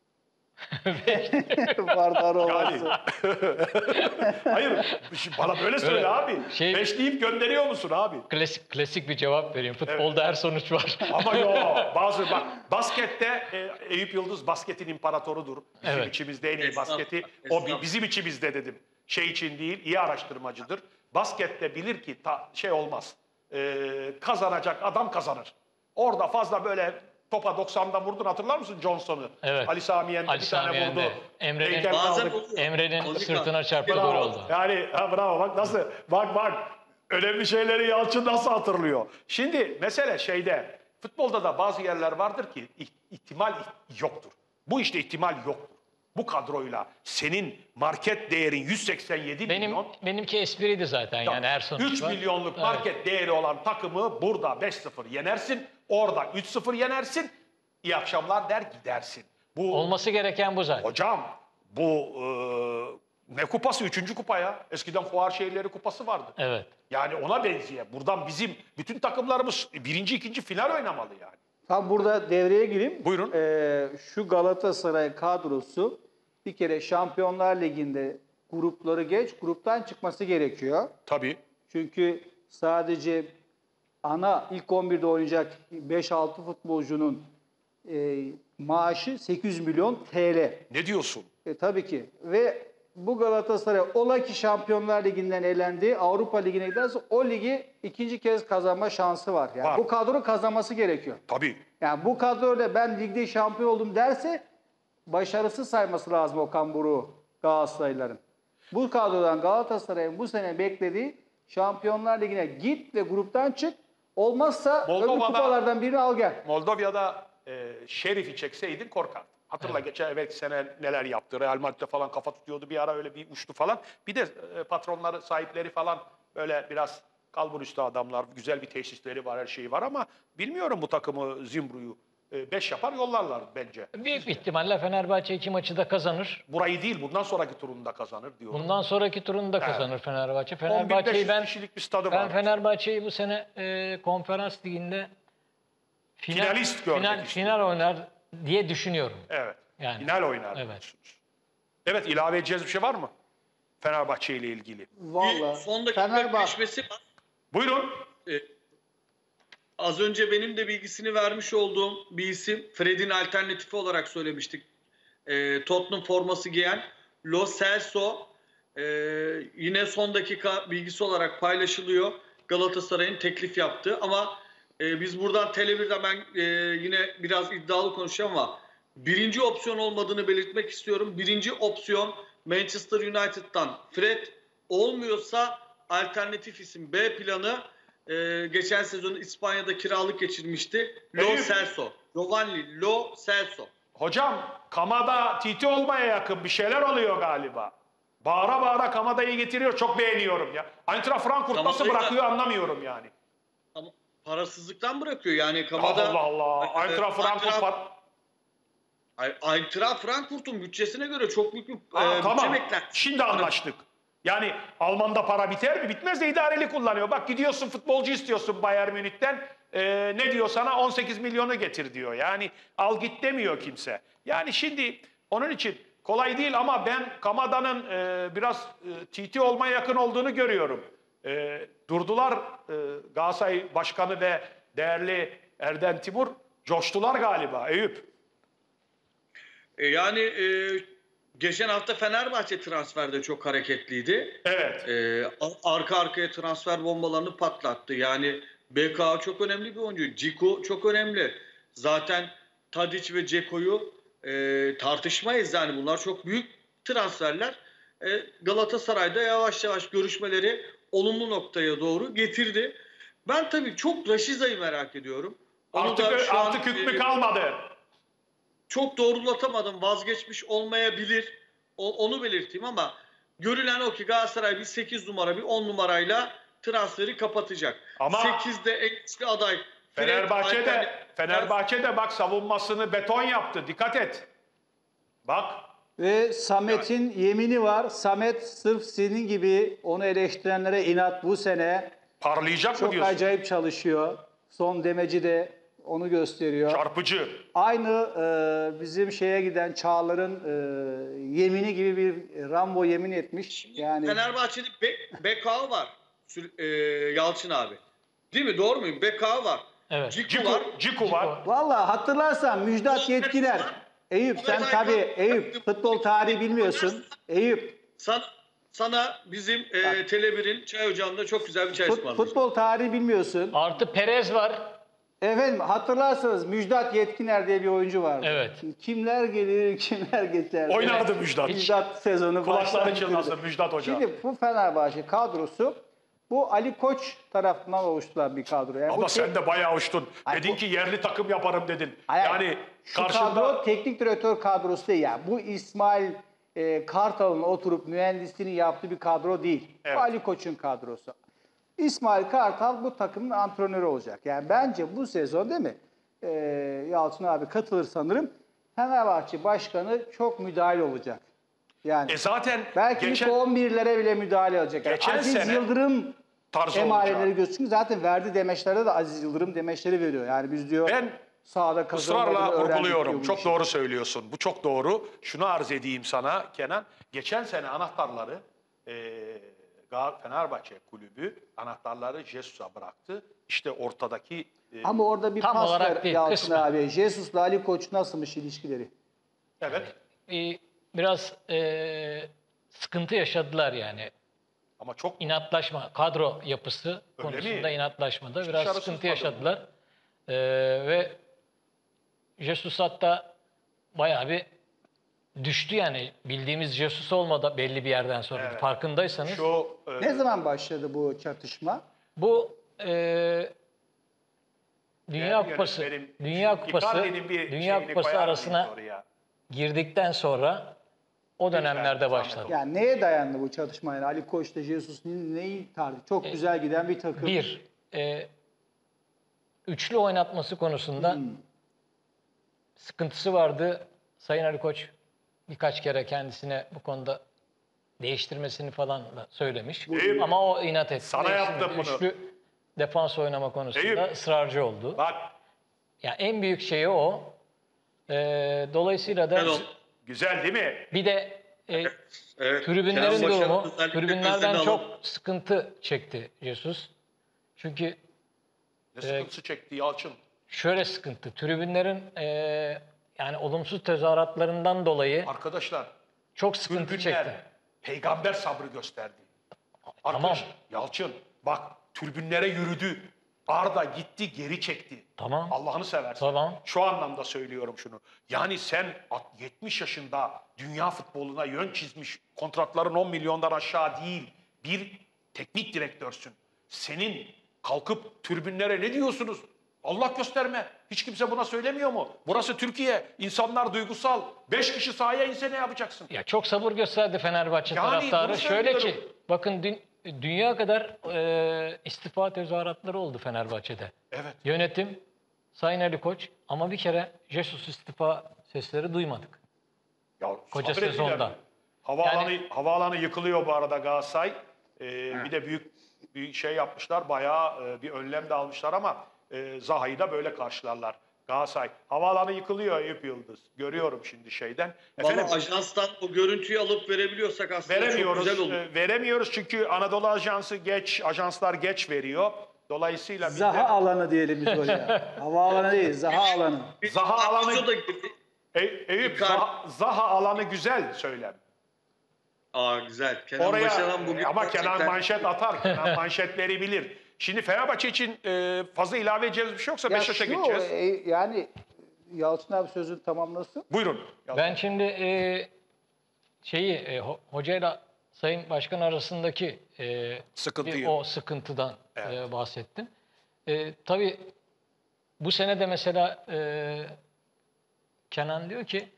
Vardar Yani. olması. Hayır. şimdi Bana böyle söyle Öyle. abi. Şey- Beş deyip gönderiyor musun abi? Klasik klasik bir cevap vereyim. Futbolda her sonuç var. Ama yok. Bazı bak baskette e, Eyüp Yıldız basketin imparatorudur. Bizim Evet. içimizde en iyi Estağfurullah, basketi. O estağfurullah. bi- bizim içimizde dedim. Şey için değil, iyi araştırmacıdır. Baskette bilir ki ta, şey olmaz. E, kazanacak adam kazanır. Orada fazla böyle topa doksandan vurdun hatırlar mısın Johnson'u? Evet. Ali Sami Yen'de Ali bir tane Sami vurdu. Yen'de. Emre'nin- Heykel Bazen kaldık. oluyor. Emre'nin Konika. sırtına çarptı gol Bravo. oldu. Yani ha, bravo bak nasıl bak bak önemli şeyleri Yalçın nasıl hatırlıyor. Şimdi mesele şeyde futbolda da bazı yerler vardır ki ih- ihtimal ih- yoktur. Bu işte ihtimal yoktur. Bu kadroyla senin market değerin yüz seksen yedi Benim milyon. benimki espriydi zaten yani her sonuç üç var. milyonluk Evet. market değeri olan takımı burada beş sıfır yenersin. Orada üç sıfır yenersin. İyi akşamlar der gidersin. Bu Olması gereken bu zaten. Hocam bu e, Ne kupası? Üçüncü kupa ya. Eskiden Fuar Şehirleri Kupası vardı. Evet. Yani ona benziyor. Buradan bizim bütün takımlarımız birinci, ikinci final oynamalı yani. Tam burada devreye gireyim. Buyurun. Ee, şu Galatasaray kadrosu bir kere Şampiyonlar Ligi'nde grupları geç, gruptan çıkması gerekiyor. Tabii. Çünkü sadece ana ilk on birde oynayacak beş altı futbolcunun e, maaşı sekiz yüz milyon T L. Ne diyorsun? E, tabii ki. Ve bu Galatasaray ola ki Şampiyonlar Ligi'nden elendi, Avrupa Ligi'ne giderse o ligi ikinci kez kazanma şansı var. Yani Var. bu kadro kazanması gerekiyor. Tabii. Yani bu kadroyla ben ligde şampiyon oldum derse başarısız sayması lazım Okan Buruk'u Galatasaraylıların. Bu kadrodan Galatasaray'ın bu sene beklediği Şampiyonlar Ligi'ne git ve gruptan çık. Olmazsa öbür Moldova'da- kupalardan birini al gel. Moldova'da e, Şerif'i çekseydin korkardın. Hatırla geçen evvelki sene neler yaptı. Real Madrid'de falan kafa tutuyordu. Bir ara öyle bir uçtu falan. Bir de e, patronları, sahipleri falan böyle biraz kalbur üstü adamlar. Güzel bir tesisleri var, her şeyi var ama bilmiyorum bu takımı Zimbru'yu e, beş yapar yollarlar bence. Büyük bir ihtimalle Fenerbahçe iki maçı da kazanır. Burayı değil, bundan sonraki turunda kazanır diyorum. Bundan sonraki turunu da kazanır Fenerbahçe. on bin beş Fenerbahçe'yi yüz ben kişilik bir stadı ben var. Fenerbahçe'yi bu sene e, konferans liginde final, Finalist görmek final, istiyorum. final oynar diye düşünüyorum. Evet. Yani. Final oynar Evet. diyorsunuz. Evet, ilave edeceğiz bir şey var mı? Fenerbahçe ile ilgili. Bir Vallahi son dakika Fenerbahçe gelişmesi var. Buyurun. Ee, az önce benim de bilgisini vermiş olduğum bir isim, Fred'in alternatifi olarak söylemiştik. Ee, Tottenham forması giyen Lo Celso ee, yine son dakika bilgisi olarak paylaşılıyor. Galatasaray'ın teklif yaptığı ama e, biz buradan Tele bir'de ben e, yine biraz iddialı konuşacağım ama birinci opsiyon olmadığını belirtmek istiyorum. Birinci opsiyon Manchester United'dan Fred, olmuyorsa alternatif isim B planı e, geçen sezon İspanya'da kiralık geçirmişti. Lo Eyüp. Celso. Giovanni Lo Celso. Hocam, Kamada Titi olmaya yakın bir şeyler oluyor galiba. Bağıra bağıra Kamada'yı getiriyor. Çok beğeniyorum ya. Eintracht Frankfurt nasıl Kamada'yı da- bırakıyor anlamıyorum yani. Ama parasızlıktan bırakıyor yani Kamada. Allah Allah. e, Eintracht Frankfurt Eintracht- par- Ay- Eintracht Frankfurt'un bütçesine göre çok büyük bir Aa, e, bütçe tamam. beklentisi. Şimdi anlaştık. Yani Alman'da para biter mi? Bitmez de idareli kullanıyor. Bak gidiyorsun futbolcu istiyorsun Bayern Münih'ten. Ee, ne diyor sana? on sekiz milyonu getir diyor. Yani al git demiyor kimse. Yani şimdi onun için kolay değil ama ben Kamada'nın e, biraz e, T T olmaya yakın olduğunu görüyorum. E, durdular e, Galatasaray Başkanı ve değerli Erden Timur coştular galiba Eyüp. E, yani e, geçen hafta Fenerbahçe transferde çok hareketliydi. Evet. E, a- arka arkaya transfer bombalarını patlattı. Yani B K çok önemli bir oyuncu. Ciku çok önemli. Zaten Tadic ve Ceko'yu e, tartışmayız yani bunlar çok büyük transferler. E, Galatasaray'da yavaş yavaş görüşmeleri olumlu noktaya doğru getirdi. Ben tabii çok Raşiza'yı merak ediyorum. Onu Artık, da şu an, artık hükmü e, kalmadı. çok doğrulatamadım, vazgeçmiş olmayabilir. O, onu belirteyim ama görülen o ki Galatasaray bir sekiz numara, bir on numarayla transferi kapatacak. Ama- sekizde en güçlü aday. Fred Fenerbahçe'de alternatif- Fenerbahçe'de bak savunmasını beton yaptı. Dikkat et. Bak ve Samet'in yemini var. Samet sırf senin gibi onu eleştirenlere inat bu sene parlayacak mı çok diyorsun? acayip çalışıyor. Son demeci de onu gösteriyor. Çarpıcı. Aynı e, bizim şeye giden Çağlar'ın e, yemini gibi bir Rambo yemin etmiş. Yani Fenerbahçe'de Be Beka var. Sül- e, Yalçın abi. Değil mi? Doğru muyum? Beka var. Evet. Ciku, Ciku, var. Ciku var. vallahi hatırlarsan Müjdat Yetkiner. Eyüp sen tabii Eyüp futbol tarihi bilmiyorsun. Eyüp Sana, sana bizim e, Tele bir'in çay ocağında çok güzel bir çay fut- ısmarlayacağım. futbol tarihi bilmiyorsun. Artı Perez var. Efendim hatırlarsanız Müjdat Yetkiner diye bir oyuncu vardı. Evet. Kimler gelir, kimler geçer. Oynardı Müjdat. Müjdat sezonu Kulakları başlar çınlasın bitirdi. Müjdat Hoca. Şimdi bu Fenerbahçe kadrosu bu Ali Koç tarafından oluşturulan bir kadro. Yani Ama bu sen de bayağı uçtun. Ay, Dedin bu- ki yerli takım yaparım dedin. Hayır, yani şu karşında kadro teknik direktör kadrosu değil. Yani bu İsmail e, Kartal'ın oturup mühendisliğini yaptığı bir kadro değil. Evet. Bu Ali Koç'un kadrosu. İsmail Kartal bu takımın antrenörü olacak. Yani bence bu sezon değil mi? E, Yalçın abi katılır sanırım. Fenerbahçe Başkanı çok müdahil olacak. Yani E zaten belki geçen ilk on birlere bile müdahale edecek. Yani Geçen Aziz sene Yıldırım tarzı emareleri olacak. gözüküyor. Zaten verdiği demeçlerde de Aziz Yıldırım demeçleri veriyor. Yani biz diyor Ben sahada kazanmadığını ısrarla öğrendik vurguluyorum. diyor bu Çok işi. doğru söylüyorsun. Bu çok doğru. Şunu arz edeyim sana Kenan. Geçen sene anahtarları e, Gal- Fenerbahçe kulübü anahtarları Jesus'a bıraktı. İşte ortadaki e, Ama orada bir Tam pas olarak ver değil, Yalçın kısmen. abi. Jesus'la Ali Koç nasılmış ilişkileri? evet Bir, biraz e, sıkıntı yaşadılar yani. ama çok İnatlaşma, kadro yapısı Öyle konusunda mi? inatlaşmada Hiç biraz dışarı sıkıntı sızmadı mı? yaşadılar. Ee, ve Jesus hatta bayağı bir düştü yani. Bildiğimiz Jesus olmadı belli bir yerden sonra. Evet. Farkındaysanız. şu e, Ne zaman başladı bu çatışma? Bu e, Dünya değerli Kupası, yönetmenim, Dünya şu Kupası, Icardi'nin bir Dünya şeyini Kupası koyar mıyız arasına oraya? girdikten sonra o dönemlerde zahmet başladı. olsun. Yani neye dayandı bu çatışma? Yani Ali Koç'la Jesus'un neyi tarzı? Çok E, güzel giden bir takım. Bir, e, üçlü oynatması konusunda Hmm. sıkıntısı vardı. Sayın Ali Koç birkaç kere kendisine bu konuda değiştirmesini falan da söylemiş. Eyüp, Ama o inat etti. sana Değiştirmedi. yaptım bunu. Üçlü defans oynama konusunda Eyüp. ısrarcı oldu. Bak Ya en büyük şeyi o. Ee, dolayısıyla da Ben o- güzel değil mi? bir de e, Evet, tribünlerin Kenan Başar'ın durumu, özellikle tribünlerden gözlerini çok alıp- sıkıntı çekti Jesus. Çünkü Ne sıkıntısı çekti Yalçın. şöyle sıkıntı, tribünlerin e, yani olumsuz tezahüratlarından dolayı Arkadaşlar çok sıkıntı Türbünler çekti. peygamber sabrı gösterdi. Tamam. Arkadaş, Yalçın bak türbünlere yürüdü. Arda gitti geri çekti. Tamam. Allah'ını seversen. Tamam. Şu anlamda söylüyorum şunu. Yani sen yetmiş yaşında dünya futboluna yön çizmiş, kontratların on milyondan aşağı değil bir teknik direktörsün. Senin kalkıp türbünlere ne diyorsunuz? Allah gösterme. Hiç kimse buna söylemiyor mu? Burası Türkiye. İnsanlar duygusal. Beş kişi sahaya inse ne yapacaksın? Ya çok sabır gösterdi Fenerbahçe Yani taraftarı. bunu Şöyle ki söylüyorum. bakın dün, dünya kadar e, istifa tezahüratları oldu Fenerbahçe'de. Evet. Yönetim, Sayın Ali Koç ama bir kere Jesus istifa sesleri duymadık. Ya Koca sabrettiler. sezonda. Havaalanı, Yani- havaalanı yıkılıyor bu arada Galatasaray. Ee, bir de büyük bir şey yapmışlar. Bayağı e, bir önlem de almışlar ama e, Zaha'yı da böyle karşılarlar. Galatasaray. Havaalanı yıkılıyor Eyüp Yıldız. Görüyorum şimdi şeyden. Efendim, Valla ajanstan o görüntüyü alıp verebiliyorsak aslında veremiyoruz. çok güzel olur. e, veremiyoruz çünkü Anadolu Ajansı geç, ajanslar geç veriyor. Dolayısıyla biz Zaha de... alanı diyelim biz oraya. Havaalanı değil, Zaha alanı. Bir Zaha Zaha alanı- da girdi. Ey- Eyüp, Icardi- Zaha, Zaha alanı güzel söylem. Aa güzel. Kenan Oraya Başaran bugün ama gerçekten- Kenan manşet atar. Kenan manşetleri bilir. Şimdi Fenerbahçe için e, fazla ilave edeceğiz bir şey yoksa Ya Beşiktaş'a şu, geçeceğiz. e, yani Yalçın abi sözünü tamamlasın. Buyurun. Ben şimdi e, şeyi e, ho- hocayla Sayın Başkan arasındaki e, Sıkıntıyı. bir o sıkıntıdan Evet. e, bahsettim. E, tabii bu sene de mesela e, Kenan diyor ki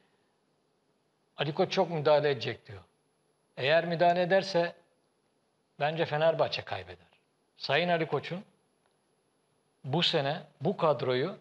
Ali Koç çok müdahale edecek diyor. Eğer müdahale ederse bence Fenerbahçe kaybeder. Sayın Ali Koç'un bu sene bu kadroyu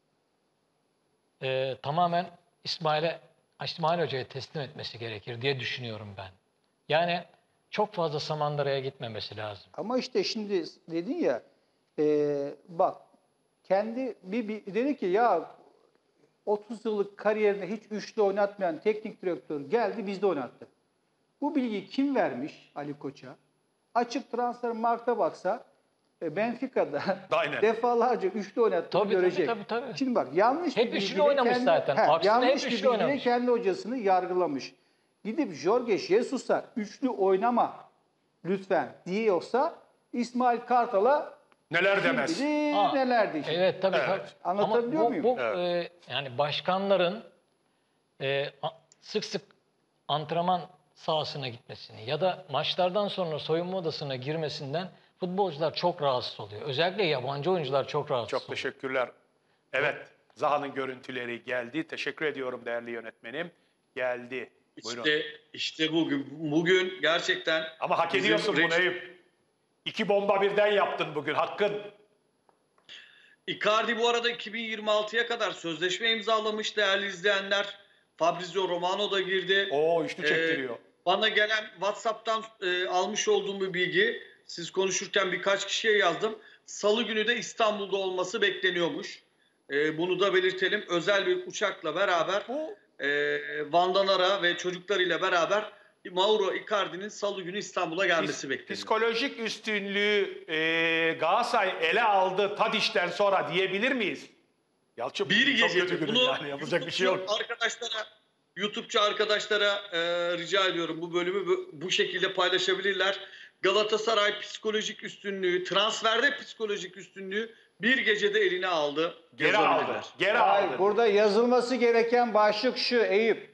e, tamamen İsmail'e İsmail Hoca'ya teslim etmesi gerekir diye düşünüyorum ben. Yani çok fazla Samandıra'ya gitmemesi lazım. Ama işte şimdi dedin ya, e, bak kendi bir, bir dedi ki ya otuz yıllık kariyerinde hiç üçlü oynatmayan teknik direktör geldi bizde oynattı. Bu bilgiyi kim vermiş Ali Koç'a? Açık transfer markta baksa e, Benfica'da Aynen. defalarca üçlü oynattığını Tabii, tabii, görecek. tabii, tabii. Şimdi bak yanlış Hep bir üçlü bilgiyle oynamış kendi, zaten. He, Aksine yanlış hep bir üçlü bilgiyle oynamış. kendi hocasını yargılamış. Gidip Jorge Jesus'a üçlü oynama lütfen diyorsa İsmail Kartal'a Neler kim demez. bilir Ha, neler diyecek. Evet tabii. Evet. tabii. Anlatabiliyor Ama bu, muyum? Bu, Evet. e, yani başkanların e, a- sık sık antrenman sahasına gitmesini ya da maçlardan sonra soyunma odasına girmesinden futbolcular çok rahatsız oluyor. Özellikle yabancı oyuncular çok rahatsız Çok oluyor. teşekkürler. Evet. Zaha'nın görüntüleri geldi. Teşekkür ediyorum değerli yönetmenim. Geldi. Buyurun. İşte, işte bugün, bugün gerçekten Ama hak bizim ediyorsun bunu Reç- Eyüp. İki bomba birden yaptın bugün. Hakkın. Icardi bu arada iki bin yirmi altıya kadar sözleşme imzalamış değerli izleyenler. Fabrizio Romano da girdi. Oo üçlü Ee, çektiriyor. Bana gelen WhatsApp'tan e, almış olduğum bir bilgi, siz konuşurken birkaç kişiye yazdım. Salı günü de İstanbul'da olması bekleniyormuş. E, bunu da belirtelim. Özel bir uçakla beraber Bu e, Van'dan Ara ve çocuklarıyla beraber Mauro Icardi'nin Salı günü İstanbul'a gelmesi pis- bekleniyor. psikolojik üstünlüğü e, Galatasaray ele aldı Tadiç'ten sonra diyebilir miyiz? Yalçın Bir çok gecede kötü günün bunu yani yapacak bir şey yok. YouTube'cu arkadaşlara, YouTube'cu arkadaşlara e, rica ediyorum bu bölümü bu, bu şekilde paylaşabilirler. Galatasaray psikolojik üstünlüğü, transferde psikolojik üstünlüğü bir gecede eline aldı. Geri yazabilirler. aldı. Geri Hayır, aldı. burada yazılması gereken başlık şu Eyüp.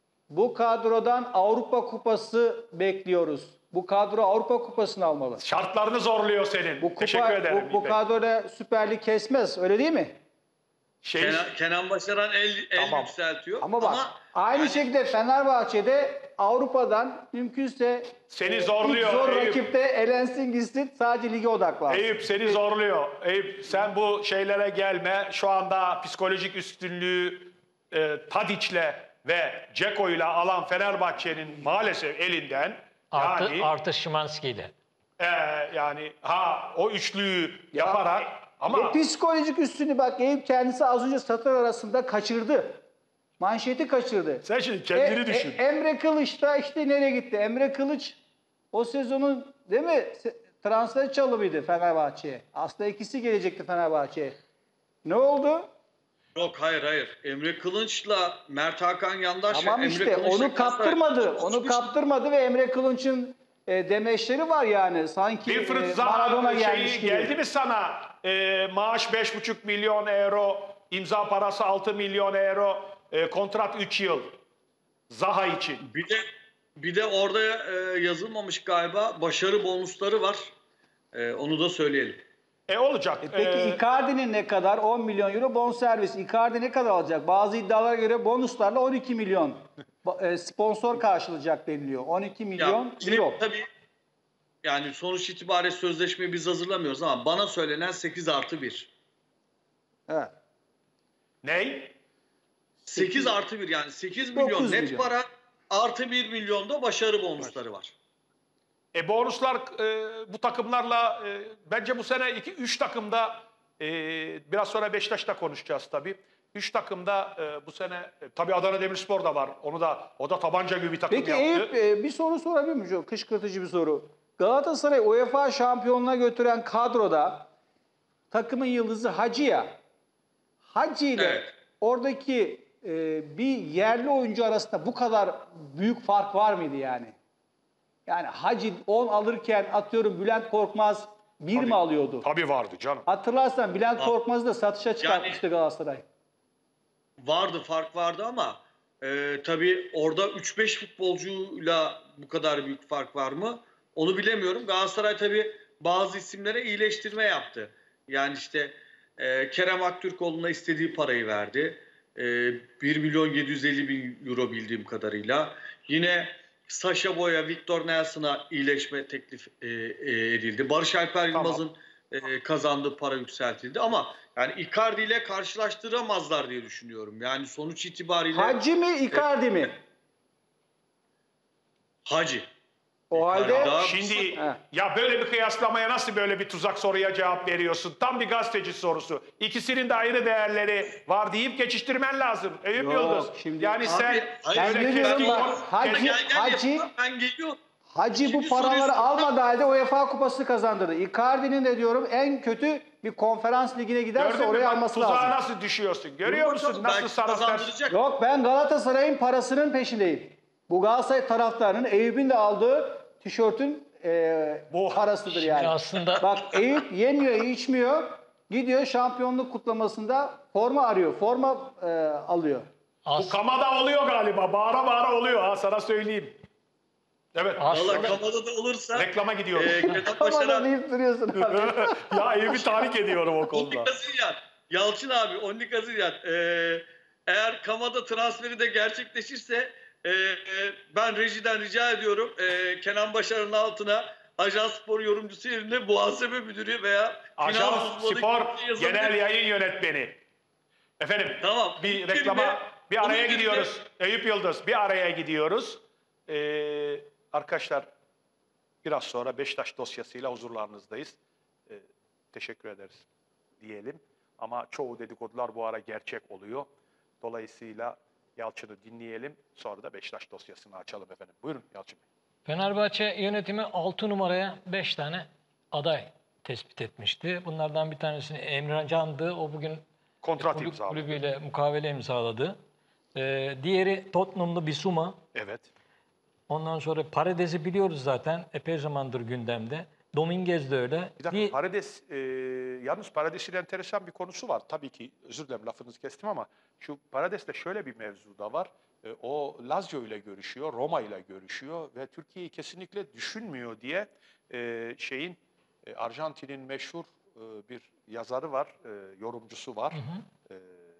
Bu kadrodan Avrupa Kupası bekliyoruz. Bu kadro Avrupa Kupası'nı almalı. Şartlarını zorluyor senin. Bu kupa, Teşekkür ederim. bu, bu İpek. kadroda Süper Lig kesmez. Öyle değil mi? Şey, Kenan, Kenan Başaran el, el Tamam. yükseltiyor. Ama bak aynı yani şekilde Fenerbahçe'de Avrupa'dan mümkünse Seni e, zorluyor, ilk zor Eyüp. rakipte elensin gitsin sadece lige odaklansın. Eyüp seni zorluyor. Eyüp sen bu şeylere gelme. Şu anda psikolojik üstünlüğü e, Tadiç'le ve Ceko'yla alan Fenerbahçe'nin maalesef elinden Artı, yani artı Szymański'yle. e, yani ha o üçlüyü yaparak ama E, psikolojik üstünü bak Eyüp kendisi az önce satır arasında kaçırdı. Manşeti kaçırdı. sen şimdi kendini E, düşün. e, Emre Kılıç da işte nereye gitti? Emre Kılıç o sezonun değil mi se- transfer çalımıydı Fenerbahçe'ye. Aslında ikisi gelecekti Fenerbahçe'ye. Ne oldu? yok hayır hayır. Emre Kılınç'la Mert Hakan Yandaş. Tamam Emre işte Kılınç'la onu kaptırmadı. Galatasaray- Onu kaptırmadı ve Emre Kılıç'ın e, demeçleri var yani. Sanki Wilfried e, Zaha Maradona gelmiş şeyi gibi. geldi mi sana? E, maaş beş buçuk milyon euro, imza parası altı milyon euro, e, kontrat üç yıl. Zaha için. Bir de bir de orada e, yazılmamış galiba başarı bonusları var. E, onu da söyleyelim. E olacak. E peki E, Icardi'nin ne kadar? on milyon euro bonservis. Icardi ne kadar alacak? Bazı iddialara göre bonuslarla on iki milyon Ba- e, sponsor karşılayacak deniliyor. on iki milyon Ya, şimdi euro. tabii yani sonuç itibariyle sözleşmeyi biz hazırlamıyoruz ama bana söylenen sekiz artı bir. Evet. ney? sekiz artı bir yani sekiz milyon dokuz net milyon. para artı bir milyon da başarı bonusları var. E bonuslar e, bu takımlarla e, bence bu sene iki üç takımda e, biraz sonra Beşiktaş'ta konuşacağız tabii. üç takımda e, bu sene e, tabii Adana Demirspor da var. Onu da o da tabanca gibi bir takım Peki yaptı. Eyüp e, bir soru sorabilir miyim? Çok kışkırtıcı bir soru. Galatasaray UEFA şampiyonluğuna götüren kadroda takımın yıldızı Hacı ya. Hacı ile Evet. oradaki e, bir yerli oyuncu arasında bu kadar büyük fark var mıydı yani? Yani Hacı on alırken atıyorum Bülent Korkmaz bir mi alıyordu? Tabii vardı canım. Hatırlarsan Bülent Korkmaz'ı da satışa çıkartmıştı Galatasaray. Vardı fark vardı ama e, tabii orada üç beş futbolcuyla bu kadar büyük fark var mı? Onu bilemiyorum. Galatasaray tabii bazı isimlere iyileştirme yaptı. Yani işte e, Kerem Aktürkoğlu'na istediği parayı verdi. E, bir milyon yedi yüz elli bin euro bildiğim kadarıyla. Yine Sacha Boy'a, Victor Nelson'a iyileşme teklif e, e, edildi. Barış Alper Yılmaz'ın e, kazandığı para yükseltildi ama yani Icardi ile karşılaştıramazlar diye düşünüyorum. Yani sonuç itibariyle Hacı mi Icardi mi? Hacı. O halde Daha- Şimdi He. ya böyle bir kıyaslamaya nasıl böyle bir tuzak soruya cevap veriyorsun? Tam bir gazeteci sorusu. İkisinin de ayrı değerleri var deyip geçiştirmen lazım. Eyüp Yok, Yıldız. şimdi- yani sen Hayır, Ben böyle geliyorum keskin bak, konu- Hacı- Gel, gel Hacı- yapalım, ben geliyorum. Hacı bu Şimdi soruyu paraları soracağım. almadığı halde UEFA Kupası kazandırdı. Icardi'nin de diyorum en kötü bir konferans ligine giderse Gördün mü oraya bak alması tuzağa lazım. nasıl düşüyorsun? Görüyor Dur musun bakalım, nasıl belki sana ters? kazandıracak. Yok ben Galatasaray'ın parasının peşindeyim. Bu Galatasaray taraftarının Eyüp'ün de aldığı tişörtün e, Bu- parasıdır yani. aslında- Bak Eyüp yemiyor, içmiyor. Gidiyor şampiyonluk kutlamasında forma arıyor. Forma e, alıyor. Bu As- kamada oluyor galiba. Bağıra bağıra oluyor ha sana söyleyeyim. Evet. aslında Valla kamada da olursa Reklama gidiyorum. e, Kenan Ama Başaran deyip duruyorsun abi. ya Eyüp'ü tahrik ediyorum o konuda. Onnik Azilyan. Yalçın abi, Onnik Azilyan. Ee, eğer Kamada transferi de gerçekleşirse e, e, ben rejiden rica ediyorum. E, Kenan Başaran'ın altına Ajans Spor yorumcusu yerine muhasebe müdürü veya Ajans finans uzmanı Spor gibi yazabilir. Genel Yayın Yönetmeni. Efendim Tamam. bir Birine- reklama bir onun araya birine- gidiyoruz. Eyüp Yıldız bir araya gidiyoruz. Ee, arkadaşlar biraz sonra Beşiktaş dosyasıyla huzurlarınızdayız. Ee, teşekkür ederiz diyelim. Ama çoğu dedikodular bu ara gerçek oluyor. Dolayısıyla Yalçın'ı dinleyelim. Sonra da Beşiktaş dosyasını açalım efendim. Buyurun Yalçın Bey. Fenerbahçe yönetimi altı numaraya beş tane aday tespit etmişti. Bunlardan bir tanesini Emre Can'dı. O bugün Kontrat kulüp, imzaladı. kulübüyle mukavele imzaladı. Ee, diğeri Tottenham'lı Bissouma. Evet. Ondan sonra Paredes'i biliyoruz zaten. Epey zamandır gündemde. Dominguez de öyle. Bir dakika Di- Paredes, e, yalnız Paredes'in enteresan bir konusu var. Tabii ki özür dilerim lafınızı kestim ama şu Paredes'te şöyle bir mevzu da var. E, o Lazio ile görüşüyor, Roma ile görüşüyor ve Türkiye'yi kesinlikle düşünmüyor diye e, şeyin e, Arjantin'in meşhur e, bir yazarı var, e, yorumcusu var. E,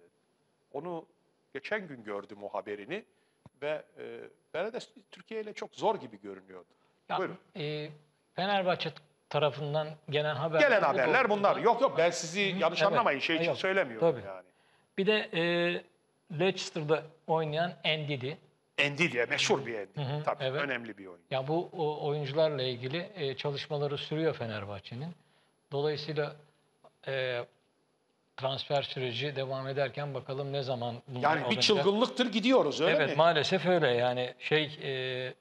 onu geçen gün gördüm o haberini ve e, Paredes Türkiye ile çok zor gibi görünüyordu. Ya, Buyurun. e, Fenerbahçe tarafından gelen haberler. Gelen bu haberler doğrultuda- bunlar. Yok yok ben sizi yanlış evet. anlamayın şey için Yok, söylemiyorum tabii. yani. Bir de e, Leicester'da oynayan Ndidi. Endidi meşhur bir Endidi. Hı hı, Tabii evet. önemli bir oyun. Ya bu o, oyuncularla ilgili e, çalışmaları sürüyor Fenerbahçe'nin. Dolayısıyla e, transfer süreci devam ederken bakalım ne zaman bunlar Yani bir alınacak. çılgınlıktır gidiyoruz öyle Evet mi? maalesef öyle yani şey e,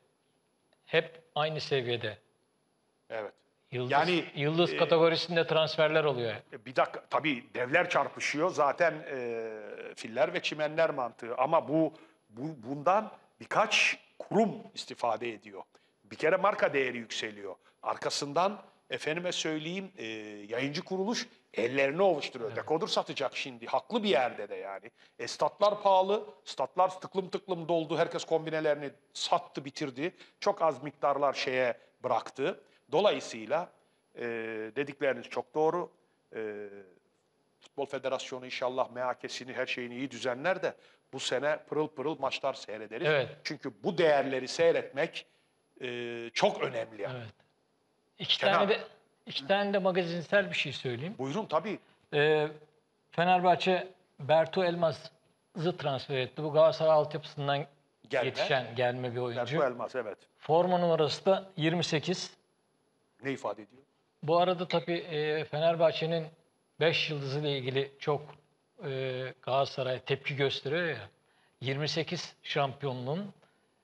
hep aynı seviyede. Evet. Yıldız, Yani, yıldız e, kategorisinde transferler oluyor. E, Bir dakika tabii devler çarpışıyor zaten e, filler ve çimenler mantığı ama bu, bu bundan birkaç kurum istifade ediyor. Bir kere marka değeri yükseliyor. Arkasından efendime söyleyeyim e, yayıncı kuruluş ellerini ovuşturuyor. Evet. Dekodur satacak şimdi haklı bir yerde de yani. E, statlar pahalı, statlar tıklım tıklım doldu. Herkes kombinelerini sattı bitirdi. Çok az miktarlar şeye bıraktı. Dolayısıyla e, dedikleriniz çok doğru. E, Futbol Federasyonu inşallah M H K'sini her şeyini iyi düzenler de bu sene pırıl pırıl maçlar seyrederiz. Evet. Çünkü bu değerleri seyretmek e, çok önemli. Yani. Evet. İki Kenan. tane de iki tane de magazinsel bir şey söyleyeyim. Buyurun tabii. Ee, Fenerbahçe Bertu Elmas'ı transfer etti. Bu Galatasaray altyapısından Gelme. yetişen gelme bir oyuncu. Bertu Elmas evet. Forma numarası da yirmi sekiz. Ne ifade ediyor? Bu arada tabii e, Fenerbahçe'nin beş yıldızı ile ilgili çok e, Galatasaray tepki gösteriyor ya. yirmi sekiz şampiyonluğun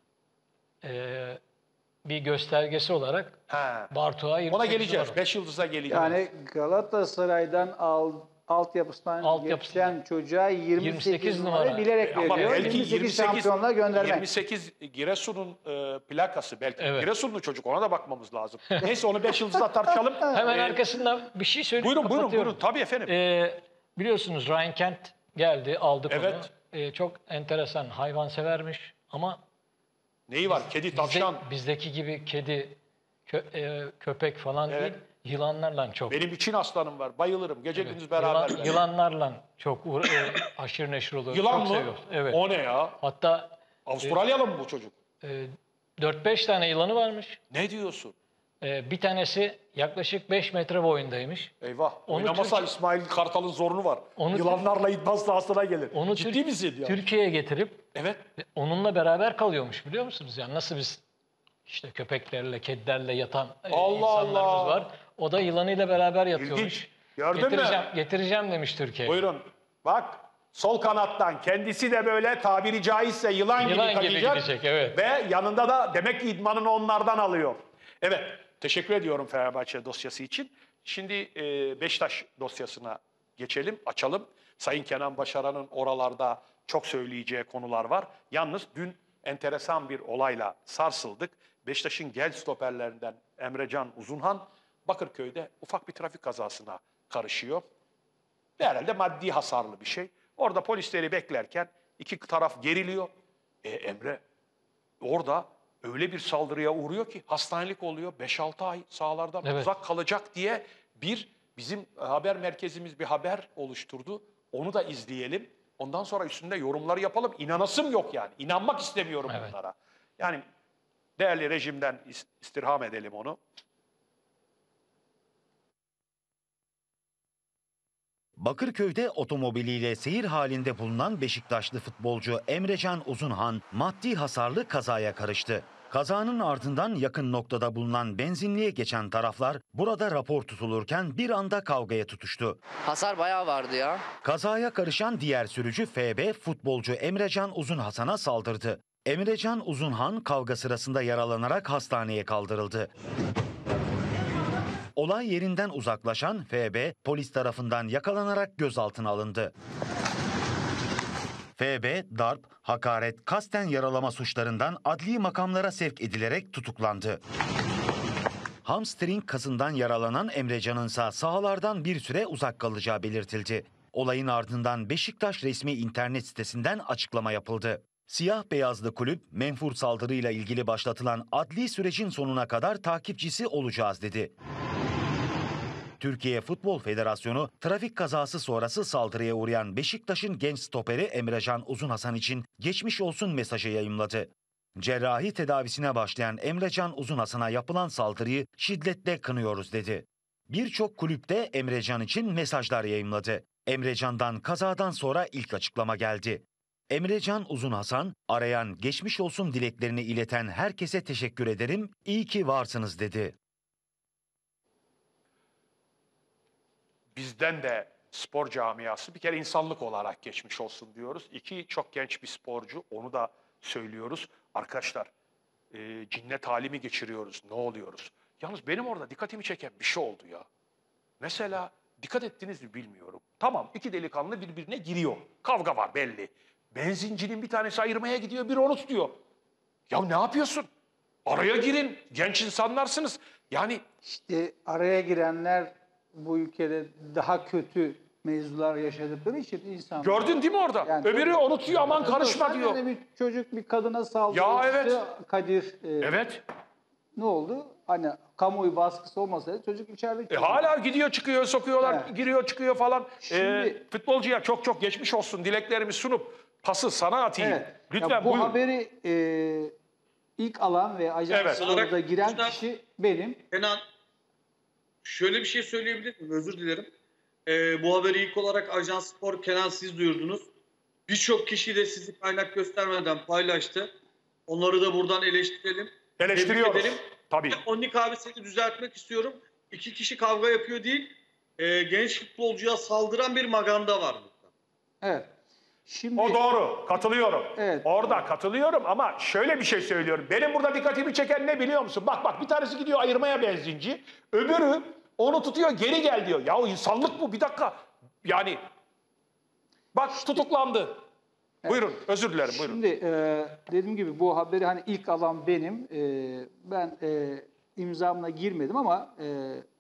e, bir göstergesi olarak Ha. Bartu'a yirmi sekiz Ona geleceğiz. numara. Beş yıldıza geleceğiz. Yani Galatasaray'dan al, altyapısından Altyapısından. yetişen çocuğa yirmi sekiz, yirmi sekiz numara, numara. bilerek Ama veriyor. belki yirmi sekiz, yirmi sekiz şampiyonluğa göndermek. yirmi sekiz Giresun'un e, plakası belki. Evet. Giresunlu çocuk ona da bakmamız lazım. Neyse onu beş yıldızla tartışalım. Hemen Ee, arkasından bir şey söyleyeyim. Buyurun buyurun kapatıyorum. buyurun. Tabii efendim. Ee, biliyorsunuz Ryan Kent geldi, aldık Evet. onu. Ee, çok enteresan, hayvansevermiş ama Neyi var? Kedi, bizde- tavşan. bizdeki gibi kedi, kö- e, köpek falan Evet. değil, yılanlarla çok. Benim için aslanım var. Bayılırım. Gece Evet, gündüz beraber. yılan- yılanlarla çok uğra- e, aşırı neşir oluyor. Yılan çok mı? seviyoruz. Evet. O ne ya? Hatta Avustralyalı mı bu çocuk? e, dört beş tane yılanı varmış. Ne diyorsun? E, bir tanesi yaklaşık beş metre boyundaymış. Eyvah. Onu Oynamasa Türk- İsmail Kartal'ın zorunu var. Onu Yılanlarla idman sahasına gelir. Onu Ciddi Türk- misin ya? Türkiye'ye getirip Evet. onunla beraber kalıyormuş biliyor musunuz? Yani nasıl biz işte köpeklerle, kedilerle yatan e, Allah insanlarımız Allah. var. O da yılanıyla beraber yatıyormuş. İlginç. Gördün mü? getireceğim, Getireceğim demiş Türkiye'ye. Buyurun. Bak sol kanattan kendisi de böyle tabiri caizse yılan, Yılan gibi gibi kayacak. gidecek, evet. Ve yanında da demek ki idmanını onlardan alıyor. Evet. Teşekkür ediyorum Fenerbahçe dosyası için. Şimdi e, Beşiktaş dosyasına geçelim, açalım. Sayın Kenan Başaran'ın oralarda çok söyleyeceği konular var. Yalnız dün enteresan bir olayla sarsıldık. Beşiktaş'ın genç stoperlerinden Emrecan Uzunhan Bakırköy'de ufak bir trafik kazasına karışıyor. Ve herhalde maddi hasarlı bir şey. Orada polisleri beklerken iki taraf geriliyor. E, Emre orada öyle bir saldırıya uğruyor ki hastanelik oluyor. beş altı ay sahalardan Evet. uzak kalacak diye bir bizim haber merkezimiz bir haber oluşturdu. Onu da izleyelim. Ondan sonra üstünde yorumları yapalım. İnanasım yok yani. İnanmak istemiyorum Evet. bunlara. Yani değerli rejimden is- istirham edelim onu. Bakırköy'de otomobiliyle seyir halinde bulunan Beşiktaşlı futbolcu Emrecan Uzunhan maddi hasarlı kazaya karıştı. Kazanın ardından yakın noktada bulunan benzinliğe geçen taraflar burada rapor tutulurken bir anda kavgaya tutuştu. Hasar bayağı vardı ya. Kazaya karışan diğer sürücü F B, futbolcu Emrecan Uzunhasan'a saldırdı. Emrecan Uzunhan kavga sırasında yaralanarak hastaneye kaldırıldı. Olay yerinden uzaklaşan F B, polis tarafından yakalanarak gözaltına alındı. F B, darp, hakaret, kasten yaralama suçlarından adli makamlara sevk edilerek tutuklandı. Hamstring kasından yaralanan Emrecan'ın ise sahalardan bir süre uzak kalacağı belirtildi. Olayın ardından Beşiktaş resmi internet sitesinden açıklama yapıldı. Siyah beyazlı kulüp, menfur saldırıyla ilgili başlatılan adli sürecin sonuna kadar takipçisi olacağız dedi. Türkiye Futbol Federasyonu trafik kazası sonrası saldırıya uğrayan Beşiktaş'ın genç stoperi Emrecan Uzunhasan için geçmiş olsun mesajı yayımladı. Cerrahi tedavisine başlayan Emrecan Uzunhasan'a yapılan saldırıyı şiddetle kınıyoruz dedi. Birçok kulüp de Emrecan için mesajlar yayımladı. Emrecan'dan kazadan sonra ilk açıklama geldi. Emrecan Uzunhasan, arayan geçmiş olsun dileklerini ileten herkese teşekkür ederim, iyi ki varsınız dedi. Bizden de spor camiası bir kere insanlık olarak geçmiş olsun diyoruz. İki, çok genç bir sporcu, onu da söylüyoruz. Arkadaşlar, e, cinnet hali mi geçiriyoruz, ne oluyoruz? Yalnız benim orada dikkatimi çeken bir şey oldu ya. Mesela dikkat ettiniz mi bilmiyorum. Tamam, iki delikanlı birbirine giriyor. Kavga var belli. Benzincinin bir tanesi ayırmaya gidiyor, biri onu tutuyor. Ya ne yapıyorsun? Araya girin, genç insanlarsınız. Yani İşte araya girenler bu ülkede daha kötü mevzular yaşadıkları için insanlar... gördün değil mi orada? Yani Öbürü tabii- unutuyor, aman karışma Sen diyor. de Bir çocuk bir kadına saldırdı. Ya evet. Kadir. e, Evet. Ne oldu? Hani kamuoyu baskısı olmasaydı çocuk içeride... E, hala gidiyor çıkıyor, sokuyorlar, Evet. giriyor çıkıyor falan. Şimdi- E, futbolcuya çok çok geçmiş olsun dileklerimi sunup pası sana atayım. Evet. Lütfen Ya bu buyurun. haberi e, ilk alan ve ajans Evet. orada giren Olarak- kişi benim. Kenan, şöyle bir şey söyleyebilir miyim? Özür dilerim. Ee, bu haberi ilk olarak Ajans Spor Kenan siz duyurdunuz. Birçok kişi de sizi kaynak göstermeden paylaştı. Onları da buradan eleştirelim. Eleştiriyoruz. Tebrik ederim. Tabii. Onik abi seni düzeltmek istiyorum. İki kişi kavga yapıyor değil. Ee, genç futbolcuya saldıran bir maganda var burada. Evet. Şimdi O doğru, katılıyorum. Evet. Orada katılıyorum ama şöyle bir şey söylüyorum. Benim burada dikkatimi çeken ne biliyor musun? Bak bak bir tanesi gidiyor ayırmaya benzinci. Öbürü onu tutuyor geri gel diyor. Ya insanlık bu bir dakika. Yani bak tutuklandı. Buyurun özür dilerim buyurun. Şimdi e, dediğim gibi bu haberi hani ilk alan benim. E, ben e, imzamla girmedim ama e,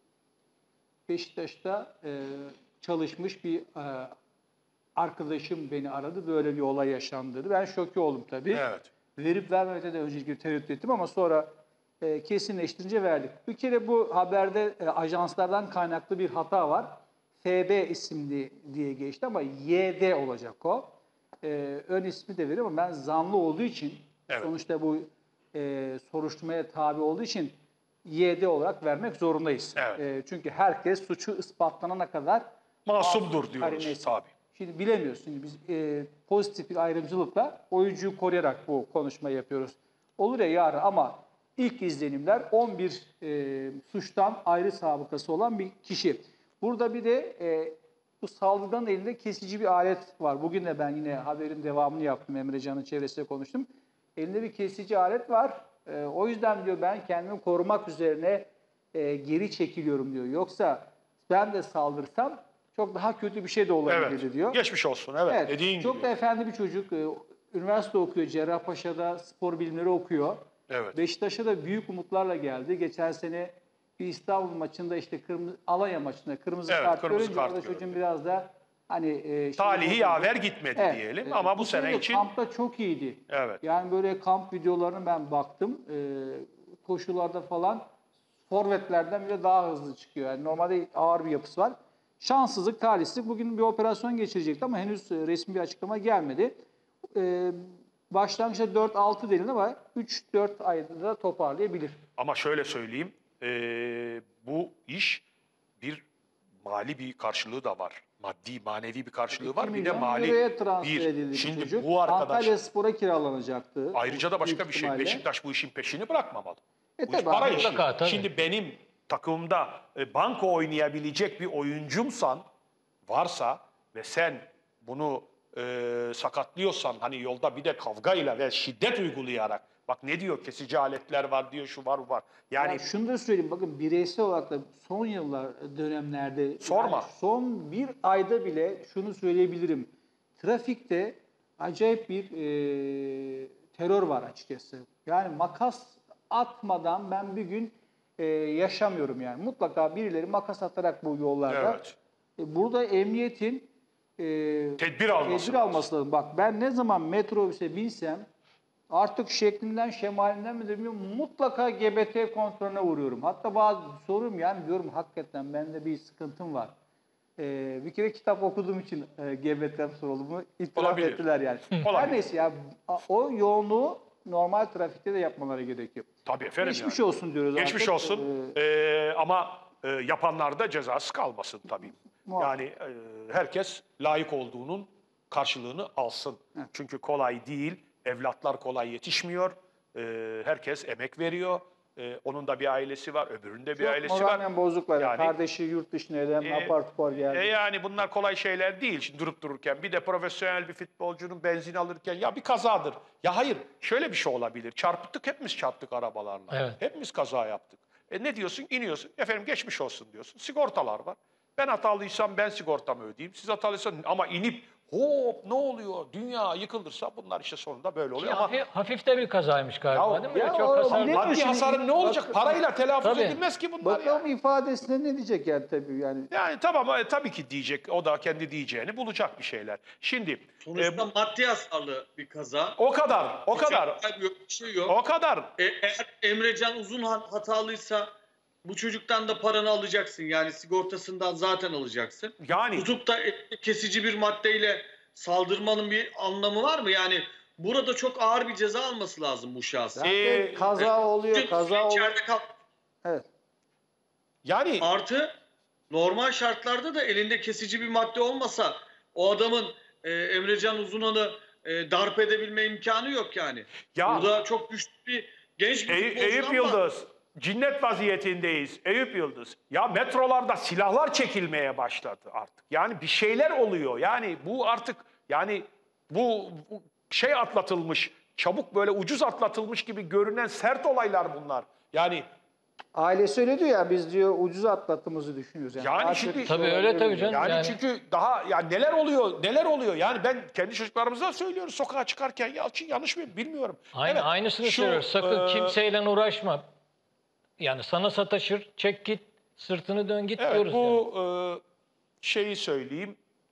Beşiktaş'ta e, çalışmış bir e, arkadaşım beni aradı. Böyle bir olay yaşandığını. Ben şoke oldum tabii. Evet. Verip vermemede de öncelikle tereddüt ettim ama sonra e, kesinleştirince verdik. Bir kere bu haberde e, ajanslardan kaynaklı bir hata var. F B isimli diye geçti ama Y D olacak o. E, ön ismi de veriyor ama ben zanlı olduğu için Evet. sonuçta bu e, soruşturmaya tabi olduğu için Y D olarak vermek zorundayız. Evet. E, çünkü herkes suçu ispatlanana kadar Masumdur diyoruz karinesi. tabii. Şimdi bilemiyorsun. Şimdi biz e, pozitif bir ayrımcılıkla oyuncuyu koruyarak bu konuşmayı yapıyoruz. Olur ya yarın ama ilk izlenimler on bir e, suçtan ayrı sabıkası olan bir kişi. Burada bir de e, bu saldırganın elinde kesici bir alet var. Bugün de ben yine haberin devamını yaptım. Emrecan'ın çevresiyle konuştum. Elinde bir kesici alet var. E, o yüzden diyor ben kendimi korumak üzerine e, geri çekiliyorum diyor. Yoksa ben de saldırsam çok daha kötü bir şey de olabilirdi Evet. diyor. Geçmiş olsun evet, Evet, dediğin çok gibi. da efendi bir çocuk. Ee, Üniversite okuyor, Cerrahpaşa'da spor bilimleri okuyor. Evet. Beşiktaş'a da büyük umutlarla geldi. Geçen sene bir İstanbul maçında işte kırmızı Alanya maçında kırmızı Evet, kart kırmızı görünce kart orada gördü. çocuğun biraz da hani e, Talihi şey- yaver gitmedi Evet, diyelim e, ama bu sene sene de için kampta çok iyiydi. evet. Yani böyle kamp videolarına ben baktım. E, koşularda falan forvetlerden bile daha hızlı çıkıyor. Yani normalde ağır bir yapısı var. Şanssızlık, talihsizlik. Bugün bir operasyon geçirecekti ama henüz e, resmi bir açıklama gelmedi. E, başlangıçta dört altı denildi ama üç dört ayda da toparlayabilir. Ama şöyle söyleyeyim, eee, bu iş bir mali bir karşılığı da var. Maddi, manevi bir karşılığı var. iki Bir de milyon mali euroya transfer bir. edildi Şimdi çocuk. bu arkadaş Antalya Spor'a kiralanacaktı. ayrıca da başka büyük bir şey. ihtimalle. Beşiktaş bu işin peşini bırakmamalı. E Bu iş tabii, para mutlaka, işi. tabii. Şimdi benim takımımda e, banko oynayabilecek bir oyuncumsan, varsa ve sen bunu e, sakatlıyorsan, hani yolda bir de kavgayla ve şiddet uygulayarak, bak ne diyor, kesici aletler var diyor, şu var bu var. Yani Ya şunu da söyleyeyim, bakın bireysel olarak da son yıllar dönemlerde Sorma. yani son bir ayda bile şunu söyleyebilirim. Trafikte acayip bir e, terör var açıkçası. Yani makas atmadan ben bir gün e, yaşamıyorum yani. Mutlaka birileri makas atarak bu yollarda. Evet. E, burada emniyetin e, Tedbir alması tedbir alması lazım. Bak ben ne zaman metrobüse binsem artık şeklinden, şemalinden mi bilmiyorum, mutlaka G B T kontrolüne uğruyorum. Hatta bazı sorum yani diyorum hakikaten bende bir sıkıntım var. Ee, bir kere kitap okuduğum için e, G B T'm sorulumu itiraf Olabilir. ettiler yani. Her Olabilir. neyse ya o yoğunluğu normal trafikte de yapmaları gerekiyor. tabii efendim Geçmiş yani. olsun diyoruz Geçmiş artık. olsun. Ee, Ee, ama e, yapanlar da cezası kalmasın tabii. Muhakkak. Yani e, herkes layık olduğunun karşılığını alsın. Çünkü kolay değil. Evlatlar kolay yetişmiyor. Ee, herkes emek veriyor. Ee, onun da bir ailesi var, öbürünün de bir çok ailesi var. moralen bozuklar. Yani- Kardeşi yurt dışına eden Ee, apar topar geldi. E yani bunlar kolay şeyler değil. Şimdi durup dururken bir de profesyonel bir futbolcunun benzin alırken ya bir kazadır. Ya hayır, şöyle bir şey olabilir. Çarptık, hepimiz çarptık arabalarla. Evet. Hepimiz kaza yaptık. E ne diyorsun? İniyorsun. Efendim geçmiş olsun diyorsun. Sigortalar var. Ben hatalıysam ben sigortamı ödeyeyim. Siz hatalıysan ama inip hop ne oluyor? Dünya yıkılırsa bunlar işte sonunda böyle oluyor ama Hafif, hafif de bir kazaymış galiba Ya- değil mi? ya Çok o- hasar. ne- maddi Şimdi- hasarın ne olacak? Bak- Parayla telaffuz Tabii. edilmez ki bunlar Bakalım ya. ifadesinde ne diyecek yani tabii yani. Yani tamam e, tabii ki diyecek. O da kendi diyeceğini bulacak bir şeyler. Şimdi e, Sonuçta bu- maddi hasarlı bir kaza. o kadar, o kadar, Hiçbir yok, bir şey yok. o kadar. E, eğer Emrecan Uzun ha- hatalıysa bu çocuktan da paranı alacaksın. Yani sigortasından zaten alacaksın. Yani Tutup da e- kesici bir maddeyle saldırmanın bir anlamı var mı? Yani burada çok ağır bir ceza alması lazım bu şahıs. Zaten Ee, kaza oluyor, Çünkü kaza oluyor. içeride kal- Evet. yani Artı normal şartlarda da elinde kesici bir madde olmasa o adamın e, Emrecan Uzunan'ı e, darp edebilme imkanı yok yani. Ya- Burada çok güçlü bir genç bir Ey- futbolcudan Eyüp bahsediyoruz. Yıldız, cinnet vaziyetindeyiz. Eyüp Yıldız. Ya metrolarda silahlar çekilmeye başladı artık. Yani bir şeyler oluyor. Yani bu artık yani bu, bu şey atlatılmış, çabuk böyle ucuz atlatılmış gibi görünen sert olaylar bunlar. Yani Ailesi öyle diyor ya biz diyor ucuz atlattığımızı düşünüyoruz. Yani, Yani Daha şimdi- kötü Tabii şey öyle olabilir tabii mi? canım. Yani, Yani- çünkü daha ya neler oluyor, neler oluyor. Yani ben kendi çocuklarımıza söylüyoruz sokağa çıkarken Yalçın yanlış mı bilmiyorum. Aynı, Evet, aynısını şu, söylüyoruz. Sakın e, kimseyle uğraşma. Yani sana sataşır, çek git, sırtını dön git Evet diyoruz. yani. bu e, şeyi söyleyeyim.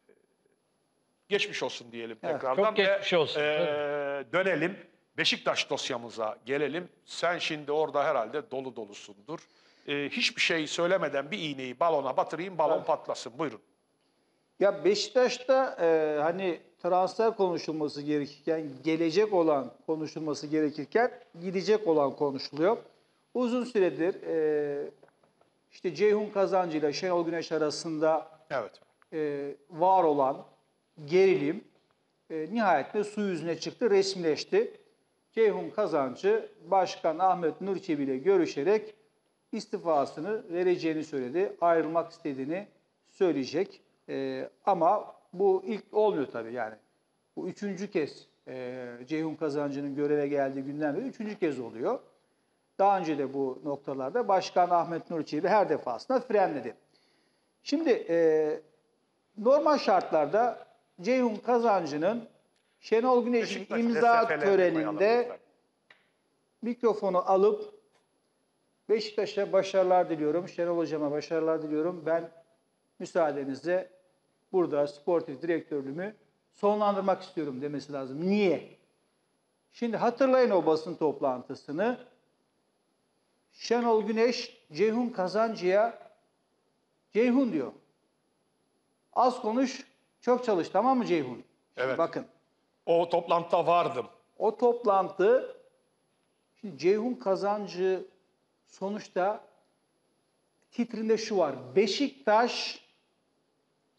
Geçmiş olsun diyelim Evet, tekrardan. çok geçmiş ve, olsun, e, tabii. dönelim. Beşiktaş dosyamıza gelelim. Sen şimdi orada herhalde dolu dolusundur. E, hiçbir şey söylemeden bir iğneyi balona batırayım, balon patlasın. Buyurun. Ya Beşiktaş'ta e, hani transfer konuşulması gerekirken, gelecek olan konuşulması gerekirken gidecek olan konuşuluyor. Uzun süredir e, işte Ceyhun Kazancı ile Şenol Güneş arasında Evet. e, var olan gerilim e, nihayetinde su yüzüne çıktı, resmileşti. Ceyhun Kazancı Başkan Ahmet Nur Çebi ile görüşerek istifasını vereceğini söyledi. Ayrılmak istediğini söyleyecek. E, ama bu ilk olmuyor tabii yani. Bu üçüncü kez e, Ceyhun Kazancı'nın göreve geldiği günden beri üçüncü kez oluyor. Daha önce de bu noktalarda Başkan Ahmet Nur Çebi her defasında frenledi. Şimdi e, normal şartlarda Ceyhun Kazancı'nın Şenol Güneş'in Beşiktaş imza D S F'lerini koyalım töreninde lütfen. mikrofonu alıp Beşiktaş'a başarılar diliyorum, Şenol Hocam'a başarılar diliyorum. Ben müsaadenizle burada sportif direktörlüğümü sonlandırmak istiyorum demesi lazım. Niye? Şimdi hatırlayın o basın toplantısını. Şenol Güneş, Ceyhun Kazancı'ya Ceyhun diyor. Az konuş, çok çalış, tamam mı Ceyhun? Şimdi Evet. bakın, O toplantıda vardım. o toplantı, şimdi Ceyhun Kazancı sonuçta titrinde şu var. Beşiktaş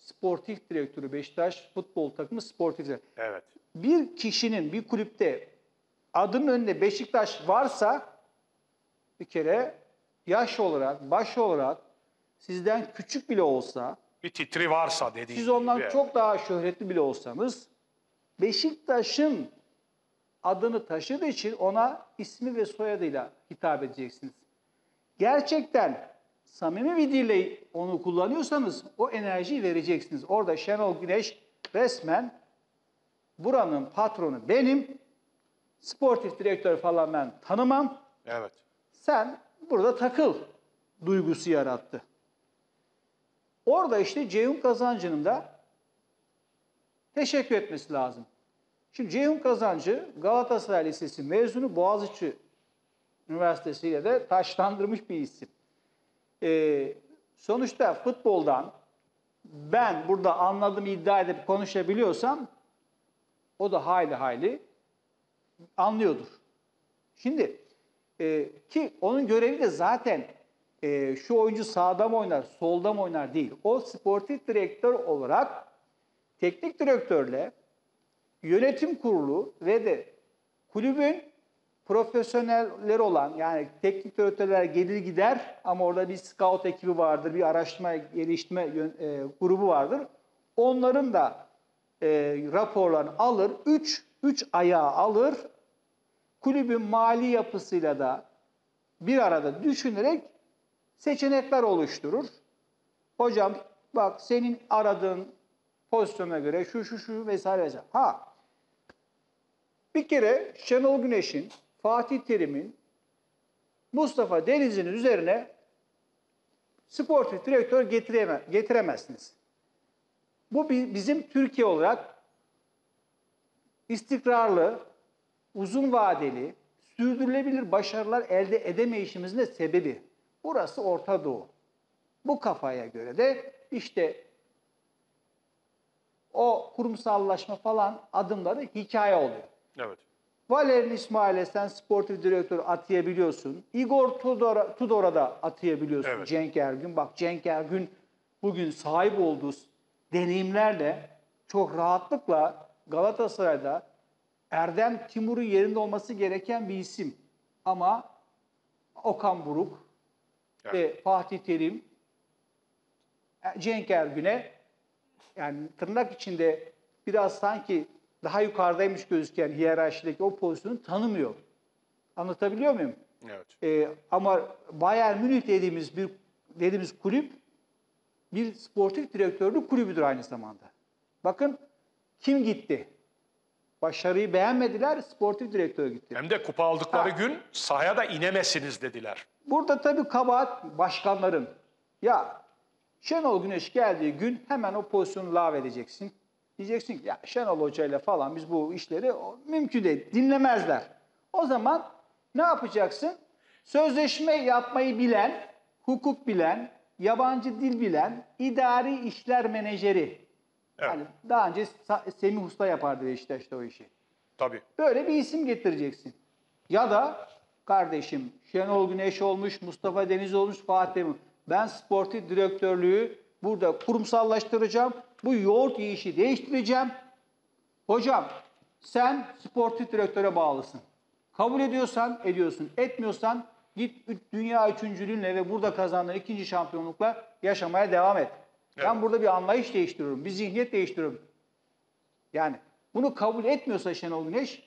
sportif direktörü, Beşiktaş futbol takımı sportif direktörü. Evet. Bir kişinin bir kulüpte adının önünde Beşiktaş varsa bir kere yaş olarak, baş olarak sizden küçük bile olsa, Bir titri varsa dediğin siz ondan gibi. çok daha şöhretli bile olsanız, Beşiktaş'ın adını taşıdığı için ona ismi ve soyadıyla hitap edeceksiniz. Gerçekten samimi bir dille onu kullanıyorsanız o enerjiyi vereceksiniz. Orada Şenol Güneş resmen buranın patronu benim, sportif direktör falan ben tanımam, Evet. sen burada takıl duygusu yarattı. Orada işte Ceyhun Kazancı'nın da teşekkür etmesi lazım. Şimdi Ceyhun Kazancı Galatasaray Lisesi mezunu, Boğaziçi Üniversitesi ile de taçlandırmış bir isim. Ee, sonuçta futboldan ben burada anladığımı iddia edip konuşabiliyorsam o da hayli hayli anlıyordur. Şimdi e, ki onun görevi de zaten e, şu oyuncu sağda mı oynar, solda mı oynar değil. O sportif direktör olarak teknik direktörle yönetim kurulu ve de kulübün profesyoneller olan, yani teknik direktörler gelir gider ama orada bir scout ekibi vardır, bir araştırma geliştirme e, grubu vardır. Onların da e, raporlarını alır, üç, üç ayağı alır, kulübün mali yapısıyla da bir arada düşünerek seçenekler oluşturur. Hocam bak senin aradığın pozisyona göre şu şu şu vesaire vesaire. Ha, bir kere Şenol Güneş'in, Fatih Terim'in, Mustafa Denizli'nin üzerine sportif direktör getireme, getiremezsiniz. Bu bizim Türkiye olarak istikrarlı, uzun vadeli, sürdürülebilir başarılar elde edemeyişimizin de sebebi. Burası Orta Doğu. Bu kafaya göre de işte o kurumsallaşma falan adımları hikaye oluyor. Evet. Valerian İsmail'e sen sportif direktör atayabiliyorsun. Igor Tudor'a, Tudor'a da atayabiliyorsun. Evet. Cenk Ergün. Bak Cenk Ergün bugün sahip olduğu deneyimlerle çok rahatlıkla Galatasaray'da Erdem Timur'un yerinde olması gereken bir isim. Ama Okan Buruk Evet. ve Fatih Terim Cenk Ergün'e, yani tırnak içinde biraz sanki daha yukarıdaymış gözüken hiyerarşideki o pozisyonu tanımıyor. Anlatabiliyor muyum? Evet. Ee, ama Bayern Münih dediğimiz bir dediğimiz kulüp bir sportif direktörlük kulübüdür aynı zamanda. Bakın kim gitti? Başarıyı beğenmediler, sportif direktör gitti. Hem de kupa aldıkları Ha. gün sahaya da inemezsiniz dediler. Burada tabii kabahat başkanların. Ya Şenol Güneş geldiği gün hemen o pozisyonu lağvedeceksin. Diyeceksin ki ya Şenol Hoca ile falan biz bu işleri o, mümkün değil. Dinlemezler. O zaman ne yapacaksın? Sözleşme yapmayı bilen, hukuk bilen, yabancı dil bilen, idari işler menajeri. Evet. Yani daha önce Semih Usta yapardı Beşiktaş'ta o işi. Tabii. Böyle bir isim getireceksin. Ya da kardeşim Şenol Güneş olmuş, Mustafa Deniz olmuş, Fatih Terim. Ben sportif direktörlüğü burada kurumsallaştıracağım. Bu yoğurt yiyişi değiştireceğim. Hocam sen sportif direktöre bağlısın. Kabul ediyorsan ediyorsun. Etmiyorsan git dünya üçüncülüğünle ve burada kazandığın ikinci şampiyonlukla yaşamaya devam et. Evet. Ben burada bir anlayış değiştiriyorum. Bir zihniyet değiştiriyorum. Yani bunu kabul etmiyorsa Şenol Güneş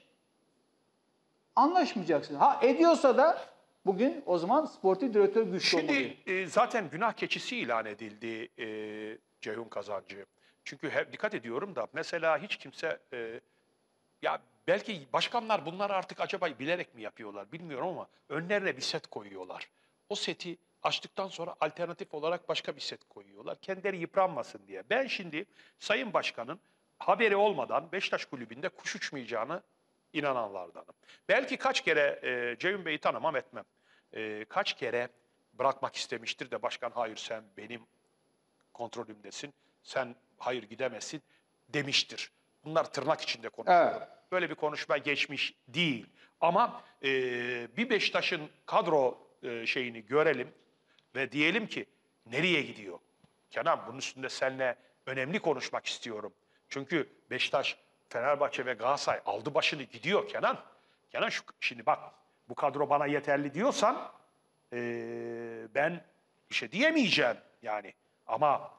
anlaşmayacaksın. Ha ediyorsa da bugün o zaman sportif direktör güçlü olmalı. Şimdi e, zaten günah keçisi ilan edildi e, Ceyhun Kazancı. Çünkü hep dikkat ediyorum da mesela hiç kimse e, ya belki başkanlar bunları artık acaba bilerek mi yapıyorlar bilmiyorum ama önlerine bir set koyuyorlar. O seti açtıktan sonra alternatif olarak başka bir set koyuyorlar. Kendileri yıpranmasın diye. Ben şimdi Sayın Başkan'ın haberi olmadan Beşiktaş Kulübü'nde kuş uçmayacağını inananlardanım. Belki kaç kere e, Ceyhun Bey'i tanımam etmem. E, kaç kere bırakmak istemiştir de başkan hayır sen benim kontrolümdesin, sen hayır gidemezsin demiştir. Bunlar tırnak içinde konuşuyorum. Evet. Böyle bir konuşma geçmiş değil. Ama e, bir Beşiktaş'ın kadro e, şeyini görelim ve diyelim ki nereye gidiyor? Kenan bunun üstünde seninle önemli konuşmak istiyorum. Çünkü Beşiktaş, Fenerbahçe ve Galatasaray aldı başını gidiyor Kenan. Kenan şu, şimdi bak bu kadro bana yeterli diyorsan ee, ben bir şey diyemeyeceğim yani. Ama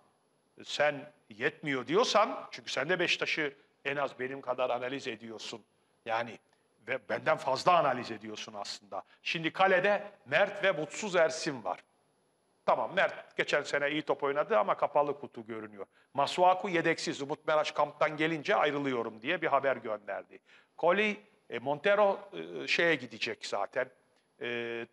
sen yetmiyor diyorsan, çünkü sen de Beşiktaş'ı en az benim kadar analiz ediyorsun. Yani ve benden fazla analiz ediyorsun aslında. Şimdi kalede Mert ve Mutsuz Ersin var. Tamam, Mert geçen sene iyi top oynadı ama kapalı kutu görünüyor. Masuaku yedeksiz. Umut Meraş kamptan gelince ayrılıyorum diye bir haber gönderdi. Coley, e, Montero e, şeye gidecek zaten. E,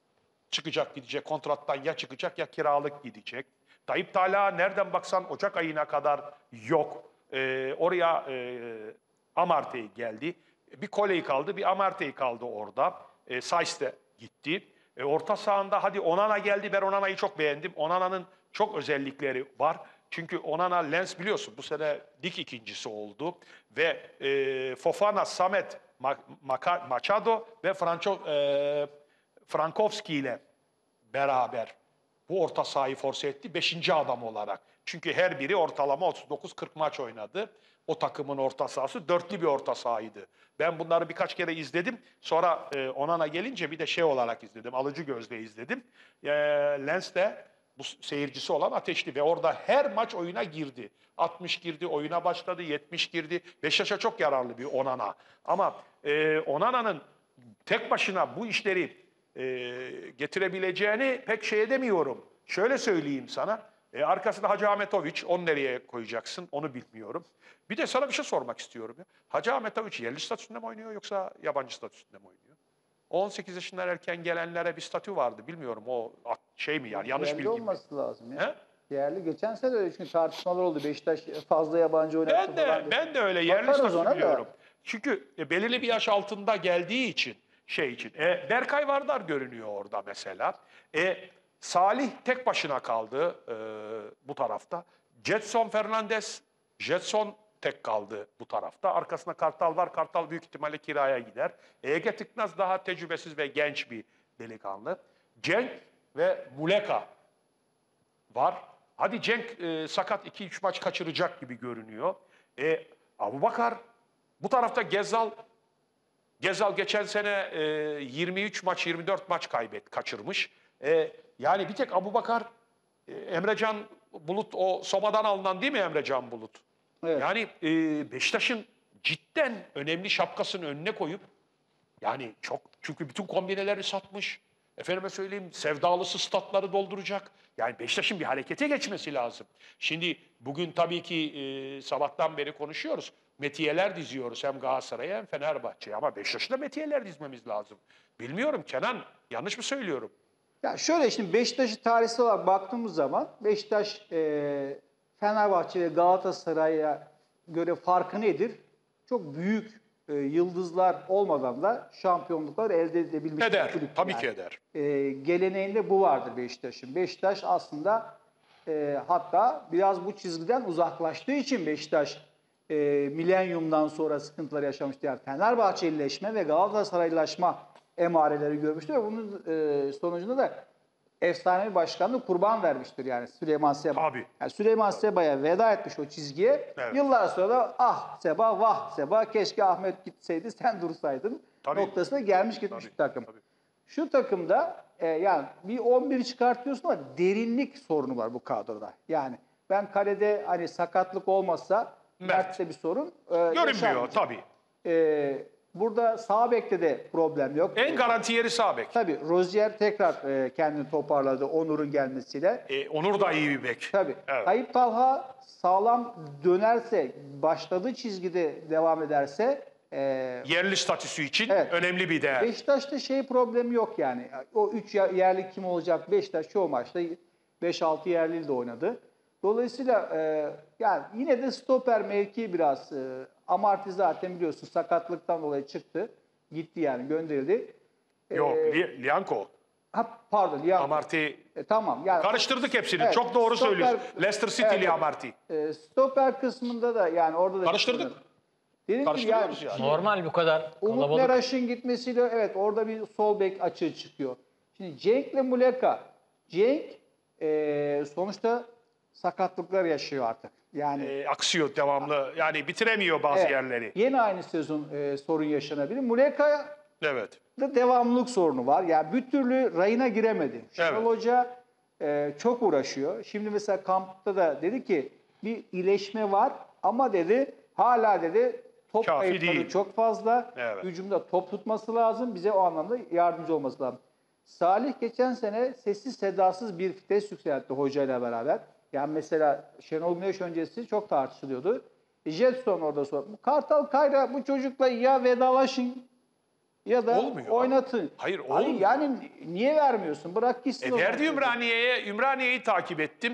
çıkacak gidecek. Kontrattan ya çıkacak ya kiralık gidecek. Tayyip Talha nereden baksan Ocak ayına kadar yok. E, oraya e, Amartey geldi. Bir Coley kaldı, bir Amartey kaldı orada. E, Saiz de gitti. E, orta sahanda hadi Onana geldi. Ben Onana'yı çok beğendim. Onana'nın çok özellikleri var. Çünkü Onana, Lens biliyorsun bu sene lig ikincisi oldu. Ve e, Fofana, Samet, Ma- Machado ve Franco, e, Frankowski ile beraber bu orta sahayı force etti. Beşinci adam olarak. Çünkü her biri ortalama otuz dokuz kırk maç oynadı. O takımın orta sahası dörtlü bir orta sahaydı. Ben bunları birkaç kere izledim. Sonra e, Onana gelince bir de şey olarak izledim. Alıcı gözle izledim. E, Lens de bu seyircisi olan ateşli ve orada her maç oyuna girdi. altmış girdi, oyuna başladı, yetmiş girdi. Beşiktaş'a çok yararlı bir Onana. Ama e, Onana'nın tek başına bu işleri e, getirebileceğini pek şey edemiyorum. Şöyle söyleyeyim sana. E, arkasında Hacı Ahmetoviç, onu nereye koyacaksın onu bilmiyorum. Bir de sana bir şey sormak istiyorum. Ya. Hacı Ahmetoviç yerli statüsünde mi oynuyor yoksa yabancı statüsünde mi oynuyor? on sekiz yaşından erken gelenlere bir statü vardı. Bilmiyorum o şey mi yani yanlış Yerli bilgim mi? olması lazım ya. He? Yerli. Geçen sene öyle çünkü tartışmalar oldu. Beşiktaş fazla yabancı oynattı Ben de, falan. ben de öyle yerli Bakarız ona statüsü da. biliyorum. Çünkü e, belirli bir yaş altında geldiği için şey için. E, Berkay Vardar görünüyor orada mesela. E, Salih tek başına kaldı e, bu tarafta. Jetson Fernandez, Jetson tek kaldı bu tarafta. Arkasında Kartal var. Kartal büyük ihtimalle kiraya gider. Ege Tıknaz daha tecrübesiz ve genç bir delikanlı. Cenk ve Muleka var. Hadi Cenk e, sakat iki üç maç kaçıracak gibi görünüyor. E, Abubakar, bu tarafta Gezzal. Gezzal geçen sene e, yirmi üç maç, yirmi dört maç kaybet, kaçırmış. E, yani bir tek Abubakar, e, Emrecan Bulut, o Soma'dan alınan değil mi Emrecan Bulut? Evet. Yani e, Beşiktaş'ın cidden önemli şapkasını önüne koyup, yani çok, çünkü bütün kombineleri satmış. Efendime söyleyeyim, sevdalısı statları dolduracak. Yani Beşiktaş'ın bir harekete geçmesi lazım. Şimdi bugün tabii ki e, sabahtan beri konuşuyoruz. Metiyeler diziyoruz hem Galatasaray'a hem Fenerbahçe'ye. Ama Beşiktaş'ta metiyeler dizmemiz lazım. Bilmiyorum Kenan, yanlış mı söylüyorum? Ya şöyle şimdi Beşiktaş'ı tarihsel olarak baktığımız zaman Beşiktaş e, Fenerbahçe ve Galatasaray'a göre farkı nedir? Çok büyük e, yıldızlar olmadan da şampiyonluklar elde edebilmiş. Eder, bir kulüp tabii yani. ki eder. E, geleneğinde bu vardır Beşiktaş'ın. Beşiktaş aslında e, hatta biraz bu çizgiden uzaklaştığı için Beşiktaş e, milenyumdan sonra sıkıntılar yaşamıştı. Yani Fenerbahçelileşme ve Galatasaraylılaşma emareleri görmüştür ve bunun e, sonucunda da efsane bir başkanlığı kurban vermiştir yani Süleyman Seba. Tabii. Yani Süleyman Seba'ya veda etmiş o çizgiye. Evet. Yıllar sonra da ah Seba, vah Seba, keşke Ahmet gitseydi sen dursaydın Tabii. noktasına gelmiş gitmiş Tabii, bir takım. tabii. Şu takımda e, yani bir on bir çıkartıyorsun ama derinlik sorunu var bu kadroda. Yani ben kalede hani sakatlık olmazsa Mert. Mert'te bir sorun e, Görünmüyor yaşanmayacak. tabii. E, burada sağ bekte de problem yok. En garanti yeri sağ bek. Tabii Rozier tekrar e, kendini toparladı Onur'un gelmesiyle. E, Onur da iyi bir bek. Tabii. Evet. Tayyip Talha sağlam dönerse, başladığı çizgide devam ederse e, Yerli statüsü için Evet. önemli bir değer. Beşiktaş'ta şey problemi yok yani. O üç yerli kim olacak? Beşiktaş çoğu maçta beş altı yerliyle de oynadı. Dolayısıyla e, yani yine de stoper mevki biraz e, Amarty zaten biliyorsun sakatlıktan dolayı çıktı. Gitti yani gönderildi. E, Yok, Li- Lianco. ha, pardon. Ya, Amarty. e, tamam. Yani, Karıştırdık hepsini. Evet, Çok doğru stoper- söylüyorsun. Leicester City'li Evet. Amarty. e, stoper kısmında da yani orada da Karıştırdık. Dediğim gibi Karıştırıyoruz yani. Normal bu kadar Umut kalabalık. Meraş'ın gitmesiyle evet orada bir sol bek açığı çıkıyor. Şimdi Cenk'le Muleka. Cenk e, sonuçta sakatlıklar yaşıyor artık. Yani E, aksıyor devamlı. Yani bitiremiyor bazı evet, yerleri. yeni aynı sezon e, sorun yaşanabilir. Muleka'ya Evet. da devamlılık sorunu var. Yani bir türlü rayına giremedi. Şenol Evet. Hoca e, çok uğraşıyor. Şimdi mesela kampta da dedi ki bir iyileşme var ama dedi hala dedi top Kafi kayıpları değil. çok fazla. Evet. Hücumda top tutması lazım. Bize o anlamda yardımcı olması lazım. Salih geçen sene sessiz sedasız bir vites yükseltti hocayla beraber. Yani mesela Şenol Güneş öncesi çok tartışılıyordu. Jetson orada sonra. Kartal Kayra bu çocukla ya vedalaşın ya da Olmuyor. oynatın. Hayır, Hani olmuyor. yani niye vermiyorsun? Bırak gitsin. E, o verdi zaman. Ümraniye'ye. Ümraniye'yi takip ettim.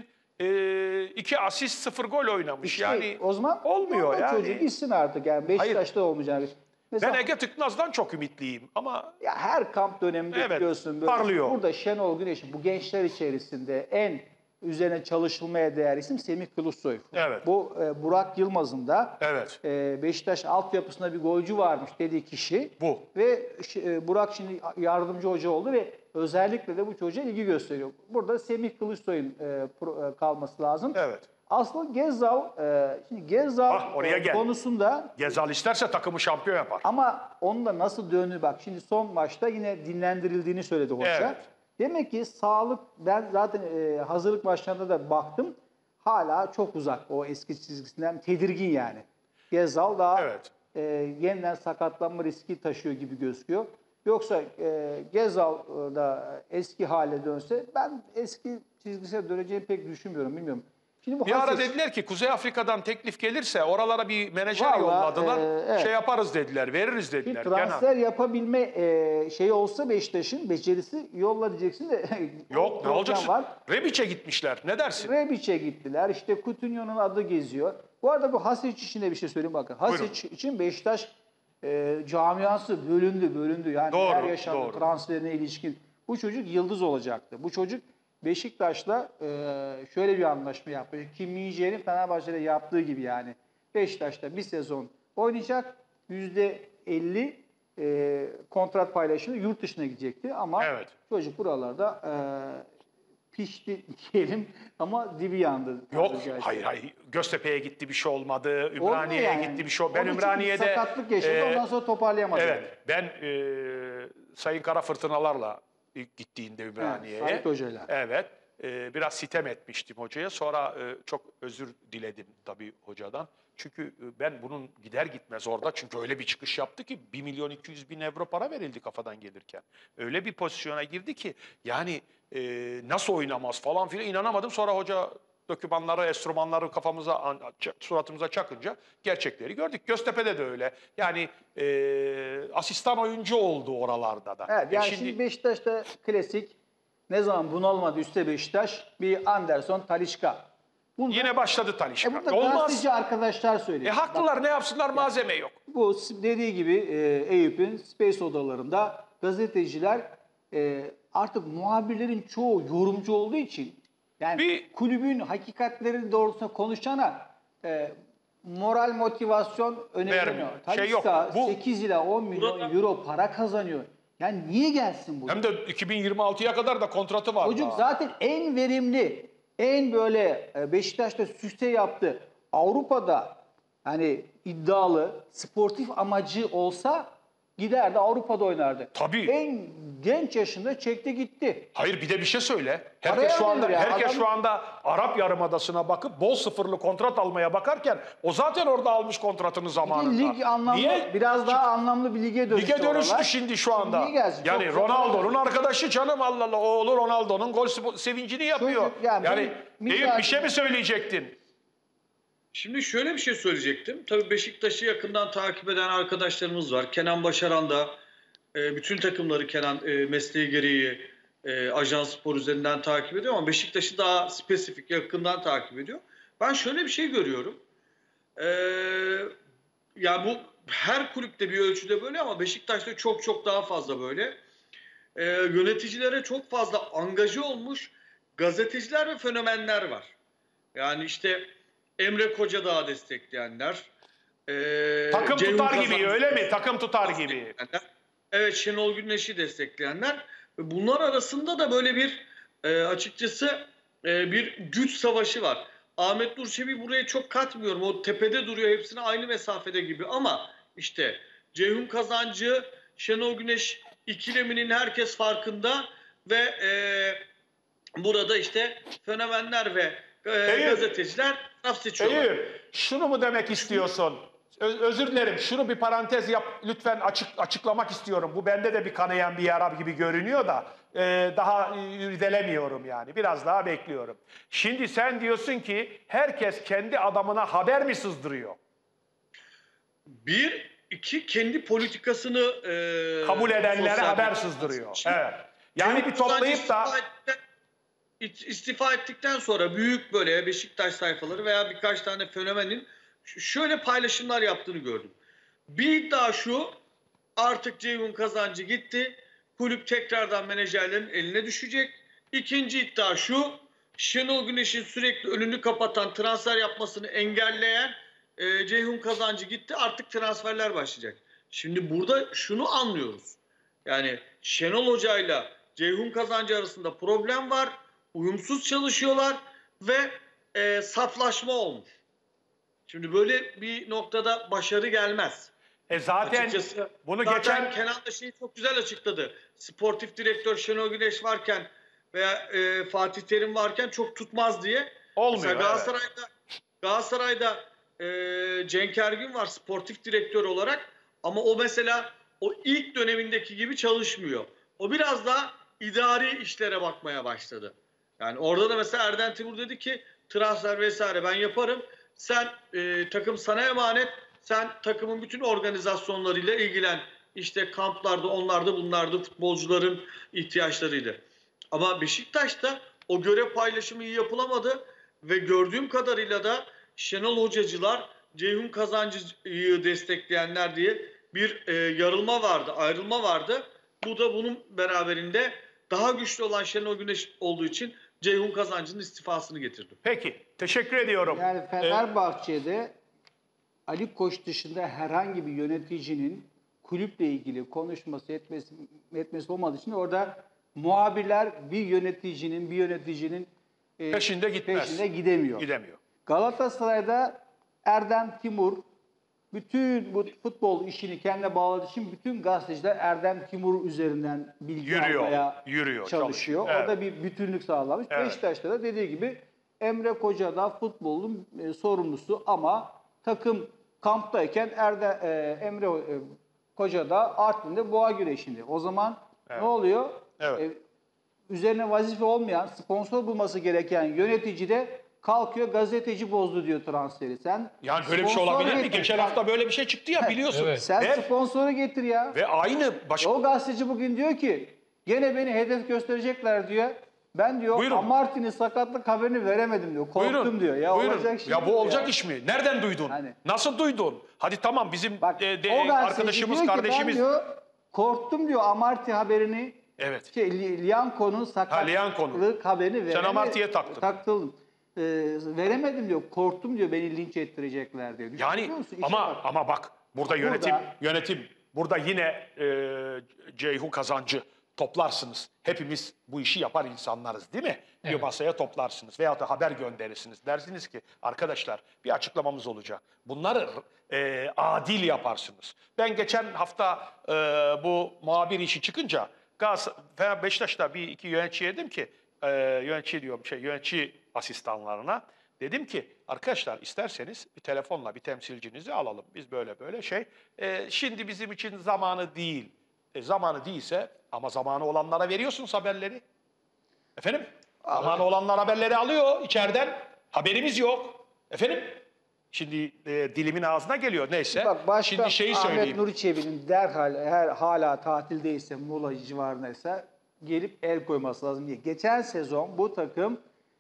E, iki asist, sıfır gol oynamış. İşte yani o zaman olmuyor o yani. çocuk gitsin artık. Yani Beşiktaş'ta olmayacak. Mesela Ben Ege Tıknaz'dan çok ümitliyim ama ya her kamp döneminde Evet, biliyorsun böyle. parlıyor. Burada Şenol Güneş'in bu gençler içerisinde en üzerine çalışılmaya değer isim Semih Kılıçsoy. Evet. Bu e, Burak Yılmaz'ın da evet. e, Beşiktaş altyapısında bir golcü varmış dediği kişi. Bu. Ve e, Burak şimdi yardımcı hoca oldu ve özellikle de bu çocuğa ilgi gösteriyor. Burada Semih Kılıçsoy'un e, pro- e, kalması lazım. Evet. Aslında Gezzal, e, şimdi Gezzal Ah, oraya e, gel. konusunda Gezal isterse takımı şampiyon yapar. ama onun da nasıl döndüğü bak. Şimdi son maçta yine dinlendirildiğini söyledi hoca. Evet. Demek ki sağlık, ben zaten e, hazırlık maçlarında da baktım. Hala çok uzak o eski çizgisinden, tedirgin yani. Gezzal daha Evet. e, yeniden sakatlanma riski taşıyor gibi gözüküyor. Yoksa e, Gezzal e, da eski hale dönse ben eski çizgisine döneceğini pek düşünmüyorum, bilmiyorum. Şimdi bu Bir ara Hasis- dediler ki Kuzey Afrika'dan teklif gelirse oralara bir menajer Vallahi, yolladılar. e, evet. Şey yaparız dediler, veririz Bir dediler. transfer yapabilme e, şeyi olsa Beşiktaş'ın becerisi yolla diyeceksin de Yok ne problem olacak? var. Rebiç'e gitmişler. Ne dersin? Rebic'e gittiler. İşte Coutinho'nun adı geziyor. Bu arada bu Hasic için de bir şey söyleyeyim bakın. Hasic Buyurun. için Beşiktaş e, camiası bölündü, bölündü. Yani Doğru, her yaşandı doğru. transferine ilişkin. Bu çocuk yıldız olacaktı. Bu çocuk Beşiktaş'la e, şöyle bir anlaşma yapıyor. Kim Min-jae'nin Fenerbahçe'de yaptığı gibi yani. Beşiktaş'ta bir sezon oynayacak. yüzde elli e, kontrat paylaşımı yurt dışına gidecekti. Ama Evet. çocuk buralarda e, pişti diyelim ama dibi yandı. Yok, tabiri caizse. hayır hayır. Göztepe'ye gitti bir şey olmadı. Olmuyor Ümraniye'ye yani. gitti bir şey olmadı. Ben Onun için Ümraniye'de... sakatlık yaşadı, e, ondan sonra toparlayamadı. Evet, ben e, Sayın Kara Fırtınalarla ilk gittiğinde Ümraniye'ye. Evet, Sait Hoca'yla. Evet, e, biraz sitem etmiştim hocaya. Sonra e, çok özür diledim tabii hocadan. Çünkü e, ben bunun gider gitmez orada, çünkü öyle bir çıkış yaptı ki bir milyon iki yüz bin euro para verildi kafadan gelirken. Öyle bir pozisyona girdi ki yani e, nasıl oynamaz falan filan inanamadım. Sonra hoca dokümanları, enstrümanları kafamıza, an- ç- suratımıza çakınca gerçekleri gördük. Göztepe'de de öyle. Yani e, asistan oyuncu oldu oralarda da. Evet, E yani şimdi, Beşiktaş'ta klasik ne zaman bunalmadı üstte Beşiktaş bir Anderson, Talisca. Bunda, yine başladı e Talisca. burada Olmaz. gazeteci arkadaşlar E söylüyor. haklılar, ne yapsınlar, malzeme yok. Bu dediği gibi e, Eyüp'ün Space odalarında gazeteciler e, artık muhabirlerin çoğu yorumcu olduğu için yani Bir- kulübün hakikatleri doğrultusunda konuşana e, moral motivasyon önemli. Vermiyor. Şey yok, bu- sekiz ila on milyon Burada- euro para kazanıyor. Yani niye gelsin bu? Hem de iki bin yirmi altıya kadar da kontratı var. Çocuk daha. zaten en verimli, en böyle e, Beşiktaş'ta sükse yaptı. Avrupa'da hani iddialı, sportif amacı olsa giderdi Avrupa'da oynardı. Tabii. En genç yaşında çekti gitti. Hayır, bir de bir şey söyle. Paraya Herkes şu anda alınır ya, herkes adam- şu anda Arap Yarımadası'na bakıp bol sıfırlı kontrat almaya bakarken o zaten orada almış kontratını zamanında. Lig anlamlı, Niye? biraz daha anlamlı bir lige dönüştü Lige dönüştü oralar. şimdi şu anda. niye gelsin? Yani Çok- çok- Ronaldo'nun arkadaşı canım, Allah Allah, oğlu Ronaldo'nun gol spo- sevincini yapıyor. Çocuk, yani yani benim Eyüp, mizahım- bir şey mi söyleyecektin? Şimdi şöyle bir şey söyleyecektim. Tabii Beşiktaş'ı yakından takip eden arkadaşlarımız var. Kenan Başaran da e, bütün takımları Kenan e, mesleği gereği e, Ajans Spor üzerinden takip ediyor ama Beşiktaş'ı daha spesifik yakından takip ediyor. Ben şöyle bir şey görüyorum. E, ya bu her kulüpte bir ölçüde böyle ama Beşiktaş'ta çok çok daha fazla böyle. E, yöneticilere çok fazla angaje olmuş gazeteciler ve fenomenler var. Yani işte Emre Kocadağ'ı destekleyenler. E, Takım Ceyhun tutar Kazan- gibi, öyle mi? Takım tutar gibi. destekleyenler. Evet, Şenol Güneş'i destekleyenler. Ve bunlar arasında da böyle bir e, açıkçası e, bir güç savaşı var. Ahmet Nur Çebi'yi buraya çok katmıyorum. O tepede duruyor, hepsine aynı mesafede gibi. Ama işte Ceyhun Kazancı, Şenol Güneş ikileminin herkes farkında ve e, burada işte fenomenler ve e, Eyüp. gazeteciler taraf seçiyorlar. Eyüp, şunu mu demek istiyorsun? Öz- özür dilerim, şunu bir parantez yap, lütfen açık açıklamak istiyorum. Bu bende de bir kanayan bir yara gibi görünüyor da e, daha irdelemiyorum yani. Biraz daha bekliyorum. Şimdi sen diyorsun ki herkes kendi adamına haber mi sızdırıyor? Bir, iki kendi politikasını e, Kabul edenlere sosyal haber medyada sızdırıyor. Şimdi Evet. Yani Ceyhun bir toplayıp da Kazancı istifa ettikten, istifa ettikten sonra büyük böyle Beşiktaş sayfaları veya birkaç tane fenomenin ş- şöyle paylaşımlar yaptığını gördüm. Bir iddia şu, artık Ceyhun Kazancı gitti, kulüp tekrardan menajerlerin eline düşecek. İkinci iddia şu, Şenol Güneş'in sürekli önünü kapatan, transfer yapmasını engelleyen e, Ceyhun Kazancı gitti, artık transferler başlayacak. Şimdi burada şunu anlıyoruz. Yani Şenol Hoca'yla Ceyhun Kazancı arasında problem var, uyumsuz çalışıyorlar ve e, saflaşma olmuş. Şimdi böyle bir noktada başarı gelmez. e zaten Açıkçası bunu zaten geçen Kenan da şeyi çok güzel açıkladı. Sportif direktör Şenol Güneş varken veya e, Fatih Terim varken çok tutmaz diye. olmuyor. Mesela Evet. Galatasaray'da Galatasaray'da e, Cenk Ergün var sportif direktör olarak ama o mesela o ilk dönemindeki gibi çalışmıyor. O biraz daha idari işlere bakmaya başladı. Yani orada da mesela Erden Timur dedi ki transfer vesaire ben yaparım. Sen e, takım sana emanet. Sen takımın bütün organizasyonlarıyla ilgilen. İşte kamplarda, onlarda, bunlarda futbolcuların ihtiyaçlarıyla. Ama Beşiktaş'ta o görev paylaşımı iyi yapılamadı ve gördüğüm kadarıyla da Şenol Hocacılar, Ceyhun Kazancı'yı destekleyenler diye bir e, yarılma vardı, ayrılma vardı. Bu da bunun beraberinde daha güçlü olan Şenol Güneş olduğu için Ceyhun Kazancı'nın istifasını getirdi. Peki, teşekkür ediyorum. Yani Ee, Fenerbahçe'de Ali Koç dışında herhangi bir yöneticinin kulüple ilgili konuşması, etmesi, etmesi olmadığı için orada muhabirler bir yöneticinin bir yöneticinin e, Peşinde gitmez. peşinde gidemiyor. Gidemiyor. Galatasaray'da Erdem Timur bütün bu futbol işini kendine bağladığı için bütün gazeteciler Erdem Timur üzerinden bilgi Yürüyor, almaya yürüyor, çalışıyor. çalışıyor. Orada Evet. bir bütünlük sağlamış. Evet. Beşiktaş'ta da dediği gibi Emre Koca da futbolun e, sorumlusu ama takım kamptayken Erde, e, Emre e, Koca da Artvin'de boğa güreşinde. O zaman Evet. ne oluyor? Evet. E, üzerine vazife olmayan, sponsor bulması gereken yönetici de kalkıyor gazeteci bozdu diyor transferi. Sen Yani böyle bir şey sponsor olabilir mi? getir. Geçen Sen- hafta böyle bir şey çıktı ya biliyorsun. Evet. Sen Ve, sponsoru getir ya. ve aynı baş... O gazeteci bugün diyor ki gene beni hedef gösterecekler diyor. Ben diyor Buyurun. Amarty'nin sakatlık haberini veremedim diyor. Korktum Buyurun, diyor. Ya buyurun. olacak şey Ya değil bu olacak ya. iş mi? Nereden duydun? Hani- Nasıl duydun? Hadi tamam bizim Bak e, de, o gazeteci arkadaşımız, diyor ki kardeşimiz. ben diyor korktum diyor Amarty haberini Evet. şey, Li- Lianco'nun sakatlık Lianco'nun. haberini veremedim. Amarty'ye taktın. Taktım. Ee, veremedim diyor. Korktum diyor beni linç ettirecekler diyor. Yani Düşünüyor musun? İşe ama bak. ama bak burada Burada- yönetim yönetim burada yine e, Ceyhun Kazancı toplarsınız. Hepimiz bu işi yapar insanlarız değil mi? Bir Evet. masaya toplarsınız veyahut da haber gönderirsiniz. Dersiniz ki arkadaşlar bir açıklamamız olacak. Bunları e, adil yaparsınız. Ben geçen hafta e, bu muhabir işi çıkınca Galatasaray, Beşiktaş'ta bir iki yöneticiye dedim ki e, yönetici diyorum şey yönetici asistanlarına dedim ki arkadaşlar isterseniz bir telefonla bir temsilcinizi alalım. Biz böyle böyle şey. E, şimdi bizim için zamanı değil. E, zamanı değilse ama zamanı olanlara veriyorsunuz haberleri. Efendim? Zamanı olanlar haberleri alıyor içeriden. Haberimiz yok. Efendim? Şimdi e, dilimin ağzına geliyor neyse. Bak başta Şimdi şeyi Ahmet söyleyeyim. Nuri Çebi'nin derhal eğer hala tatildeyse Muğla civarındaysa gelip el koyması lazım diye. Geçen sezon bu takım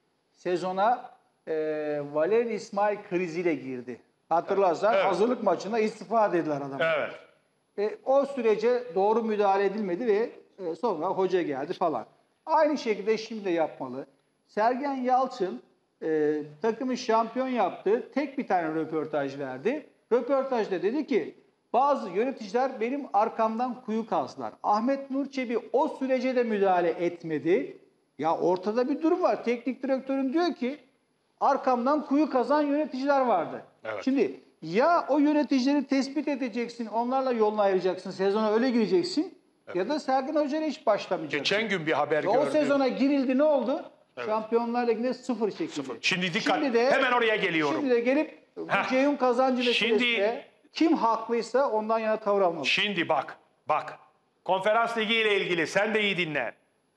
sezona e, Valerian İsmail kriziyle girdi. Hatırlarsan Evet. hazırlık maçında istifa dediler adamı. Evet. E, o sürece doğru müdahale edilmedi ve e, sonra hoca geldi falan. Aynı şekilde şimdi de yapmalı. Sergen Yalçın e, takımı şampiyon yaptı. Tek bir tane röportaj verdi. Röportajda dedi ki bazı yöneticiler benim arkamdan kuyu kazdılar. Ahmet Nur Çebi o sürece de müdahale etmedi. Ya ortada bir durum var. Teknik direktörün diyor ki arkamdan kuyu kazan yöneticiler vardı. Evet. Şimdi ya o yöneticileri tespit edeceksin, onlarla yolunu ayıracaksın, sezona öyle gireceksin ya da Sergen Hoca ile hiç başlamayacaksın. Geçen gün bir haber Ve o gördüm. sezona girildi, ne oldu? Şampiyonlar Ligi'nde sıfır çekildi. Sıfır. Şimdi dikkat, Şimdi de- hemen oraya geliyorum. Şimdi de gelip bu Heh. Ceyhun Kazancı Şimdi- meselesinde kim haklıysa ondan yana tavır almalı. Şimdi bak, bak. Konferans Ligi ile ilgili sen de iyi dinle.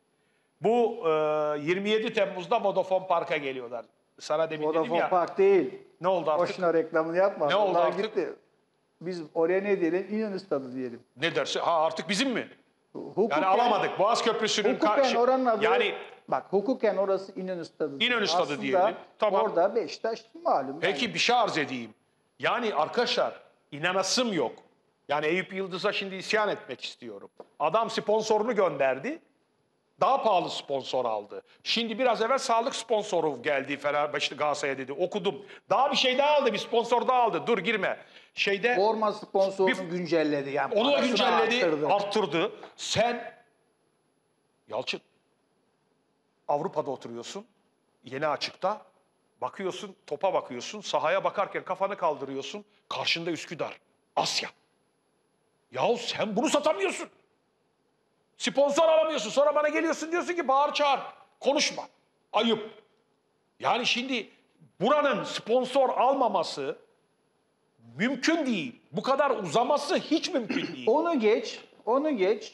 Bu e, yirmi yedi Temmuz'da Vodafone Park'a geliyorlar. Sana demin dedim Vodafone ya. Park değil. Ne oldu artık? Boşuna reklamını yapma. Ne oldu Onlar artık? Gitti. Biz oraya ne diyelim? İnönü Stadı diyelim. Ne dersin? Ha artık bizim mi? Hukuken, Yani alamadık. Boğaz Köprüsü'nün Hukuken karşı. oranın adı, Yani bak hukuken orası İnönü Stadı. İnönü Stadı Aslında diyelim. Tamam. orada Beşiktaş malum. peki bir şey arz edeyim. Yani arkadaşlar inanasım yok. Yani Eyüp Yıldız'a şimdi isyan etmek istiyorum. Adam sponsorunu gönderdi. Daha pahalı sponsor aldı. Şimdi biraz evvel sağlık sponsoru geldi Fenerbahçe Galatasaray'a dedi. Okudum. Daha bir şey daha aldı. Bir sponsor daha aldı. Dur girme. Şeyde Forma sponsorunu Bir- güncelledi. Yani onu da parasını güncelledi, arttırdı. arttırdı. Sen Yalçın Avrupa'da oturuyorsun. Yeni açıkta. Bakıyorsun, topa bakıyorsun. Sahaya bakarken kafanı kaldırıyorsun. Karşında Üsküdar. Asya. Yahu sen bunu satamıyorsun. Sponsor alamıyorsun. Sonra bana geliyorsun diyorsun ki bağır çağır. Konuşma. Ayıp. Yani şimdi buranın sponsor almaması mümkün değil. Bu kadar uzaması hiç mümkün değil. Onu geç, onu geç.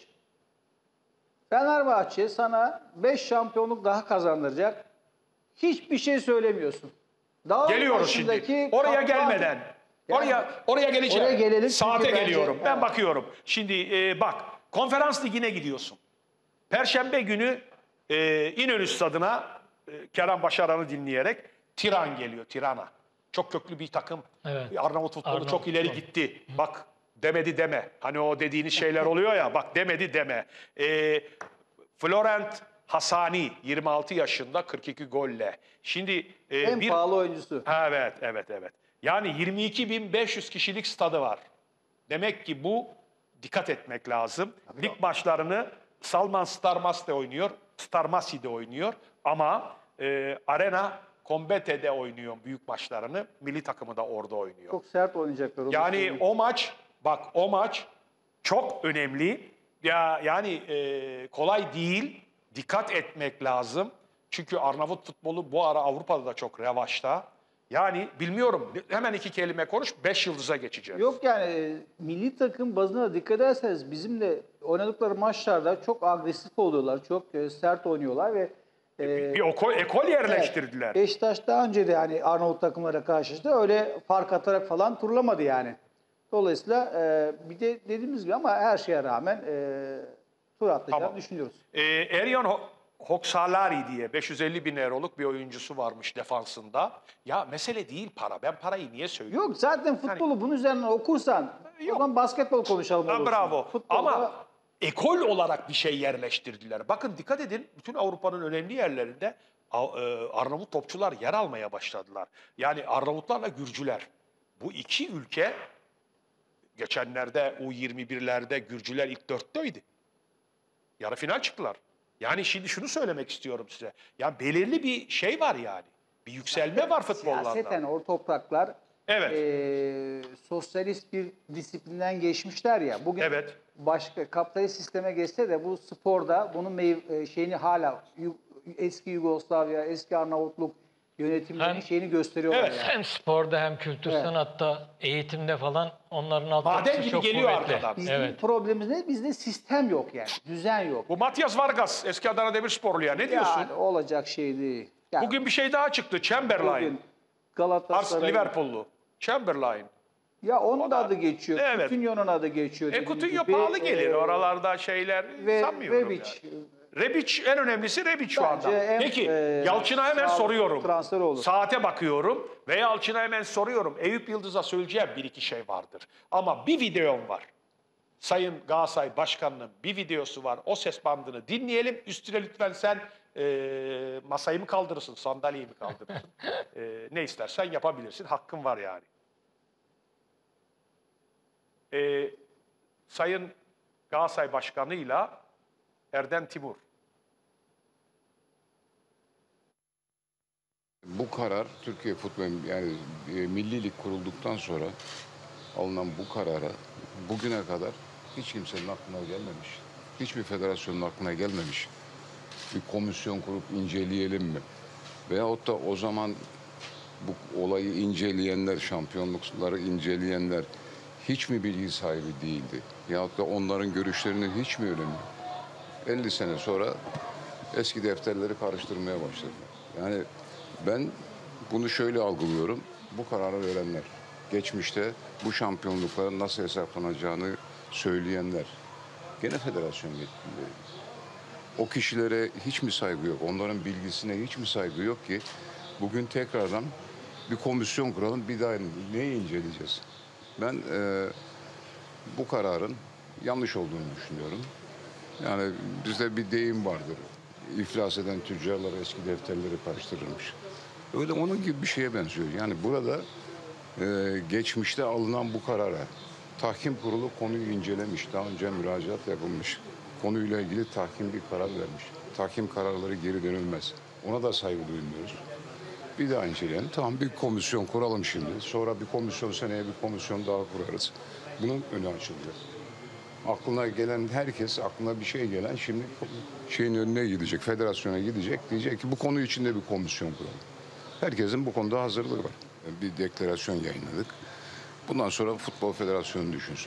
Fenerbahçe sana beş şampiyonluk daha kazandıracak. Hiçbir şey söylemiyorsun. Dağ Geliyoruz şimdi. başındaki Oraya kaplan- gelmeden. Yani oraya oraya geleceğim. oraya gelelim çünkü Saate bence- geliyorum. Ben Evet. bakıyorum. Şimdi e, bak Konferans Ligi'ne gidiyorsun. Perşembe günü e, İnönü Stadı'na e, Kerem Başaran'ı dinleyerek Tiran geliyor. Tirana. Çok köklü bir takım. Evet. Arnavut futbolu Arnavut çok ileri futbolu. gitti. Bak demedi deme. Hani o dediğiniz şeyler oluyor ya. Bak demedi deme. E, Florent Hasani yirmi altı yaşında kırk iki golle. Şimdi e, En bir pahalı oyuncusu. Ha, evet, evet, evet. Yani yirmi iki bin beş yüz kişilik stadı var. Demek ki bu dikkat etmek lazım. Lig maçlarını Salman Starmasi'de oynuyor, Starmasi'de oynuyor ama e, Arena Combate'de oynuyor büyük maçlarını. Milli takımı da orada oynuyor. Çok sert oynayacaklar. onu Yani söyleyeyim. o maç, bak o maç çok önemli. Ya yani e, kolay değil. Dikkat etmek lazım. Çünkü Arnavut futbolu bu ara Avrupa'da da çok revaçta. Yani bilmiyorum. Hemen iki kelime konuş. Beş yıldıza geçeceğiz. Yok yani e, milli takım bazına dikkat ederseniz bizim de oynadıkları maçlarda çok agresif oluyorlar. Çok e, sert oynuyorlar ve e, Bir ekol, ekol yerleştirdiler. evet, Beşiktaş daha önce de yani Arnavut takımlara karşı da öyle fark atarak falan turlamadı yani. Dolayısıyla e, bir de dediğimiz gibi ama her şeye rağmen e, tur atlayacağını Tamam. düşünüyoruz. Ee, Eryan Ho- Hoksalari diye beş yüz elli bin euroluk bir oyuncusu varmış defansında. Ya mesele değil para. Ben parayı niye söylüyorum? Yok zaten futbolu bunun üzerinden okursan Yok. o zaman basketbol konuşalım Ha, olursun. bravo. Futbolda- Ama ekol olarak bir şey yerleştirdiler. Bakın dikkat edin. Bütün Avrupa'nın önemli yerlerinde A- e, Arnavut topçular yer almaya başladılar. Yani Arnavutlarla Gürcüler. Bu iki ülke geçenlerde U yirmi birlerde Gürcüler ilk dörtteydi. Yarı final çıktılar. Yani şimdi şunu söylemek istiyorum size. Ya belirli bir şey var yani. Bir yükselme var futbollarda. Siyaseten o topraklar Evet. e, sosyalist bir disiplinden geçmişler ya. Bugün Evet. başka kapitalist sisteme geçse de bu sporda bunun meyve, e, şeyini hala Yu- eski Yugoslavya, eski Arnavutluk yönetimlerinin Hem- şeyini gösteriyorlar Evet. yani. Hem sporda hem kültür Evet. sanatta, eğitimde falan onların Maden altyapısı gibi çok geliyor kuvvetli. arkadan. Bizim Evet. problemimiz ne? Bizde sistem yok yani. Düzen yok. Bu Matias Vargas eski Adana Demirsporlu ya. Ne diyorsun? Yani olacak şey değil. Yani Bugün bir şey daha çıktı. Chamberlain. bugün Ars Galatasaray. Liverpool'lu. Chamberlain. Ya onun O da da- adı geçiyor. Evet. Coutinho'nun adı geçiyor. E dediğim Coutinho gibi. pahalı gelir. Ee, Oralarda şeyler Ve sanmıyorum. Rebic. yani. Rebic en önemlisi Rebic şu Bence anda. en, Peki e, Yalçın'a hemen sağlıklı soruyorum. transfer olur. Saate bakıyorum ve Yalçın'a hemen soruyorum. Eyüp Yıldız'a söyleyeceğim bir iki şey vardır. Ama bir videom var. Sayın Galatasaray Başkanı'nın bir videosu var. O ses bandını dinleyelim. Üstüne lütfen sen e, masayı mı kaldırırsın, sandalyeyi mi kaldırırsın? E, ne istersen yapabilirsin. Hakkın var yani. E, Sayın Galatasaray Başkanı'yla Erden Timur Bu karar Türkiye Futbol yani e, Milli Lig kurulduktan sonra alınan bu karara bugüne kadar hiç kimsenin aklına gelmemiş. Hiçbir federasyonun aklına gelmemiş. Bir komisyon kurup inceleyelim mi? Veyahut da o zaman bu olayı inceleyenler, şampiyonlukları inceleyenler hiç mi bilgi sahibi değildi? Yahut da onların görüşlerinin hiç mi önemi yok? elli sene sonra eski defterleri karıştırmaya başladılar. Yani ben bunu şöyle algılıyorum. Bu kararı verenler, geçmişte bu şampiyonlukların nasıl hesaplanacağını söyleyenler, gene federasyon yetkilileri. O kişilere hiç mi saygı yok? Onların bilgisine hiç mi saygı yok ki bugün tekrardan bir komisyon kuralım, bir daha neyi inceleyeceğiz? Ben e, bu kararın yanlış olduğunu düşünüyorum. Yani bizde bir deyim vardır. İflas eden tüccarlar eski defterleri karıştırırmış. Öyle onun gibi bir şeye benziyor. Yani burada e, geçmişte alınan bu karara tahkim kurulu konuyu incelemiş. Daha önce müracaat yapılmış. Konuyla ilgili tahkim bir karar vermiş. Tahkim kararları geri dönülmez. Ona da saygı duymuyoruz. Bir daha inceleyelim. Tamam, bir komisyon kuralım şimdi. Sonra bir komisyon, seneye bir komisyon daha kurarız. Bunun önü açılıyor. Aklına gelen herkes, aklına bir şey gelen şimdi şeyin önüne gidecek, federasyona gidecek. Diyecek ki bu konu içinde bir komisyon kuralım. Herkesin bu konuda hazırlığı var. Bir deklarasyon yayınladık. Bundan sonra Futbol Federasyonu düşünsün.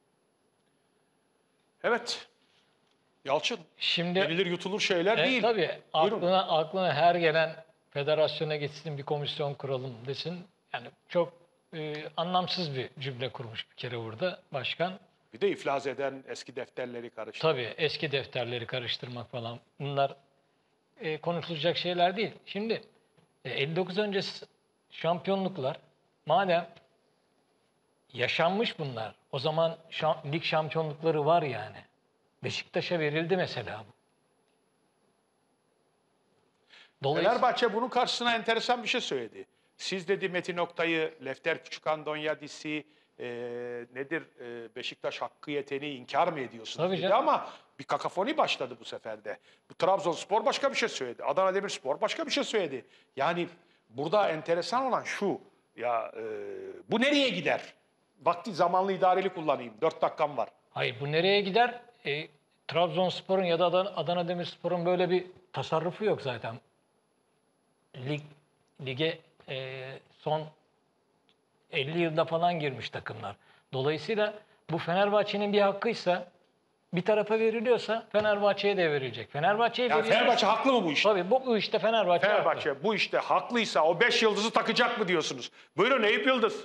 Evet. Yalçın, Şimdi yenilir yutulur şeyler e, değil. tabii Buyurun. aklına, aklına her gelen federasyona gitsin bir komisyon kuralım desin. Yani çok e, anlamsız bir cümle kurmuş bir kere burada başkan. Bir de iflas eden eski defterleri karıştı. Tabii eski defterleri karıştırmak falan bunlar e, konuşulacak şeyler değil. Şimdi e, elli dokuz öncesi şampiyonluklar madem yaşanmış bunlar, o zaman şam, lig şampiyonlukları var yani. Beşiktaş'a verildi mesela bu. Dolayısıyla Fenerbahçe bunun karşısına enteresan bir şey söyledi. Siz dedi Metin Oktay'ı, Lefter Küçükandonyadis'i, e, nedir e, Beşiktaş hakkı yeteni inkar mı ediyorsunuz Tabii dedi canım. ama bir kakafoni başladı bu sefer de. Bu Trabzonspor başka bir şey söyledi. Adana Demirspor başka bir şey söyledi. Yani burada enteresan olan şu, ya e, bu nereye gider? Vakti zamanlı idareli kullanayım. Dört dakikam var. hayır bu nereye gider? E, Trabzonspor'un ya da Adana, Adana Demirspor'un böyle bir tasarrufu yok zaten. Lig, lige e, son elli yılda falan girmiş takımlar. Dolayısıyla bu Fenerbahçe'nin bir hakkıysa bir tarafa veriliyorsa Fenerbahçe'ye de verilecek. Fenerbahçe'ye Yani veriyorsa- Fenerbahçe haklı mı bu işte? Tabii bu, bu işte Fenerbahçe, haklı. Fenerbahçe bu işte haklıysa o beş yıldızı takacak mı diyorsunuz? Buyurun Eyüp Yıldız.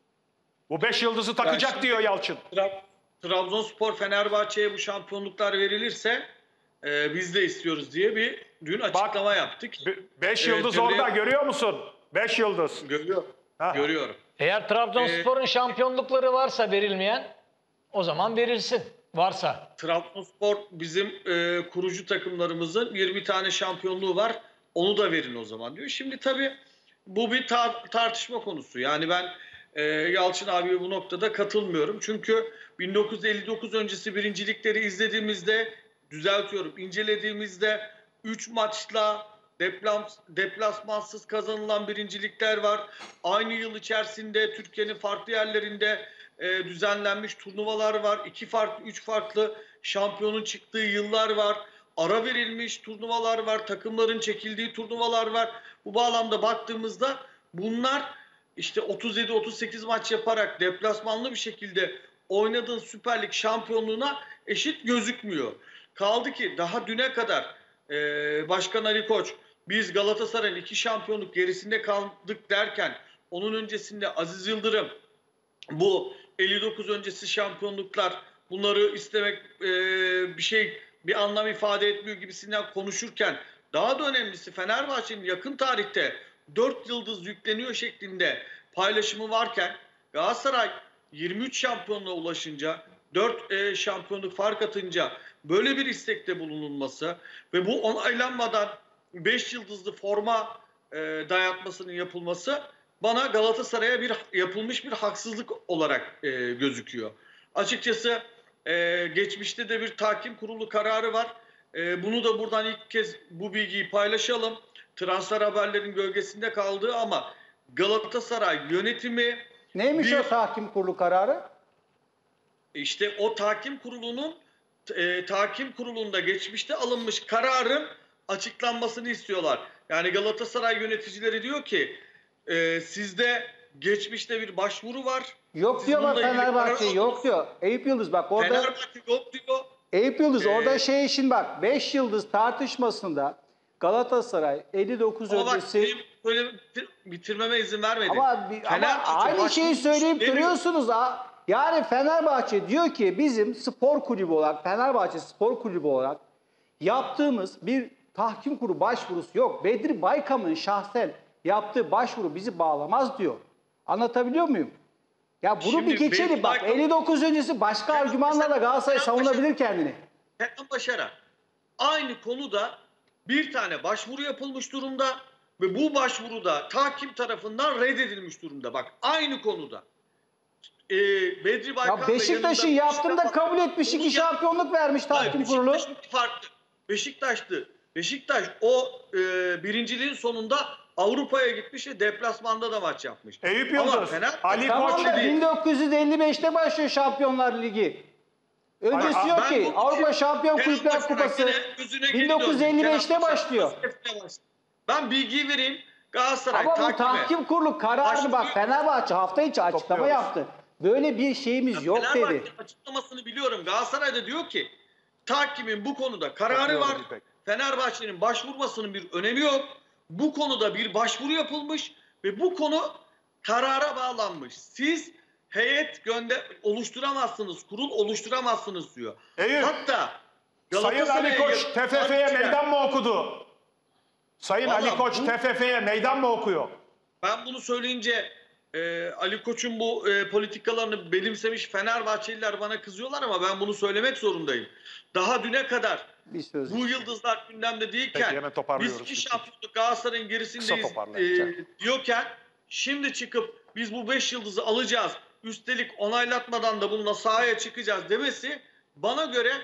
Bu beş yıldızı takacak şimdi- diyor Yalçın. Tra- Trabzonspor Fenerbahçe'ye bu şampiyonluklar verilirse e, biz de istiyoruz diye bir dün açıklama yaptık. Be- beş Evet, yıldız devre- orada görüyor musun? Beş yıldız. Görüyorum. Ha. Görüyorum. Eğer Trabzonspor'un şampiyonlukları varsa verilmeyen o zaman verilsin. Varsa. Trabzonspor bizim e, kurucu takımlarımızın yirmi tane şampiyonluğu var. Onu da verin o zaman diyor. Şimdi tabii bu bir tar- tartışma konusu. Yani ben e, Yalçın abiye bu noktada katılmıyorum. Çünkü bin dokuz yüz elli dokuz öncesi birincilikleri izlediğimizde, düzeltiyorum, incelediğimizde üç maçla deplas, deplasmansız kazanılan birincilikler var. Aynı yıl içerisinde Türkiye'nin farklı yerlerinde e, düzenlenmiş turnuvalar var. İki farklı, üç farklı şampiyonun çıktığı yıllar var. Ara verilmiş turnuvalar var. Takımların çekildiği turnuvalar var. Bu bağlamda baktığımızda bunlar işte otuz yedi otuz sekiz maç yaparak deplasmanlı bir şekilde oynadığın Süper Lig şampiyonluğuna eşit gözükmüyor. Kaldı ki daha düne kadar e, Başkan Ali Koç biz Galatasaray'ın iki şampiyonluk gerisinde kaldık derken onun öncesinde Aziz Yıldırım bu elli dokuz öncesi şampiyonluklar bunları istemek e, bir şey bir anlam ifade etmiyor gibisinden konuşurken daha da önemlisi Fenerbahçe'nin yakın tarihte dört yıldız yükleniyor şeklinde paylaşımı varken Galatasaray yirmi üç şampiyonluğa ulaşınca dört e, şampiyonluk fark atınca böyle bir istekte bulunulması ve bu onaylanmadan beş yıldızlı forma e, dayatmasının yapılması bana Galatasaray'a bir yapılmış bir haksızlık olarak e, gözüküyor. Açıkçası e, geçmişte de bir tahkim kurulu kararı var. E, bunu da buradan ilk kez bu bilgiyi paylaşalım. transfer haberlerin gölgesinde kaldığı ama Galatasaray yönetimi Neymiş bir, o tahkim kurulu kararı? işte o tahkim kurulunun e, tahkim kurulunda geçmişte alınmış kararın açıklanmasını istiyorlar. Yani Galatasaray yöneticileri diyor ki e, sizde geçmişte bir başvuru var. Yok Siz diyor bak bununla ilgili Fenerbahçe, karar yok aldınız. diyor. Eyüp Yıldız bak orada Fenerbahçe yok diyor. Eyüp Yıldız Ee, orada şey için bak beş yıldız tartışmasında Galatasaray elli dokuz Ama bak öncesi benim böyle bitir- bitirmeme izin vermedi. ama, bir- ama Fenerbahçe aynı şeyi başvurmuş söyleyip demiyor. duruyorsunuz ha. Yani Fenerbahçe diyor ki bizim spor kulübü olarak Fenerbahçe Spor Kulübü olarak yaptığımız bir tahkim kurulu başvurusu yok. Bedri Baykam'ın şahsen yaptığı başvuru bizi bağlamaz diyor. Anlatabiliyor muyum? Ya bunu Şimdi bir geçelim Bedri bak. Baykam- elli dokuz öncesi başka Fenerbahçe- argümanlarla Galatasaray Fenerbahçe- savunabilir kendini. Kenan Başaran aynı konuda bir tane başvuru yapılmış durumda ve bu başvuruda tahkim tarafından reddedilmiş durumda. Bak aynı konuda. Ee, Bedri Baykan Ya ve Beşiktaş'ın yanında- yaptığında kabul etmiş iki Bunu yap- şampiyonluk vermiş Hayır, tahkim kurulu. Beşiktaş'ın farklı. Beşiktaş'tı. Beşiktaş o e, birinciliğin sonunda Avrupa'ya gitmiş ve deplasmanda da maç yapmış. Eyüp Ama Yıldız, Fener- Ali Tamam Koç da değil. bin dokuz yüz elli beşte başlıyor Şampiyonlar Ligi. Öncesi Bak, yok ben ki. bu- Avrupa Şampiyon Kenan Kulüpler Başaran Kupası yine gözüne geri bin dokuz yüz elli döndü. beşte Kenan Başaran başlıyor. gözüne başladı. Ben bilgiyi vereyim. Galatasaray Ama bu takime. tahkim kurulu kararını bak Başlıyor. Fenerbahçe hafta içi açıklama Topluyoruz. yaptı. Böyle bir şeyimiz yok dedi. Fenerbahçe'nin açıklamasını biliyorum. Galatasaray da diyor ki tahkimin bu konuda kararı Topluyoruz var. İpek. Fenerbahçe'nin başvurmasının bir önemi yok. Bu konuda bir başvuru yapılmış ve bu konu karara bağlanmış. Siz heyet gönder oluşturamazsınız, kurul oluşturamazsınız diyor. Eyüp, Hatta Sayın Ali Galatasaray'a Koç yakın- T F F'ye Partiler- meydan mı okudu? Sayın Vallahi Ali Koç bu- T F F'ye meydan mı okuyor? Ben bunu söyleyince e, Ali Koç'un bu e, politikalarını benimsemiş Fenerbahçeliler bana kızıyorlar ama ben bunu söylemek zorundayım. Daha düne kadar Bir söz. bu yıldızlar gündemde değilken Peki, hemen toparlıyoruz. biz iki şampiyonluk Galatasaray'ın gerisindeyiz Kısa toparlayın, e, diyorken şimdi çıkıp biz bu beş yıldızı alacağız. Üstelik onaylatmadan da bununla sahaya çıkacağız demesi bana göre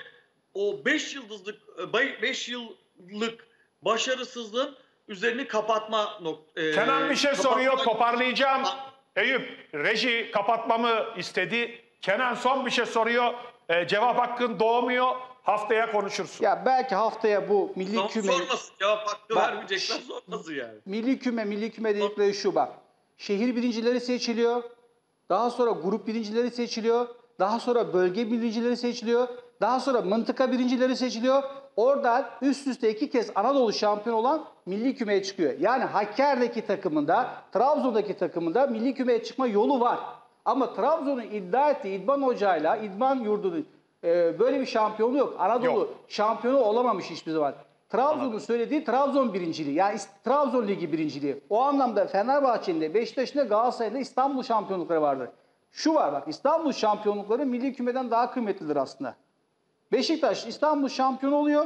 o beş yıldızlık beş yıllık başarısızlığın üzerini kapatma nok- e, Kenan bir şey kapatma- soruyor, toparlayacağım. Eyüp, reji kapatmamı istedi. Kenan son bir şey soruyor. Ee, cevap hakkın doğmuyor. Haftaya konuşursun. Ya belki haftaya bu milli Son küme sormasın. Cevap hakkı Bak, vermeyecekler sormasın yani. milli küme milli küme dedikleri şu bak. Şehir birincileri seçiliyor. Daha sonra grup birincileri seçiliyor. Daha sonra bölge birincileri seçiliyor. Daha sonra mıntıka birincileri seçiliyor. Oradan üst üste iki kez Anadolu şampiyon olan milli kümeye çıkıyor. Yani Hakkari'deki takımında, Trabzon'daki takımında milli kümeye çıkma yolu var. Ama Trabzon'un iddia ettiği İdman Hoca'yla İdman Yurdu'nun e, böyle bir şampiyonu yok. Anadolu Yok. şampiyonu olamamış hiçbir zaman. Trabzon'un söylediği Trabzon birinciliği. Yani İs- Trabzon Ligi birinciliği. O anlamda Fenerbahçe'nin de Beşiktaş'ın da Galatasaray'ın da İstanbul şampiyonlukları vardır. Şu var bak, İstanbul şampiyonlukları milli kümeden daha kıymetlidir aslında. Beşiktaş İstanbul şampiyonu oluyor.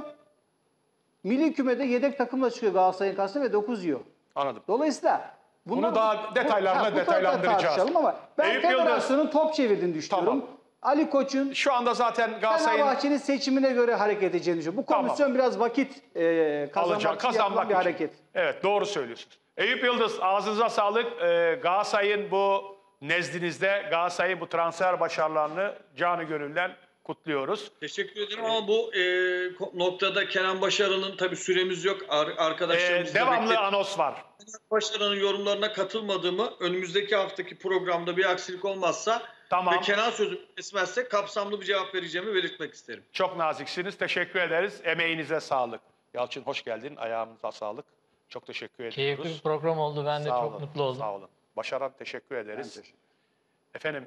Milli kümede yedek takımla çıkıyor Galatasaray'ın karşısına ve dokuz yiyor. Anladım. Dolayısıyla bunlar- Bunu daha detaylarına Ha, bu tarafta detaylandıracağız. tartışalım ama ben Eyüp Yıldız. federasyonun top çevirdiğini düşünüyorum. Tamam. Ali Koç'un Şu anda zaten Galatasaray'ın Fenerbahçe'nin seçimine göre hareket edeceğini düşünüyorum. Bu Tamam. komisyon biraz vakit e, kazanmak, alacak, için yapılan kazanmak bir için. hareket. Evet, doğru söylüyorsunuz. Eyüp Yıldız, ağzınıza sağlık. Ee, Galatasaray'ın bu nezdinizde Galatasaray'ın bu transfer başarılarını canı gönülden kutluyoruz. Teşekkür ederim ama bu e, ko- noktada Kenan Başaran'ın tabii süremiz yok. Ar- Ee, arkadaşlarımız da devamlı beklet- anons var. Kenan Başaran'ın yorumlarına katılmadığımı önümüzdeki haftaki programda bir aksilik olmazsa Tamam. ve Kenan sözümü kesmezse kapsamlı bir cevap vereceğimi belirtmek isterim. Çok naziksiniz. Teşekkür ederiz. Emeğinize sağlık. Yalçın hoş geldin. Ayağınıza sağlık. Çok teşekkür ediyoruz. Keyifli bir program oldu. Ben de Sağ çok olun, mutlu oldum. Sağ olun. Başaran teşekkür ederiz. Efendim